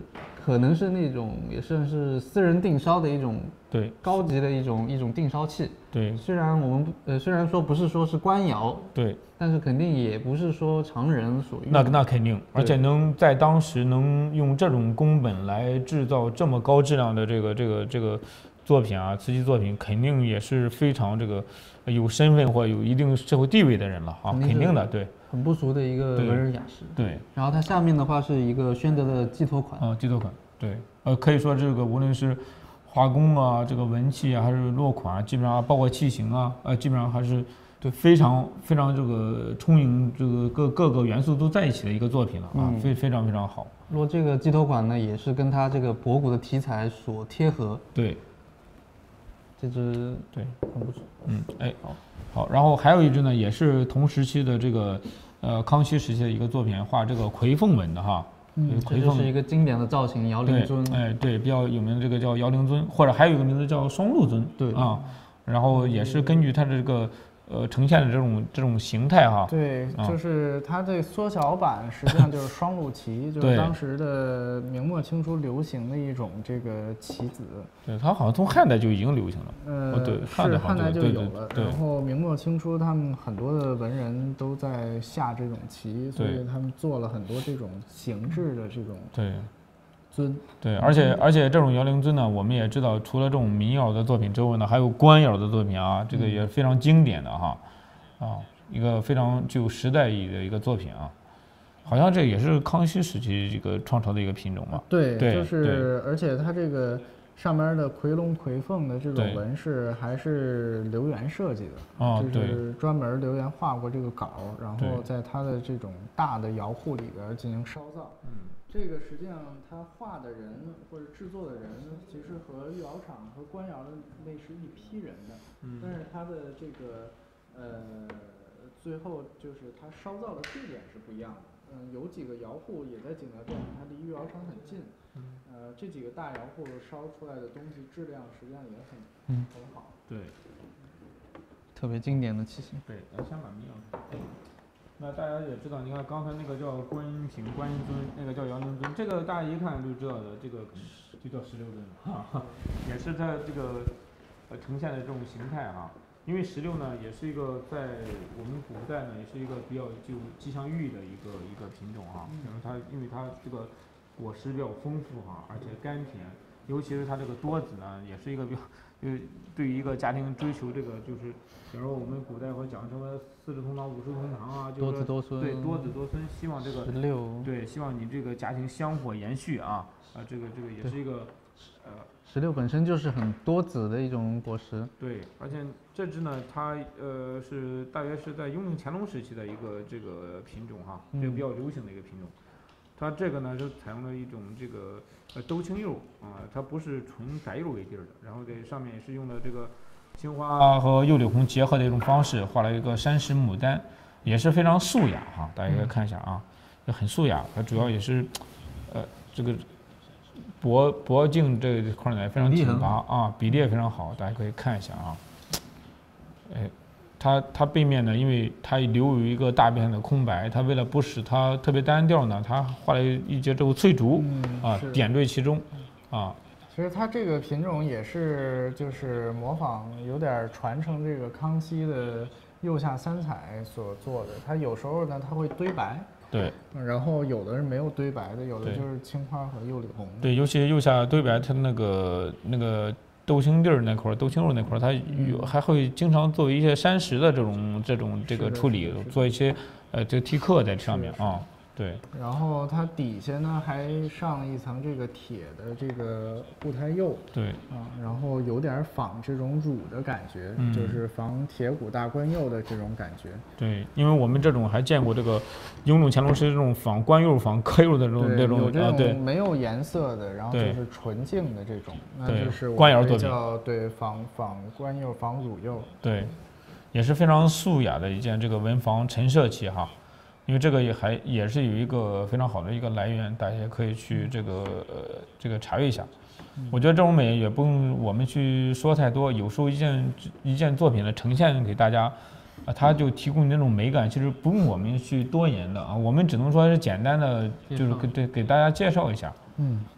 可能是那种也算是私人定烧的一种对高级的一种一种定烧器。 对， 虽然我们呃虽然说不是说是官窑， 对， 但是肯定也不是说常人所用。 那那肯定，而且能在当时能用这种工本来制造这么高质量的这个这个这个作品啊，瓷器作品，肯定也是非常这个有身份或有一定社会地位的人了啊，肯定的，对， 很不俗的一个文人雅士。 对， 然后它下面的话是一个宣德的寄托款啊，寄托款，对，呃，可以说这个无论是画工啊，这个文器啊，还是落款啊，基本上包括器型啊，呃，基本上还是对非常非常这个充盈这个各各个元素都在一起的一个作品了啊，非非常非常好。 若这个寄托款呢，也是跟它这个博古的题材所贴合。 对， 这只对很不错。 嗯，哎，好，好，然后还有一只呢，也是同时期的这个呃康熙时期的一个作品，画这个魁凤纹的哈。 嗯，这就是一个经典的造型，摇铃尊。 哎，对，比较有名的这个叫摇铃尊，或者还有一个名字叫双鹿尊。 对啊，然后也是根据它的这个呃呈现的这种这种形态哈。 对，就是它这缩小版实际上就是双陆旗，就是当时的明末清初流行的一种这个棋子。 对，它好像从汉代就已经流行了。 呃， 对， 是汉代就有了。 对， 然后明末清初他们很多的文人都在下这种棋，所以他们做了很多这种形制的这种对尊。 对，而且而且这种摇铃尊呢，我们也知道，除了这种民谣的作品之外呢，还有官窑的作品啊，这个也非常经典的哈，啊，一个非常具有时代意义的一个作品啊。好像这也是康熙时期这个创朝的一个品种嘛。 对，就是而且它这个上面的夔龙夔凤的这种纹饰还是刘源设计的， 哦， 就是专门刘源画过这个稿，然后在它的这种大的窑户里边进行烧造。嗯，这个实际上他画的人或者制作的人，其实和御窑厂和官窑的那是一批人的，嗯，但是他的这个呃最后就是他烧造的地点是不一样的。嗯，有几个窑户也在景德镇，它离御窑厂很近。嗯，呃，这几个大窑户烧出来的东西质量实际上也很嗯很好。 对， 特别经典的器型。 对，咱先把民谣。那大家也知道，你看刚才那个叫观音瓶、观音尊，那个叫摇铃尊，这个大家一看就知道的，这个就叫石榴尊，哈哈，也是它这个呃呈现的这种形态哈。因为石榴呢，也是一个在我们古代呢，也是一个比较具有吉祥寓意的一个一个品种哈。因为它因为它这个果实比较丰富哈，而且甘甜，尤其是它这个多子呢，也是一个比较，呃，对于一个家庭追求这个就是，比如说我们古代会讲什么四世同堂、五世同堂啊，就是多子多孙， 对，多子多孙，希望这个十六， 对，希望你这个家庭香火延续啊啊，这个这个也是一个，呃。 石榴本身就是很多子的一种果实。 对，而且这支呢，它呃是大约是在雍正、乾隆时期的一个这个品种哈，这个比较流行的一个品种。它这个呢是采用了一种这个呃兜青釉啊，它不是纯白釉为底儿的，然后这上面也是用的这个青花和釉里红结合的一种方式，画了一个山石牡丹，也是非常素雅哈，大家可以看一下啊，也很素雅。它主要也是呃这个。脖脖颈这块呢非常挺拔啊，比例也非常好，大家可以看一下啊。哎，它它背面呢，因为它留有一个大片的空白，它为了不使它特别单调呢，它画了一节这个翠竹、嗯、啊点缀其中啊。 其实它这个品种也是就是模仿有点传承这个康熙的釉下三彩所做的，它有时候呢它会堆白。 对， 然后有的是没有堆白的，有的就是青花和釉里红。 对，尤其釉下堆白，它那个那个豆青地儿那块儿，豆青肉那块儿，它有还会经常作为一些山石的这种这种这个处理，做一些呃这个剔刻在上面啊。对， 然后它底下呢还上一层这个铁的这个固态釉， 对啊，然后有点仿这种乳的感觉，嗯、就是仿铁骨大官釉的这种感觉。 对，因为我们这种还见过这个雍正、乾隆时这种仿官釉、仿刻釉的这种这种有这啊，对， 没有颜色的，然后就是纯净的这种，那就是官窑作品， 对，仿仿官釉、仿乳釉， 对，也是非常素雅的一件这个文房陈设器哈。因为这个也还也是有一个非常好的一个来源，大家也可以去这个呃这个查阅一下。我觉得这种美也不用我们去说太多，有时候一件一件作品的呈现给大家，啊，它就提供那种美感，其实不用我们去多言的啊，我们只能说是简单的，就是给对给大家介绍一下。嗯，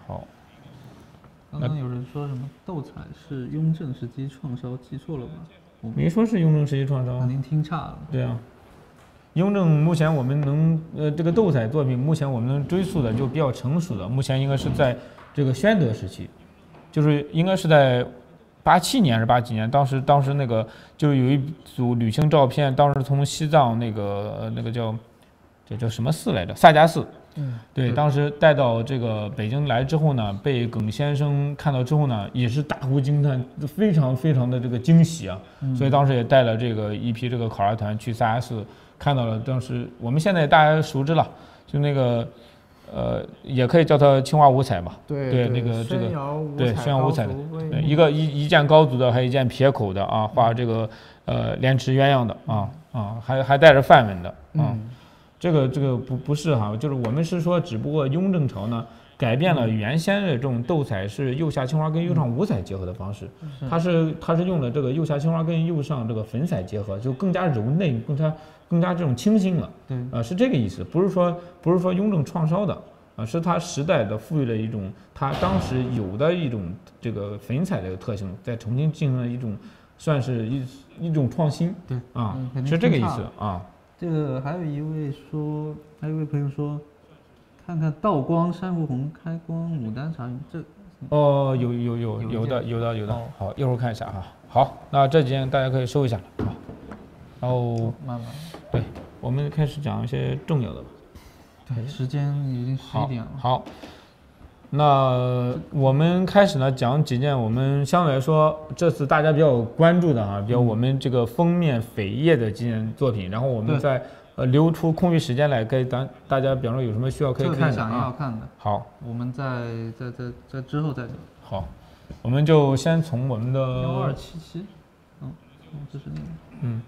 好。 刚刚有人说什么斗彩是雍正时期创烧，记错了吗？我没说是雍正时期创烧。 肯定听差了。 对啊。雍正目前我们能呃这个斗彩作品，目前我们能追溯的就比较成熟的，目前应该是在这个宣德时期，就是应该是在八七年还是八几年，当时当时那个就是有一组旅行照片，当时从西藏那个呃那个叫这叫什么寺来着？萨迦寺。 嗯， 对，当时带到这个北京来之后呢，被耿先生看到之后呢，也是大呼惊叹，非常非常的这个惊喜啊， 嗯、 所以当时也带了这个一批这个考察团去萨迦寺。看到了，当时我们现在大家熟知了，就那个，呃，也可以叫它青花五彩吧。 对对，那个这个对宣扬五彩的，一个一一件高足的，还有一件撇口的啊，画这个呃莲池鸳鸯的啊啊，还还带着梵文的啊， 嗯、 这个这个不不是哈，就是我们是说，只不过雍正朝呢改变了原先的这种斗彩是右下青花跟右上五彩结合的方式，它是它是用了这个右下青花跟右上这个粉彩结合，就更加柔嫩，更加。更加这种清新了， 对， 呃，是这个意思，不是说不是说雍正创烧的，啊、呃，是他时代的赋予了一种他当时有的一种这个粉彩的特性，再重新进行了一种算是一一种创新， 对， 啊， 嗯、 是这个意思啊。 这个还有一位说，还有一位朋友说，看看道光、珊瑚红、开光、牡丹茶园，这哦，有有有有的有的有的，好，一会儿看一下哈。好，那这几件大家可以收一下了啊。然后慢慢， 对，我们开始讲一些重要的吧。 对，时间已经十一点了。 好，那我们开始呢讲几件我们相对来说这次大家比较关注的啊，比如我们这个封面扉页的几件作品，然后我们再呃留出空余时间来给咱大家，比方说有什么需要可以看的啊， 想要看的。 好， 我们在在在在之后再讲。 好，我们就先从我们的幺二七七，嗯，这是那个， 嗯。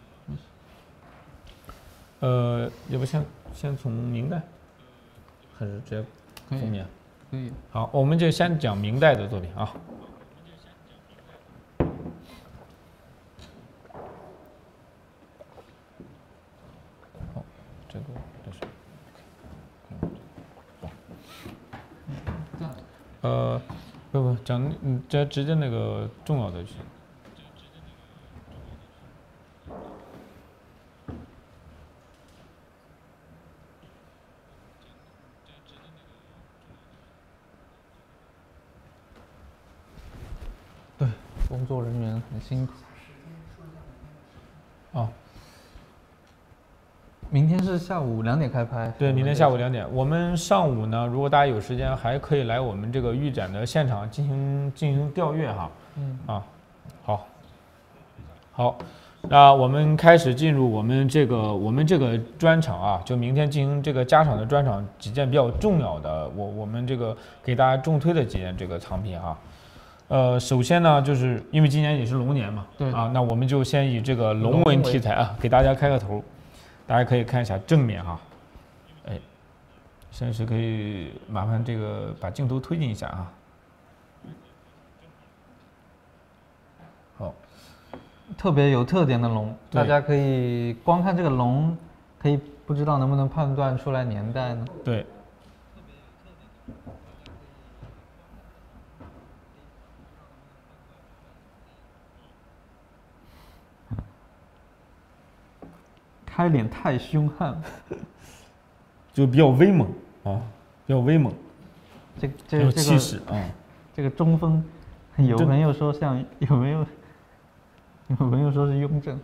呃，要不先先从明代，还是直接封面？ 可以。 好，我们就先讲明代的作品啊。好，这个这是。呃，不不，讲嗯，这直接那个重要的去。 对，工作人员很辛苦。 哦， 明天是下午两点开拍。 对，明天下午两点。我们上午呢，如果大家有时间，还可以来我们这个预展的现场进行进行调阅哈。 嗯。 啊，好，好，那我们开始进入我们这个我们这个专场啊，就明天进行这个加场的专场，几件比较重要的，我我们这个给大家重推的几件这个藏品哈。呃，首先呢，就是因为今年也是龙年嘛， 对啊，那我们就先以这个龙纹题材啊，给大家开个头，大家可以看一下正面哈，哎，先是可以麻烦这个把镜头推进一下啊，好， 特别有特点的龙，大家可以光看这个龙，可以不知道能不能判断出来年代呢？ 对。 开脸太凶悍了， 就比较威猛啊，比较威猛， 这这有气势啊。 这个中锋，有朋友说像有没有？有朋友说是雍正，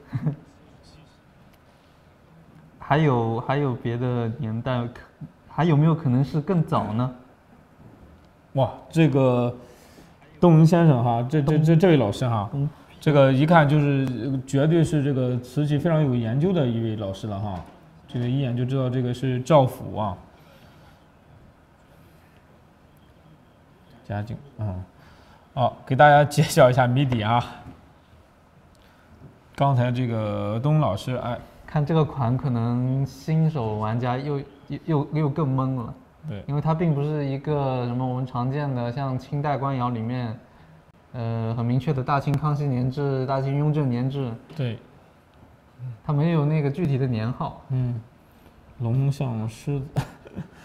还有还有别的年代，还有没有可能是更早呢？ 哇，这个东云先生哈，这这这这位老师哈。这个一看就是绝对是这个瓷器非常有研究的一位老师了哈，这个一眼就知道这个是赵府啊，嘉靖啊，好，给大家揭晓一下谜底啊。刚才这个东老师哎， 看这个款可能新手玩家又又又又更懵了， 对， 因为它并不是一个什么我们常见的像清代官窑里面。呃，很明确的大清康熙年制、大清雍正年制， 对， 它没有那个具体的年号。 嗯，龙像狮子，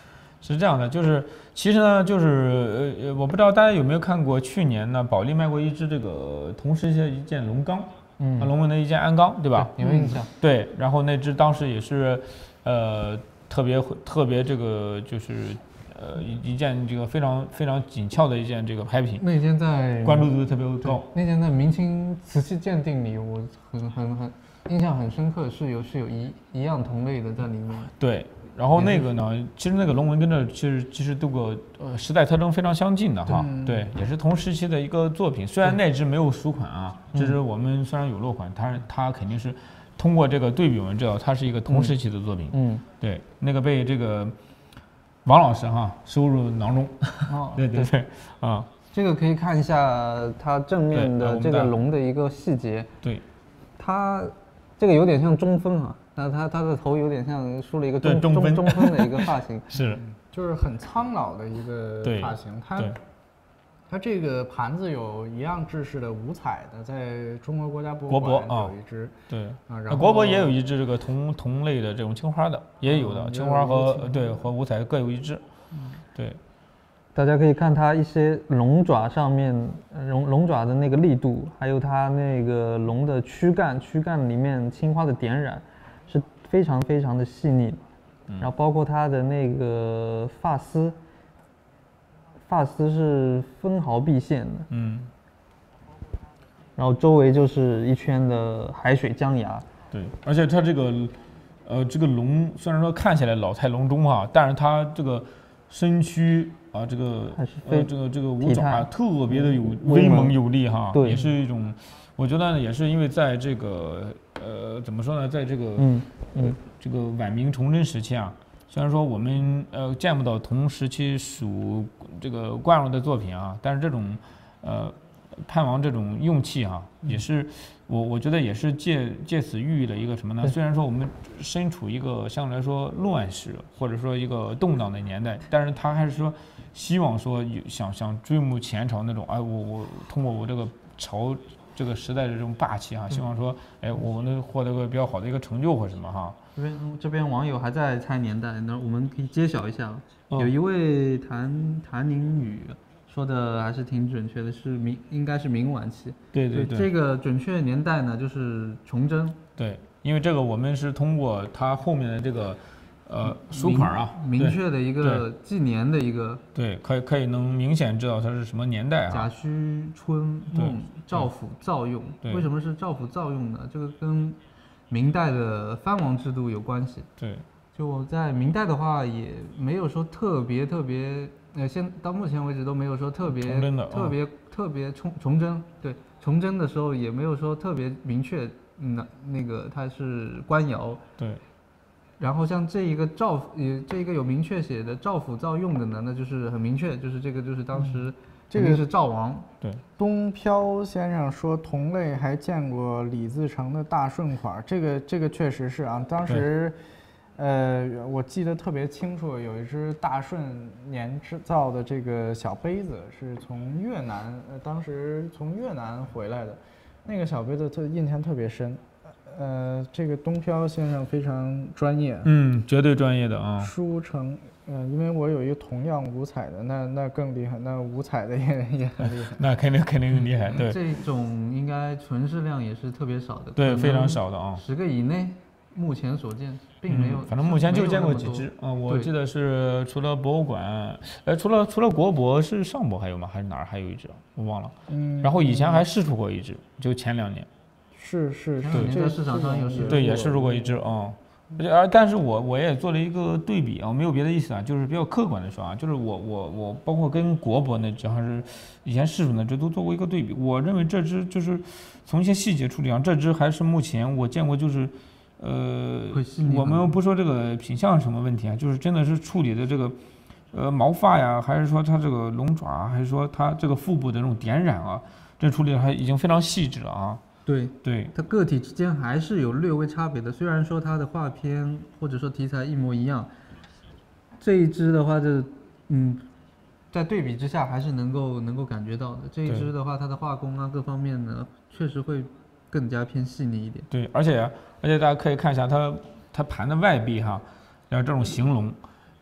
是这样的，就是其实呢，就是呃，我不知道大家有没有看过，去年呢，保利卖过一只这个同时期的一件龙钢，嗯，龙纹的一件鞍钢，对吧？ 有印象。 对，然后那只当时也是，呃，特别特别这个就是呃一一件这个非常非常紧俏的一件这个拍品， 那件在关注度特别高。 那件在明清瓷器鉴定里，我很很很印象很深刻，是有是有一一样同类的在里面。 对。然后那个呢，其实那个龙纹跟这其实其实都个呃时代特征非常相近的哈，对，也是同时期的一个作品。虽然那只没有属款啊，这只我们虽然有落款，它它肯定是通过这个对比我们知道它是一个同时期的作品。嗯，对，那个被这个王老师哈收入囊中。哦，对对对，啊， 这个可以看一下它正面的这个龙的一个细节。 对， 它这个有点像中分啊。那他他的头有点像梳了一个中中中分的一个发型， 是， 就是很苍老的一个发型。它它这个盘子有一样制式的五彩的，在中国国家博物馆有一只， 对啊，然后国博也有一只这个同同类的这种青花的，也有的青花和对和五彩各有一只，对。 大家可以看它一些龙爪上面龙龙爪的那个力度，还有它那个龙的躯干，躯干里面青花的点染。是非常非常的细腻，然后包括它的那个发丝，发丝是分毫毕现的，嗯，然后周围就是一圈的海水江崖， 对，而且它这个，呃，这个龙虽然说看起来老态龙钟啊，但是它这个身躯啊，这个呃这个这个五爪啊，特别的有威猛有力哈，对，也是一种，我觉得呢也是因为在这个。呃，怎么说呢？在这个嗯嗯这个晚明崇祯时期啊，虽然说我们呃见不到同时期属这个冠荣的作品啊，但是这种呃盼望这种用气哈、啊，也是我我觉得也是借借此寓意了一个什么呢？虽然说我们身处一个相对来说乱世或者说一个动荡的年代，但是他还是说希望说有想想追慕前朝那种哎我我通过我这个朝。这个时代的这种霸气哈、啊，希望说，哎，我们能获得个比较好的一个成就或什么哈。 这边这边网友还在猜年代，那我们可以揭晓一下。哦、有一位谭谭宁宇说的还是挺准确的，是明应该是明晚期。 对对对。 这个准确年代呢，就是崇祯。 对，因为这个我们是通过它后面的这个。呃，书款啊， 明确的一个纪年的一个， 对，可以可以能明显知道它是什么年代啊。 甲戌春孟赵府造用，为什么是赵府造用呢？这个跟明代的藩王制度有关系。 对， 就在明代的话，也没有说特别特别，呃，现到目前为止都没有说特别特别特别崇崇祯，对，崇祯的时候也没有说特别明确，那那个它是官窑。 对。 然后像这一个赵，也这一个有明确写的赵府造用的呢，那就是很明确，就是这个就是当时、嗯、这个是赵王。 对， 东飘先生说同类还见过李自成的大顺款，这个这个确实是啊，当时，呃，我记得特别清楚，有一只大顺年制造的这个小杯子是从越南，呃，当时从越南回来的，那个小杯子特印象特别深。呃，这个东飘先生非常专业， 嗯，绝对专业的啊。 书成，呃，因为我有一个同样五彩的，那那更厉害，那五彩的也也很厉害， 那肯定肯定厉害，对。 这种应该存世量也是特别少的， 对，非常少的啊， 十个以内，目前所见并没有， 嗯、反正目前就见过几只啊，我记得是除了博物馆，呃，除了除了国博是上博还有吗？还是哪儿还有一只？我忘了。嗯。然后以前还试出过一只，就前两年。 是是， 对，这个市场上有试对也试出过一只啊，而且而但是我我也做了一个对比啊，没有别的意思啊，就是比较客观的说啊，就是我我我包括跟国博那只还是以前试出那只都做过一个对比，我认为这只就是从一些细节处理上，这只还是目前我见过就是，呃，我们不说这个品相什么问题啊，就是真的是处理的这个，呃毛发呀，还是说它这个龙爪，还是说它这个腹部的这种点染啊，这处理的还已经非常细致了啊。 对对， 它个体之间还是有略微差别的。虽然说它的画片或者说题材一模一样，这一支的话就，嗯，在对比之下还是能够能够感觉到的。这一支的话，它的画工啊各方面呢，确实会更加偏细腻一点。 对，而且而且大家可以看一下它它盘的外壁哈，然后这种形龙，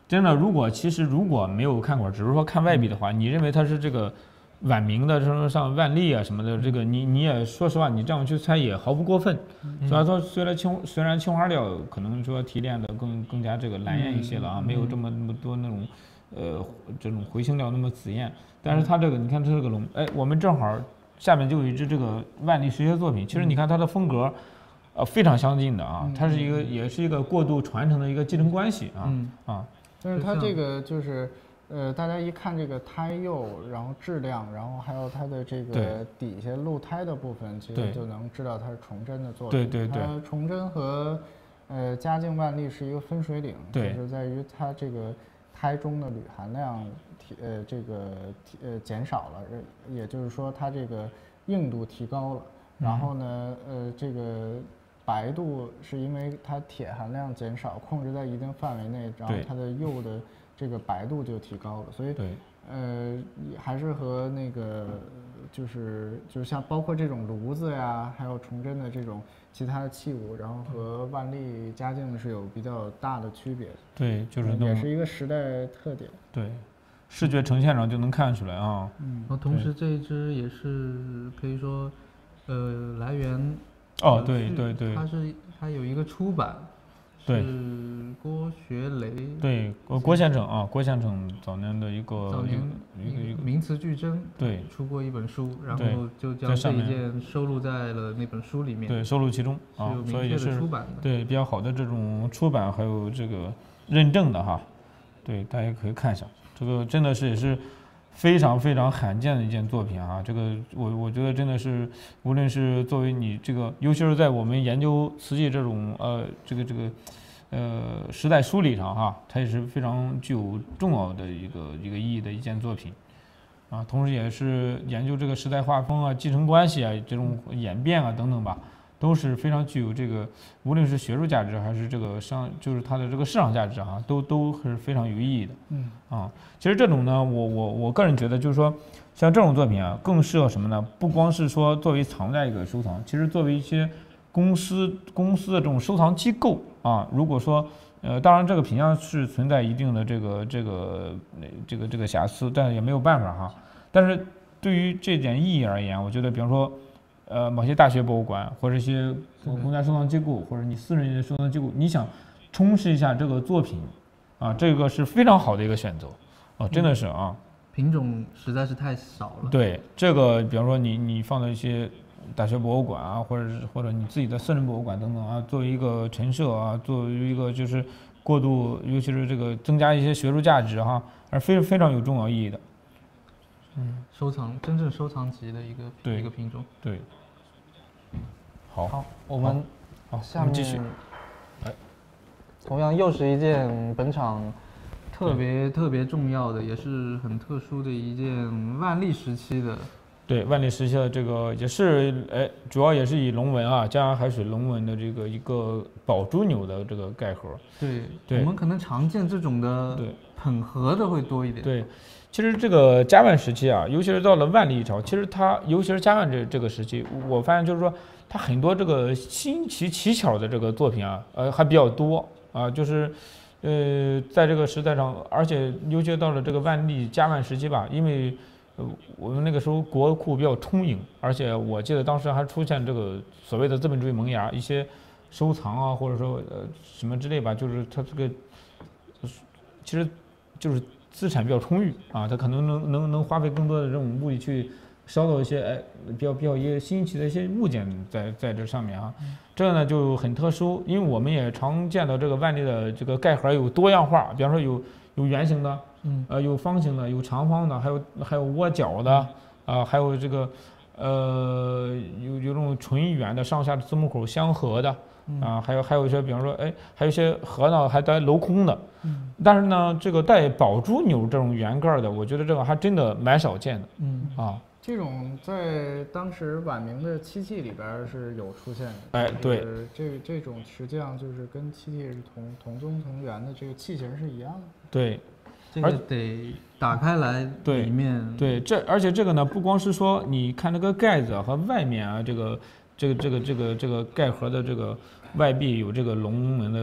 真的，如果其实如果没有看管，只是说看外壁的话，你认为它是这个晚明的，什么像万历啊什么的，这个你你也说实话，你这样去猜也毫不过分。虽然说虽然青虽然青花料可能说提炼的更更加这个蓝艳一些了啊，没有这么那么多那种呃这种回青料那么紫艳，但是它这个你看它这个龙，哎，我们正好下面就有一支这个万历时期的作品，其实你看它的风格。呃，非常相近的啊，它是一个，也是一个过渡传承的一个继承关系啊、嗯、啊。 但是它这个就是，呃，大家一看这个胎釉，然后质量，然后还有它的这个底下露胎的部分，其实就能知道它是崇祯的作品。 对对对。 它崇祯和呃嘉靖万历是一个分水岭，就是在于它这个胎中的铝含量提呃这个呃减少了，也就是说它这个硬度提高了。然后呢，呃，这个白度是因为它铁含量减少，控制在一定范围内，然后它的釉的这个白度就提高了，所以，呃，还是和那个就是就像包括这种炉子呀，还有崇祯的这种其他的器物，然后和万历、嘉靖是有比较大的区别的。 对，就是也是一个时代特点。 对。视觉呈现上就能看出来啊。 嗯，然后同时这一支也是可以说。呃，来源哦，对对对， 它是它有一个出版， 对， 是郭学雷， 对，郭郭先生啊，郭先生早年的一个早年一个一个名词剧真， 对， 出过一本书，然后就将这一件收录在了那本书里面， 对，收录其中啊，所以是出版的， 对比较好的这种出版还有这个认证的哈，对，大家可以看一下，这个真的是也是。非常非常罕见的一件作品啊！这个我我觉得真的是，无论是作为你这个，尤其是在我们研究瓷器这种呃这个这个呃时代梳理上哈，它也是非常具有重要的一个一个意义的一件作品啊。同时也是研究这个时代画风啊、继承关系啊、这种演变啊等等吧，都是非常具有这个，无论是学术价值还是这个商，就是它的这个市场价值啊，都都是非常有意义的。嗯啊，其实这种呢，我我我个人觉得就是说，像这种作品啊，更适合什么呢？不光是说作为藏家一个收藏，其实作为一些公司公司的这种收藏机构啊，如果说呃，当然这个品相是存在一定的这个这个这个这个瑕疵，但也没有办法哈。但是对于这点意义而言，我觉得，比方说。呃，某些大学博物馆或者一些公家收藏机构，或者你私人的收藏机构，你想充实一下这个作品，啊，这个是非常好的一个选择，啊，真的是啊。 品种实在是太少了。 对，这个比方说你你放到一些大学博物馆啊，或者是或者你自己的私人博物馆等等啊，作为一个陈设啊，作为一个就是过渡，尤其是这个增加一些学术价值哈，而非非常有重要意义的。 嗯，收藏真正收藏级的一个一个品种。 对。好， 好，我们好， 下面继续。哎， 同样又是一件本场特别特别重要的，也是很特殊的一件万历时期的。 对，万历时期的这个也是，哎，主要也是以龙纹啊，江洋海水龙纹的这个一个宝珠钮的这个盖盒。 对， 对， 我们可能常见这种的对捧盒的会多一点。 对。其实这个嘉万时期啊，尤其是到了万历朝，其实它，尤其是嘉万这这个时期，我发现就是说，它很多这个新奇奇巧的这个作品啊，呃，还比较多啊，就是，呃，在这个时代上，而且尤其到了这个万历嘉万时期吧，因为，呃，我们那个时候国库比较充盈，而且我记得当时还出现这个所谓的资本主义萌芽，一些收藏啊，或者说呃什么之类吧，就是它这个，其实就是。资产比较充裕啊，他可能能能能花费更多的这种目的去烧到一些哎比较比较一些新奇的一些物件在在这上面啊，这个呢就很特殊，因为我们也常见到这个万历的这个盖盒有多样化，比方说有有圆形的，嗯，呃有方形的，有长方的，还有还有窝角的啊，还有这个呃有有这种纯圆的上下字幕口相合的。啊，还有还有一些，比方说，哎，还有一些盒呢还带镂空的，嗯，但是呢，这个带宝珠钮这种圆盖的，我觉得这个还真的蛮少见的，嗯啊， 这种在当时晚明的漆器里边是有出现的， 哎，对， 这这种实际上就是跟漆器是同同宗同源的，这个器型是一样的， 对， 这个得打开来里面， 对，对这而且这个呢，不光是说你看这个盖子和外面啊，这个这个这个这个这个盖盒的这个。外壁有这个龙纹的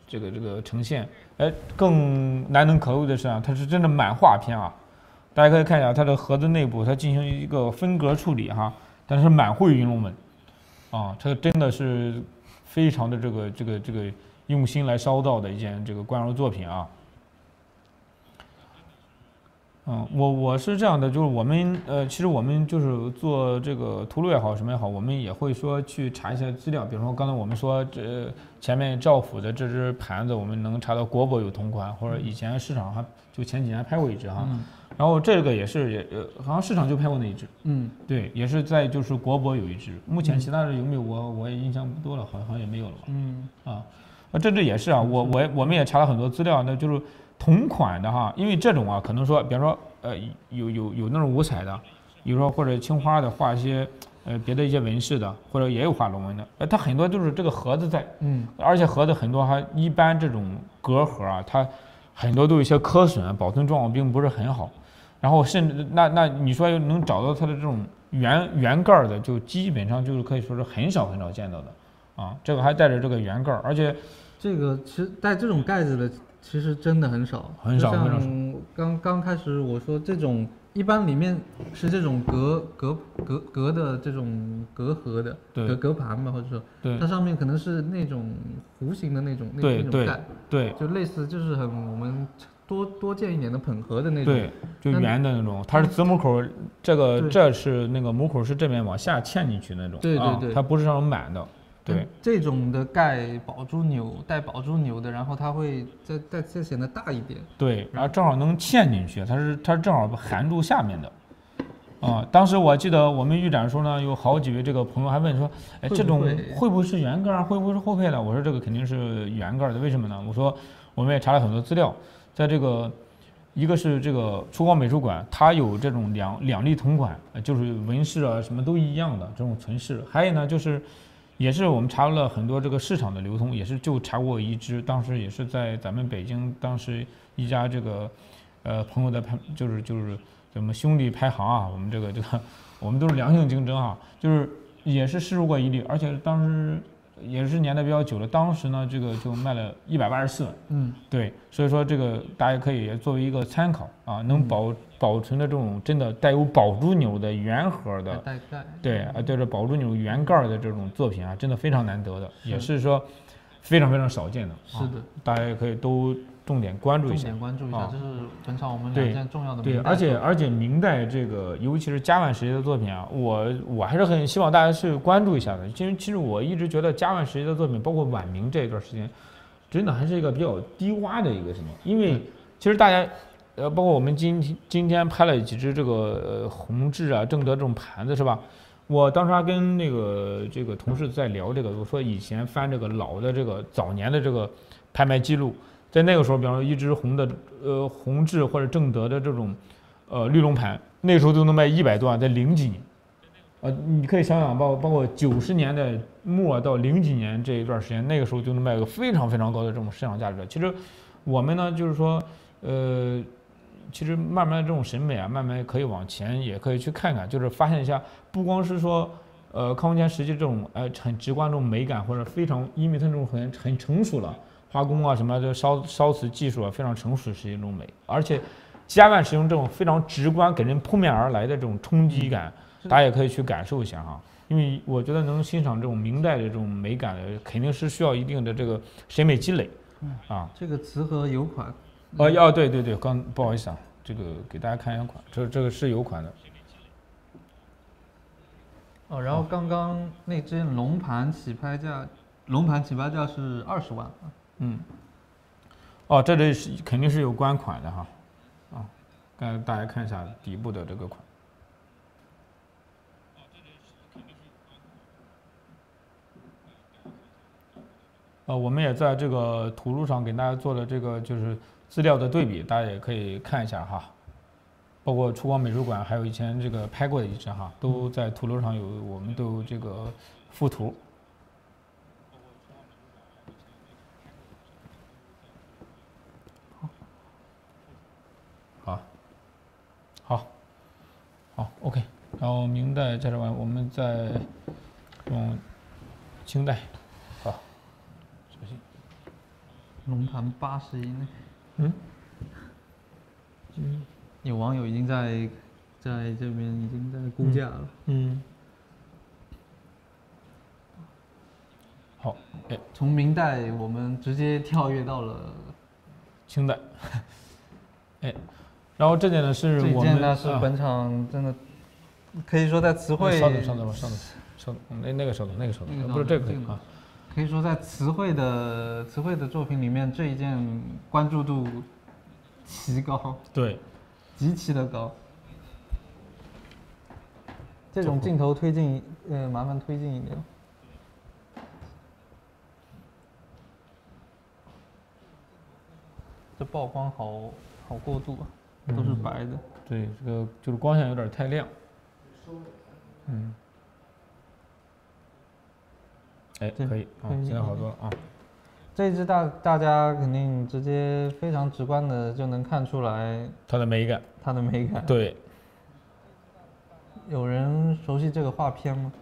这个这个呈现。哎，更难能可贵的是啊，它是真的满画片啊，大家可以看一下它的盒子内部，它进行一个分格处理哈，但是满绘云龙纹，啊，这个真的是非常的这个这个这个用心来烧造的一件这个官窑作品啊。嗯，我我是这样的，就是我们呃，其实我们就是做这个图录也好，什么也好，我们也会说去查一些资料，比如说刚才我们说这前面赵府的这只盘子，我们能查到国博有同款，或者以前市场还就前几年拍过一只哈， 嗯、 然后这个也是也呃，好像市场就拍过那一只， 嗯， 对，也是在就是国博有一只，目前其他的有没有我我也印象不多了，好像好像也没有了吧， 嗯， 啊，啊这只也是啊，我我我们也查了很多资料，那就是。同款的哈，因为这种啊，可能说，比方说，呃，有有有那种五彩的，比如说或者青花的，画一些呃别的一些纹饰的，或者也有画龙纹的，呃，它很多都是这个盒子在， 嗯， 而且盒子很多还一般这种隔盒啊，它很多都有一些磕损，保存状况并不是很好，然后甚至那那你说能找到它的这种圆圆盖的，就基本上就是可以说是很少很少见到的，啊，这个还带着这个圆盖，而且这个其实带这种盖子的。其实真的很少， 很少，很少。 刚刚开始我说这种一般里面是这种隔隔隔隔的这种隔盒的隔隔盘吧，或者说对它上面可能是那种弧形的那种那那种盖， 对， 就类似就是很我们多多见一点的捧盒的那种，对，就圆的那种。它是子母口，这个这是那个母口是这边往下嵌进去那种， 对对对， 它不是那种满的。对， 这种的盖宝珠钮带宝珠钮的，然后它会再再再显得大一点。 对，然后正好能嵌进去，它是它正好含住下面的。啊、嗯，当时我记得我们预展时候呢，有好几位这个朋友还问说，哎，这种会不会是圆盖，会不会是后配的？我说这个肯定是圆盖的，为什么呢？我说我们也查了很多资料，在这个一个是这个初光美术馆，它有这种两两例同款，就是纹饰啊什么都一样的这种存饰，还有呢就是。也是我们查了很多这个市场的流通，也是就查过一只，当时也是在咱们北京，当时一家这个，呃朋友的拍，就是就是怎么兄弟拍行啊，我们这个这个我们都是良性竞争啊，就是也是试入过一例，而且当时也是年代比较久了，当时呢这个就卖了一百八十四万， 嗯， 对，所以说这个大家可以作为一个参考啊，能保。嗯保存的这种真的带有宝珠钮的圆盒的， 带盖， 对啊，带着宝珠钮圆盖的这种作品啊，真的非常难得的，也是说非常非常少见的。 是的， 啊、大家也可以都重点关注一下。 重点关注一下， 啊、 这是本场我们两件重要的对。对，而且而且明代这个，尤其是嘉万时期的作品啊，我我还是很希望大家去关注一下的。其实其实我一直觉得嘉万时期的作品，包括晚明这一段时间，真的还是一个比较低洼的一个什么，因为其实大家。呃，包括我们今天今天拍了几只这个呃弘治啊、正德这种盘子是吧？我当时还跟那个这个同事在聊这个，我说以前翻这个老的这个早年的这个拍卖记录，在那个时候，比方说一只红的呃弘治或者正德的这种呃绿龙盘，那时候都能卖一百多万，在零几年，呃，你可以想想，包包括九十年代末到零几年这一段时间，那个时候就能卖个非常非常高的这种市场价值。其实我们呢，就是说呃。其实慢慢这种审美啊，慢慢可以往前，也可以去看看，就是发现一下，不光是说，呃，康乾时期这种呃很直观这种美感，或者非常因为它这种很很成熟了，画工啊什么的烧烧瓷技术啊非常成熟时期这种美，而且嘉万使用这种非常直观给人扑面而来的这种冲击感，大家也可以去感受一下哈。因为我觉得能欣赏这种明代的这种美感的，肯定是需要一定的这个审美积累，啊。 这个瓷盒有款。 哦，要对对对，刚不好意思啊，这个给大家看一下款，这这个是有款的。 哦，然后刚刚那只龙盘起拍价，龙盘起拍价是二十万。 嗯。哦，这里是肯定是有官款的哈，啊，刚大家看一下底部的这个款。呃，我们也在这个图录上给大家做了这个就是资料的对比，大家也可以看一下哈。包括初光美术馆，还有以前这个拍过的一只哈，都在图录上有，我们都有这个附图。好，好，好 ，OK。然后明代介绍完，我们再用清代。 龙盘八十以内。 嗯， 嗯，有网友已经在在这边已经在估价了。 嗯。嗯好，哎， 从明代我们直接跳跃到了清代，哎，然后这件呢是我们， 这件呢是本场真的可以说在词汇， 稍等稍等稍等稍等，那那个稍等那个稍等，不是这个啊， 可以说在词汇的词汇的作品里面，这一件关注度极高， 对， 极其的高。这种镜头推进，呃，麻烦推进一点。这曝光好好过度啊，都是白的。 嗯、对，这个就是光线有点太亮。嗯。哎，可以啊，现在好多了啊。 这一支大大家肯定直接非常直观的就能看出来它的美感。 它的美感。 对。 有人熟悉这个画片吗？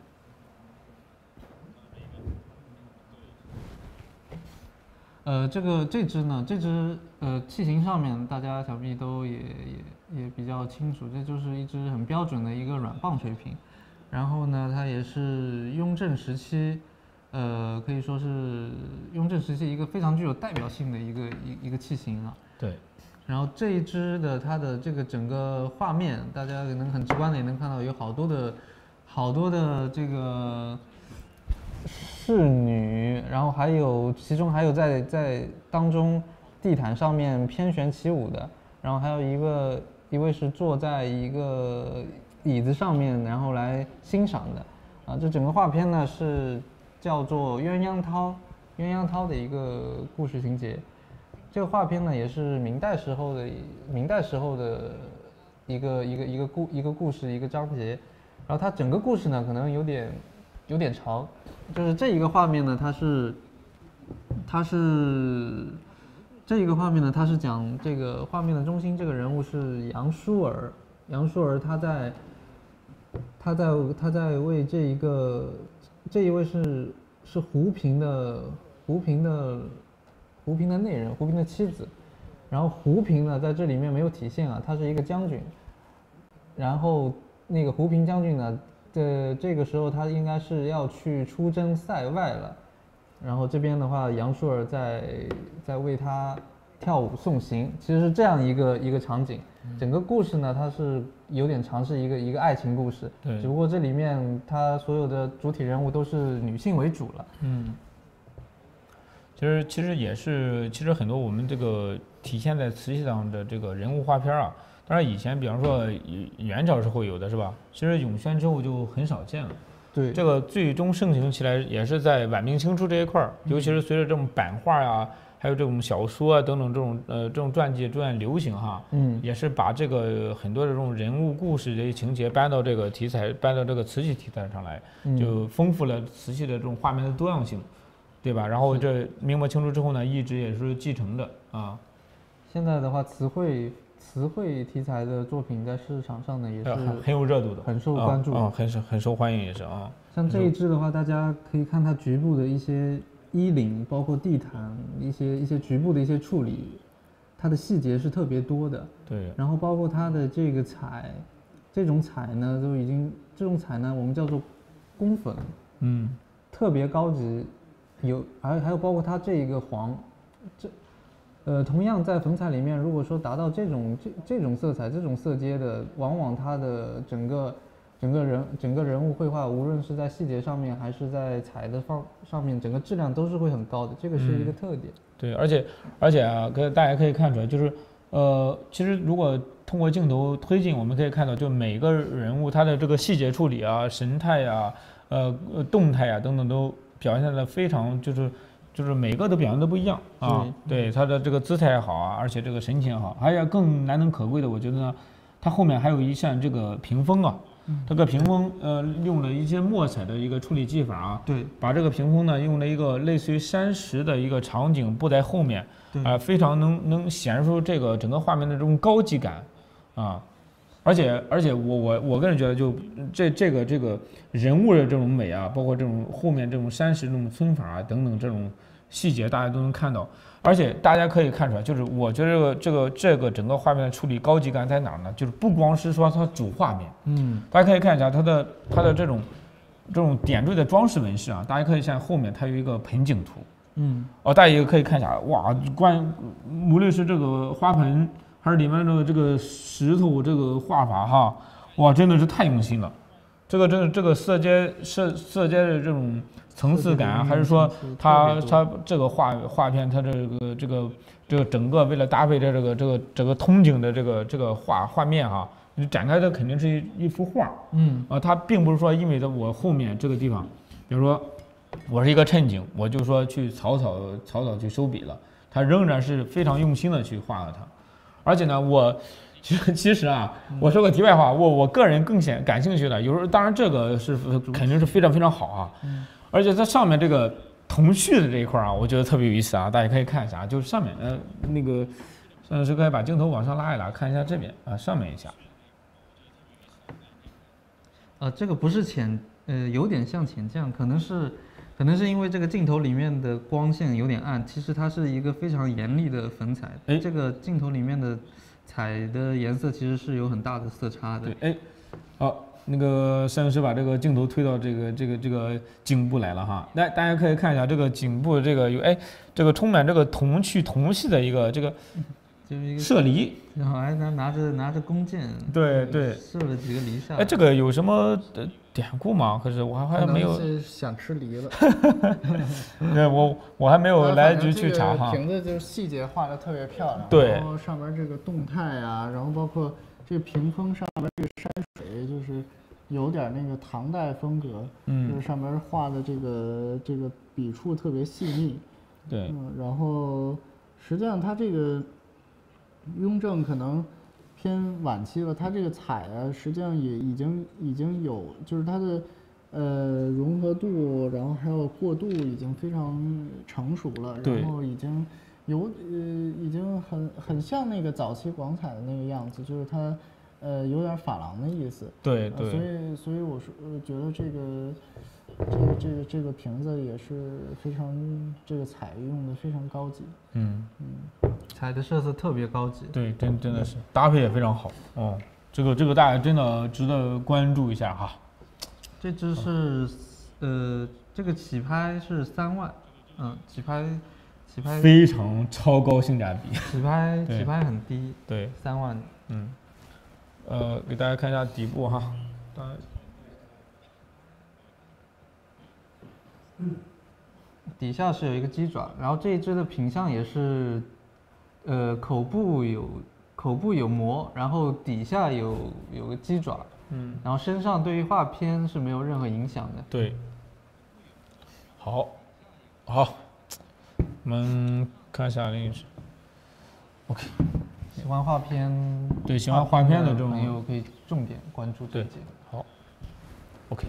呃，这个这支呢，这支呃器型上面大家想必都也也也比较清楚，这就是一支很标准的一个软棒水瓶，然后呢，它也是雍正时期，呃，可以说是雍正时期一个非常具有代表性的一个一一个器型啊。 对。 然后这一支的它的这个整个画面，大家可能很直观的也能看到有好多的好多的这个侍女，然后还有其中还有在在当中地毯上面翩旋起舞的，然后还有一个一位是坐在一个椅子上面然后来欣赏的啊。这整个画片呢是叫做鸳鸯涛鸳鸯涛的一个故事情节。这个画片呢，也是明代时候的明代时候的一个一个一个故一个故事一个章节，然后它整个故事呢可能有点有点长，就是这一个画面呢，它是它是这一个画面呢，它是讲这个画面的中心这个人物是杨舒儿，杨舒儿他在他在他在为这一个这一位是是胡平的胡平的。胡平的内人，胡平的妻子，然后胡平呢在这里面没有体现啊，他是一个将军，然后那个胡平将军呢，的这个时候他应该是要去出征塞外了，然后这边的话杨舒儿在在为他跳舞送行，其实是这样一个一个场景，整个故事呢它是有点尝试一个一个爱情故事， 对， 只不过这里面它所有的主体人物都是女性为主了， 嗯。其实其实也是，其实很多我们这个体现在瓷器上的这个人物画片啊，当然以前比方说元朝是会有的，是吧？其实永宣之后就很少见了。 对， 这个最终盛行起来也是在晚明清初这一块儿，尤其是随着这种版画啊，还有这种小说啊等等这种呃这种传记逐渐流行哈， 嗯， 也是把这个很多这种人物故事这些情节搬到这个题材，搬到这个瓷器题材上来，就丰富了瓷器的这种画面的多样性。对吧？然后这明末清初之后呢，一直也是继承的啊。 现在的话，词汇词汇题材的作品在市场上呢也是很很有热度的， 很受关注啊，啊很受很受欢迎也是啊。 像这一支的话，大家可以看它局部的一些衣领，包括地毯一些一些局部的一些处理，它的细节是特别多的。 对。 然后包括它的这个彩，这种彩呢都已经这种彩呢我们叫做工粉， 嗯， 特别高级。有，还还有包括它这一个黄，这，呃，同样在粉彩里面，如果说达到这种这这种色彩、这种色阶的，往往它的整个整个人整个人物绘画，无论是在细节上面还是在彩的方上面，整个质量都是会很高的，这个是一个特点。嗯、 对，而且而且啊，跟大家可以看出来，就是呃，其实如果通过镜头推进，我们可以看到，就每个人物他的这个细节处理啊、神态啊、呃动态啊等等都。表现的非常就是就是每个都表现的不一样啊，对他的这个姿态也好啊，而且这个神情也好，还有更难能可贵的，我觉得呢，它后面还有一扇这个屏风啊，这个屏风呃用了一些墨彩的一个处理技法啊， 对， 把这个屏风呢用了一个类似于山石的一个场景布在后面，啊、呃，非常能能显示出这个整个画面的这种高级感啊。而且而且我我我个人觉得就这这个这个人物的这种美啊，包括这种后面这种山石这种皴法啊等等这种细节大家都能看到，而且大家可以看出来，就是我觉得这个这个这个整个画面的处理高级感在哪儿呢？就是不光是说它主画面， 嗯， 大家可以看一下它的它的这种这种点缀的装饰纹饰啊，大家可以看后面它有一个盆景图， 嗯， 哦，大家也可以看一下，哇，关无论是这个花盆还是里面的这个石头这个画法哈，哇，真的是太用心了。这个这个这个色阶色色阶的这种层次感啊，还是说它它这个画画片它这个这个这个整个为了搭配这这个这个整个通景的这个这个画画面哈，你展开的肯定是一一幅画， 嗯啊，它并不是说因为的我后面这个地方，比如说我是一个衬景，我就说去草草草草去收笔了，它仍然是非常用心的去画了它，而且呢我。其实其实啊，我说个题外话，我我个人更显感兴趣的，有时候当然这个是肯定是非常非常好啊，而且在上面这个童趣的这一块啊，我觉得特别有意思啊，大家可以看一下，就是上面呃那个，算是可以把镜头往上拉一拉，看一下这边啊，上面一下。 呃，这个不是浅，呃，有点像浅降，可能是，可能是因为这个镜头里面的光线有点暗，其实它是一个非常严厉的粉彩， 哎， 这个镜头里面的。彩的颜色其实是有很大的色差的。 对，哎，好，那个摄影师把这个镜头推到这个这个这个颈部来了哈。那大家可以看一下这个颈部这个有哎，这个充满这个童趣童系的一个这个就是一个射离， 然后还拿拿着拿着弓箭， 对对， 射了几个离下。 哎，这个有什么典故吗？可是我好像没有。 是想吃梨了。 对我我还没有来得及去查哈。 瓶子就是细节画的特别漂亮， 对， 然后上面这个动态啊，然后包括这个屏风上面这个山水，就是有点那个唐代风格，嗯，就是上面画的这个这个笔触特别细腻， 对， 嗯，然后实际上它这个雍正可能偏晚期了，它这个彩啊，实际上也已经已经有，就是它的呃融合度，然后还有过渡已经非常成熟了，然后已经有呃已经很很像那个早期广彩的那个样子，就是它呃有点珐琅的意思。 对对。 呃、所以所以我是呃觉得这个这个这个这个瓶子也是非常这个彩用的非常高级。嗯嗯。彩的色色特别高级， 对，真真的是搭配也非常好哦。这个这个大家真的值得关注一下哈。 这支是，呃，这个起拍是三万，嗯，起拍，起拍非常超高性价比。 起拍起拍很低， 对， 三万， 嗯，呃，给大家看一下底部哈，大家， 嗯，底下是有一个鸡爪，然后这一支的品相也是。呃，口部有口部有膜，然后底下有有个鸡爪，嗯，然后身上对于画片是没有任何影响的。 对，好，好，我们看一下另一支 ，OK。 喜欢画片， 对，喜欢画片的这种朋友可以重点关注这件。 好 ，OK。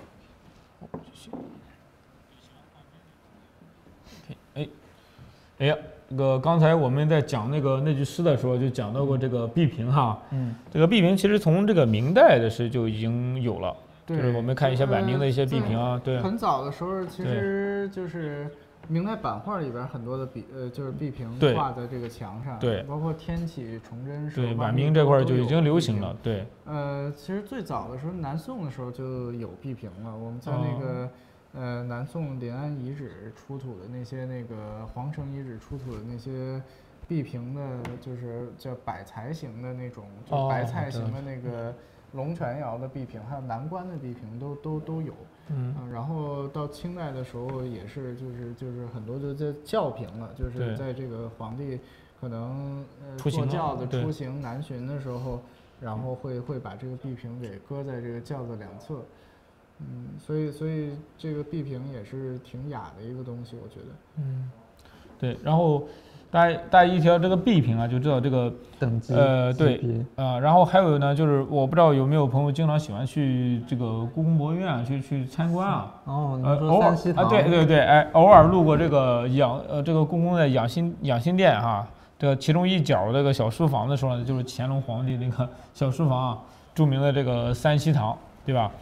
哎，哎呀。这个刚才我们在讲那个那句诗的时候，就讲到过这个壁屏哈。嗯，这个壁屏其实从这个明代的时候就已经有了， 对， 就是我们看一些晚明的一些壁屏啊，对。 很早的时候，其实就是明代版画里边很多的壁呃就是壁屏挂在这个墙上， 对， 包括天启崇祯时候， 对，晚明这块就已经流行了，对。 呃，其实最早的时候，南宋的时候就有壁屏了，我们在那个。哦呃，南宋临安遗址出土的那些那个皇城遗址出土的那些壁屏的，就是叫百才型的那种，就白菜型的那个龙泉窑的壁屏，还有南关的壁屏都都都有。嗯、呃，然后到清代的时候也是，就是就是很多就叫教屏了，就是在这个皇帝可能呃坐轿子出行南巡的时候，然后会会把这个壁屏给搁在这个轿子两侧。嗯，所以所以这个壁屏也是挺雅的一个东西，我觉得。 嗯，对，然后大家大家一提到这个壁屏啊，就知道这个等级。 呃，对啊、呃，然后还有呢，就是我不知道有没有朋友经常喜欢去这个故宫博物院去去参观啊。 哦， 呃，偶尔啊，对对对，哎，偶尔路过这个养呃这个故宫的养心养心殿哈，这个其中一角这个小书房的时候呢，就是乾隆皇帝那个小书房啊，著名的这个三希堂，对吧？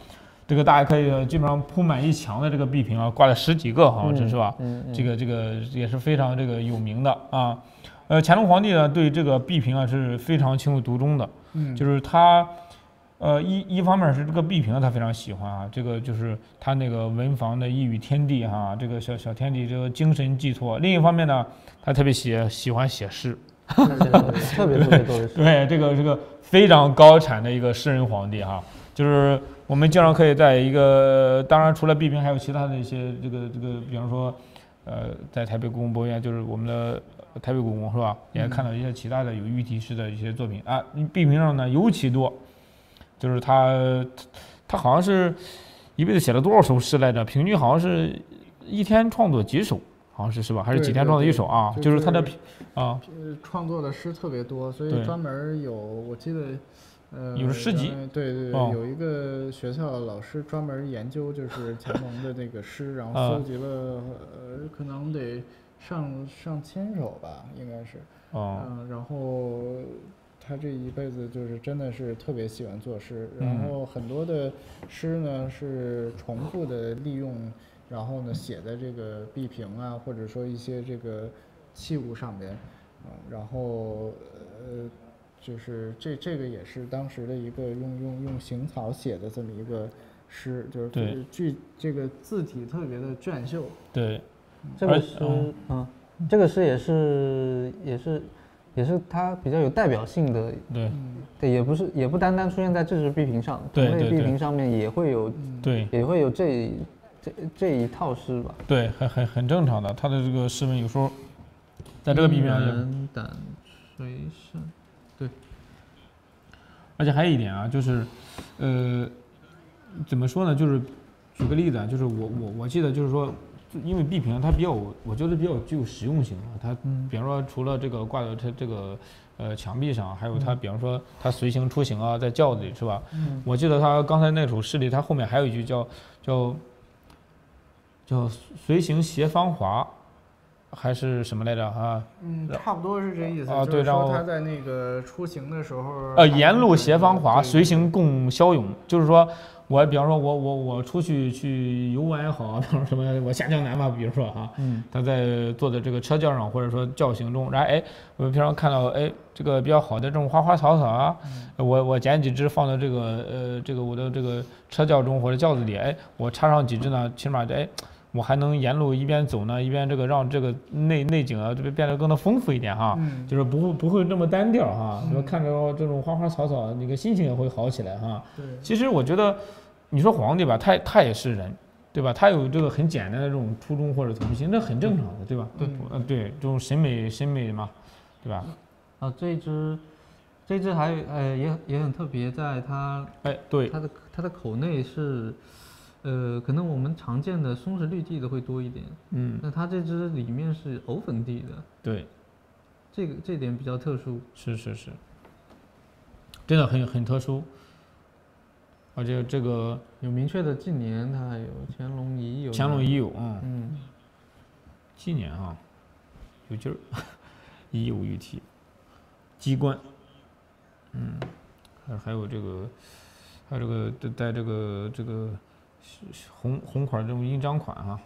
这个大家可以基本上铺满一墙的这个壁屏啊，挂了十几个，好像是是吧？ 嗯嗯、 这个这个也是非常这个有名的啊。呃，乾隆皇帝呢对这个壁屏啊是非常情有独钟的， 嗯， 就是他，呃一一方面是这个壁屏他非常喜欢啊，这个就是他那个文房的一语天地哈、啊，这个小小天地这个精神寄托。另一方面呢，他特别喜喜欢写诗， 特别特别多的诗。 对，这个这个非常高产的一个诗人皇帝哈、啊，就是我们经常可以在一个，当然除了壁屏还有其他的一些这个这个，比方说，呃，在台北故宫博物院就是我们的。台北故宫是吧？也看到一些其他的有御题诗的一些作品啊，壁屏上呢尤其多，就是他他好像是一辈子写了多少首诗来着？平均好像是一天创作几首，好像是是吧？还是几天创作一首啊？ 对对对就是他的啊， 创作的诗特别多，所以专门有我记得。呃， 有诗集， 对对对， 哦、 有一个学校老师专门研究就是乾隆的那个诗，然后搜集了、呃，可能得上上千首吧，应该是。 哦。 嗯，然后他这一辈子就是真的是特别喜欢作诗，然后很多的诗呢是重复的利用，然后呢写在这个壁屏啊，或者说一些这个器物上边，嗯，然后呃。就是这这个也是当时的一个用用用行草写的这么一个诗，就是句这个字体特别的隽秀。 对， 这个诗，嗯、啊，这个诗也是也是也是它比较有代表性的。 对， 对，也不是也不单单出现在这支壁屏上，同类壁屏上面也会有， 对， 也会有这这这一套诗吧。 对，很很很正常的，他的这个诗文有时候在这个壁屏上也。 胆垂胜。对， 而且还有一点啊，就是，呃，怎么说呢？就是举个例子啊，就是我我我记得就是说，因为壁屏它比较，我觉得比较具有实用性啊。它比方说除了这个挂在它这个呃墙壁上，还有它比方说它随行出行啊，在轿子里是吧？嗯、我记得他刚才那首诗里，他后面还有一句叫叫叫随行携芳华。还是什么来着啊？ 嗯，差不多是这意思。 啊，对， 然后他在那个出行的时候， 呃，沿路携芳华，随行共骁勇。就是说，我比方说我我我出去去游玩也好，比方说什么，我下江南嘛，比如说哈，嗯，他在坐的这个车轿上，或者说轿行中，然后哎，我平常看到哎这个比较好的这种花花草草啊，嗯、我我捡几枝放到这个呃这个我的这个车轿中或者轿子里，哎，我插上几枝呢，起码哎。我还能沿路一边走呢，一边这个让这个内内景啊，这边变得更加丰富一点哈，嗯、就是不会不会那么单调哈。你说、嗯、看着这种花花草草，那个心情也会好起来哈。对，其实我觉得，你说皇帝吧，他他也是人，对吧？他有这个很简单的这种初衷或者童心，那很正常的，对吧？对，嗯，对，这种审美审美嘛，对吧？ 啊，这一支，这一支还呃也也很特别，在它哎对， 它的它的口内是。呃，可能我们常见的松石绿地的会多一点，嗯，那它这支里面是藕粉地的， 对， 这个这点比较特殊， 是是是，真的很很特殊，而且这个有明确的纪年，它还有乾隆遗有， 乾隆遗有，嗯， 嗯， 纪年啊，有劲儿，遗有御题，机关，嗯，还还有这个，还有这个带这个这个。红红款这种印章款哈，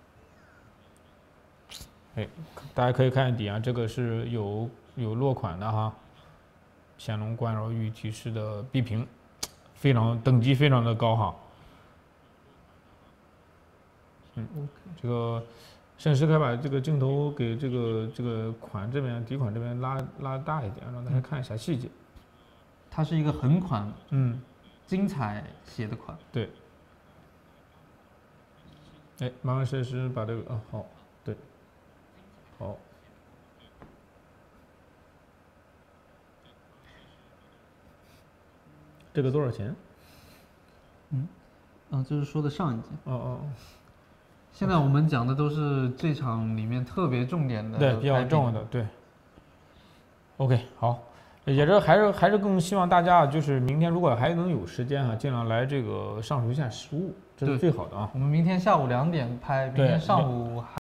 哎，大家可以看底啊，这个是有有落款的哈，乾隆官窑御题式的壁屏，非常等级非常的高哈。嗯，这个沈师可以把这个镜头给这个这个款这边底款这边拉拉大一点，让大家看一下细节。 它是一个横款， 嗯， 精彩写的款， 对。哎，麻烦摄师把这个啊好，对，好，这个多少钱？ 嗯，啊，这是说的上一集。 哦哦哦。 现在我们讲的都是这场里面特别重点的， 对，比较重的，对。OK， 好。也是还是还是更希望大家就是明天如果还能有时间啊，尽量来这个上水县实物，这是最好的啊。 我们明天下午两点拍，明天上午还。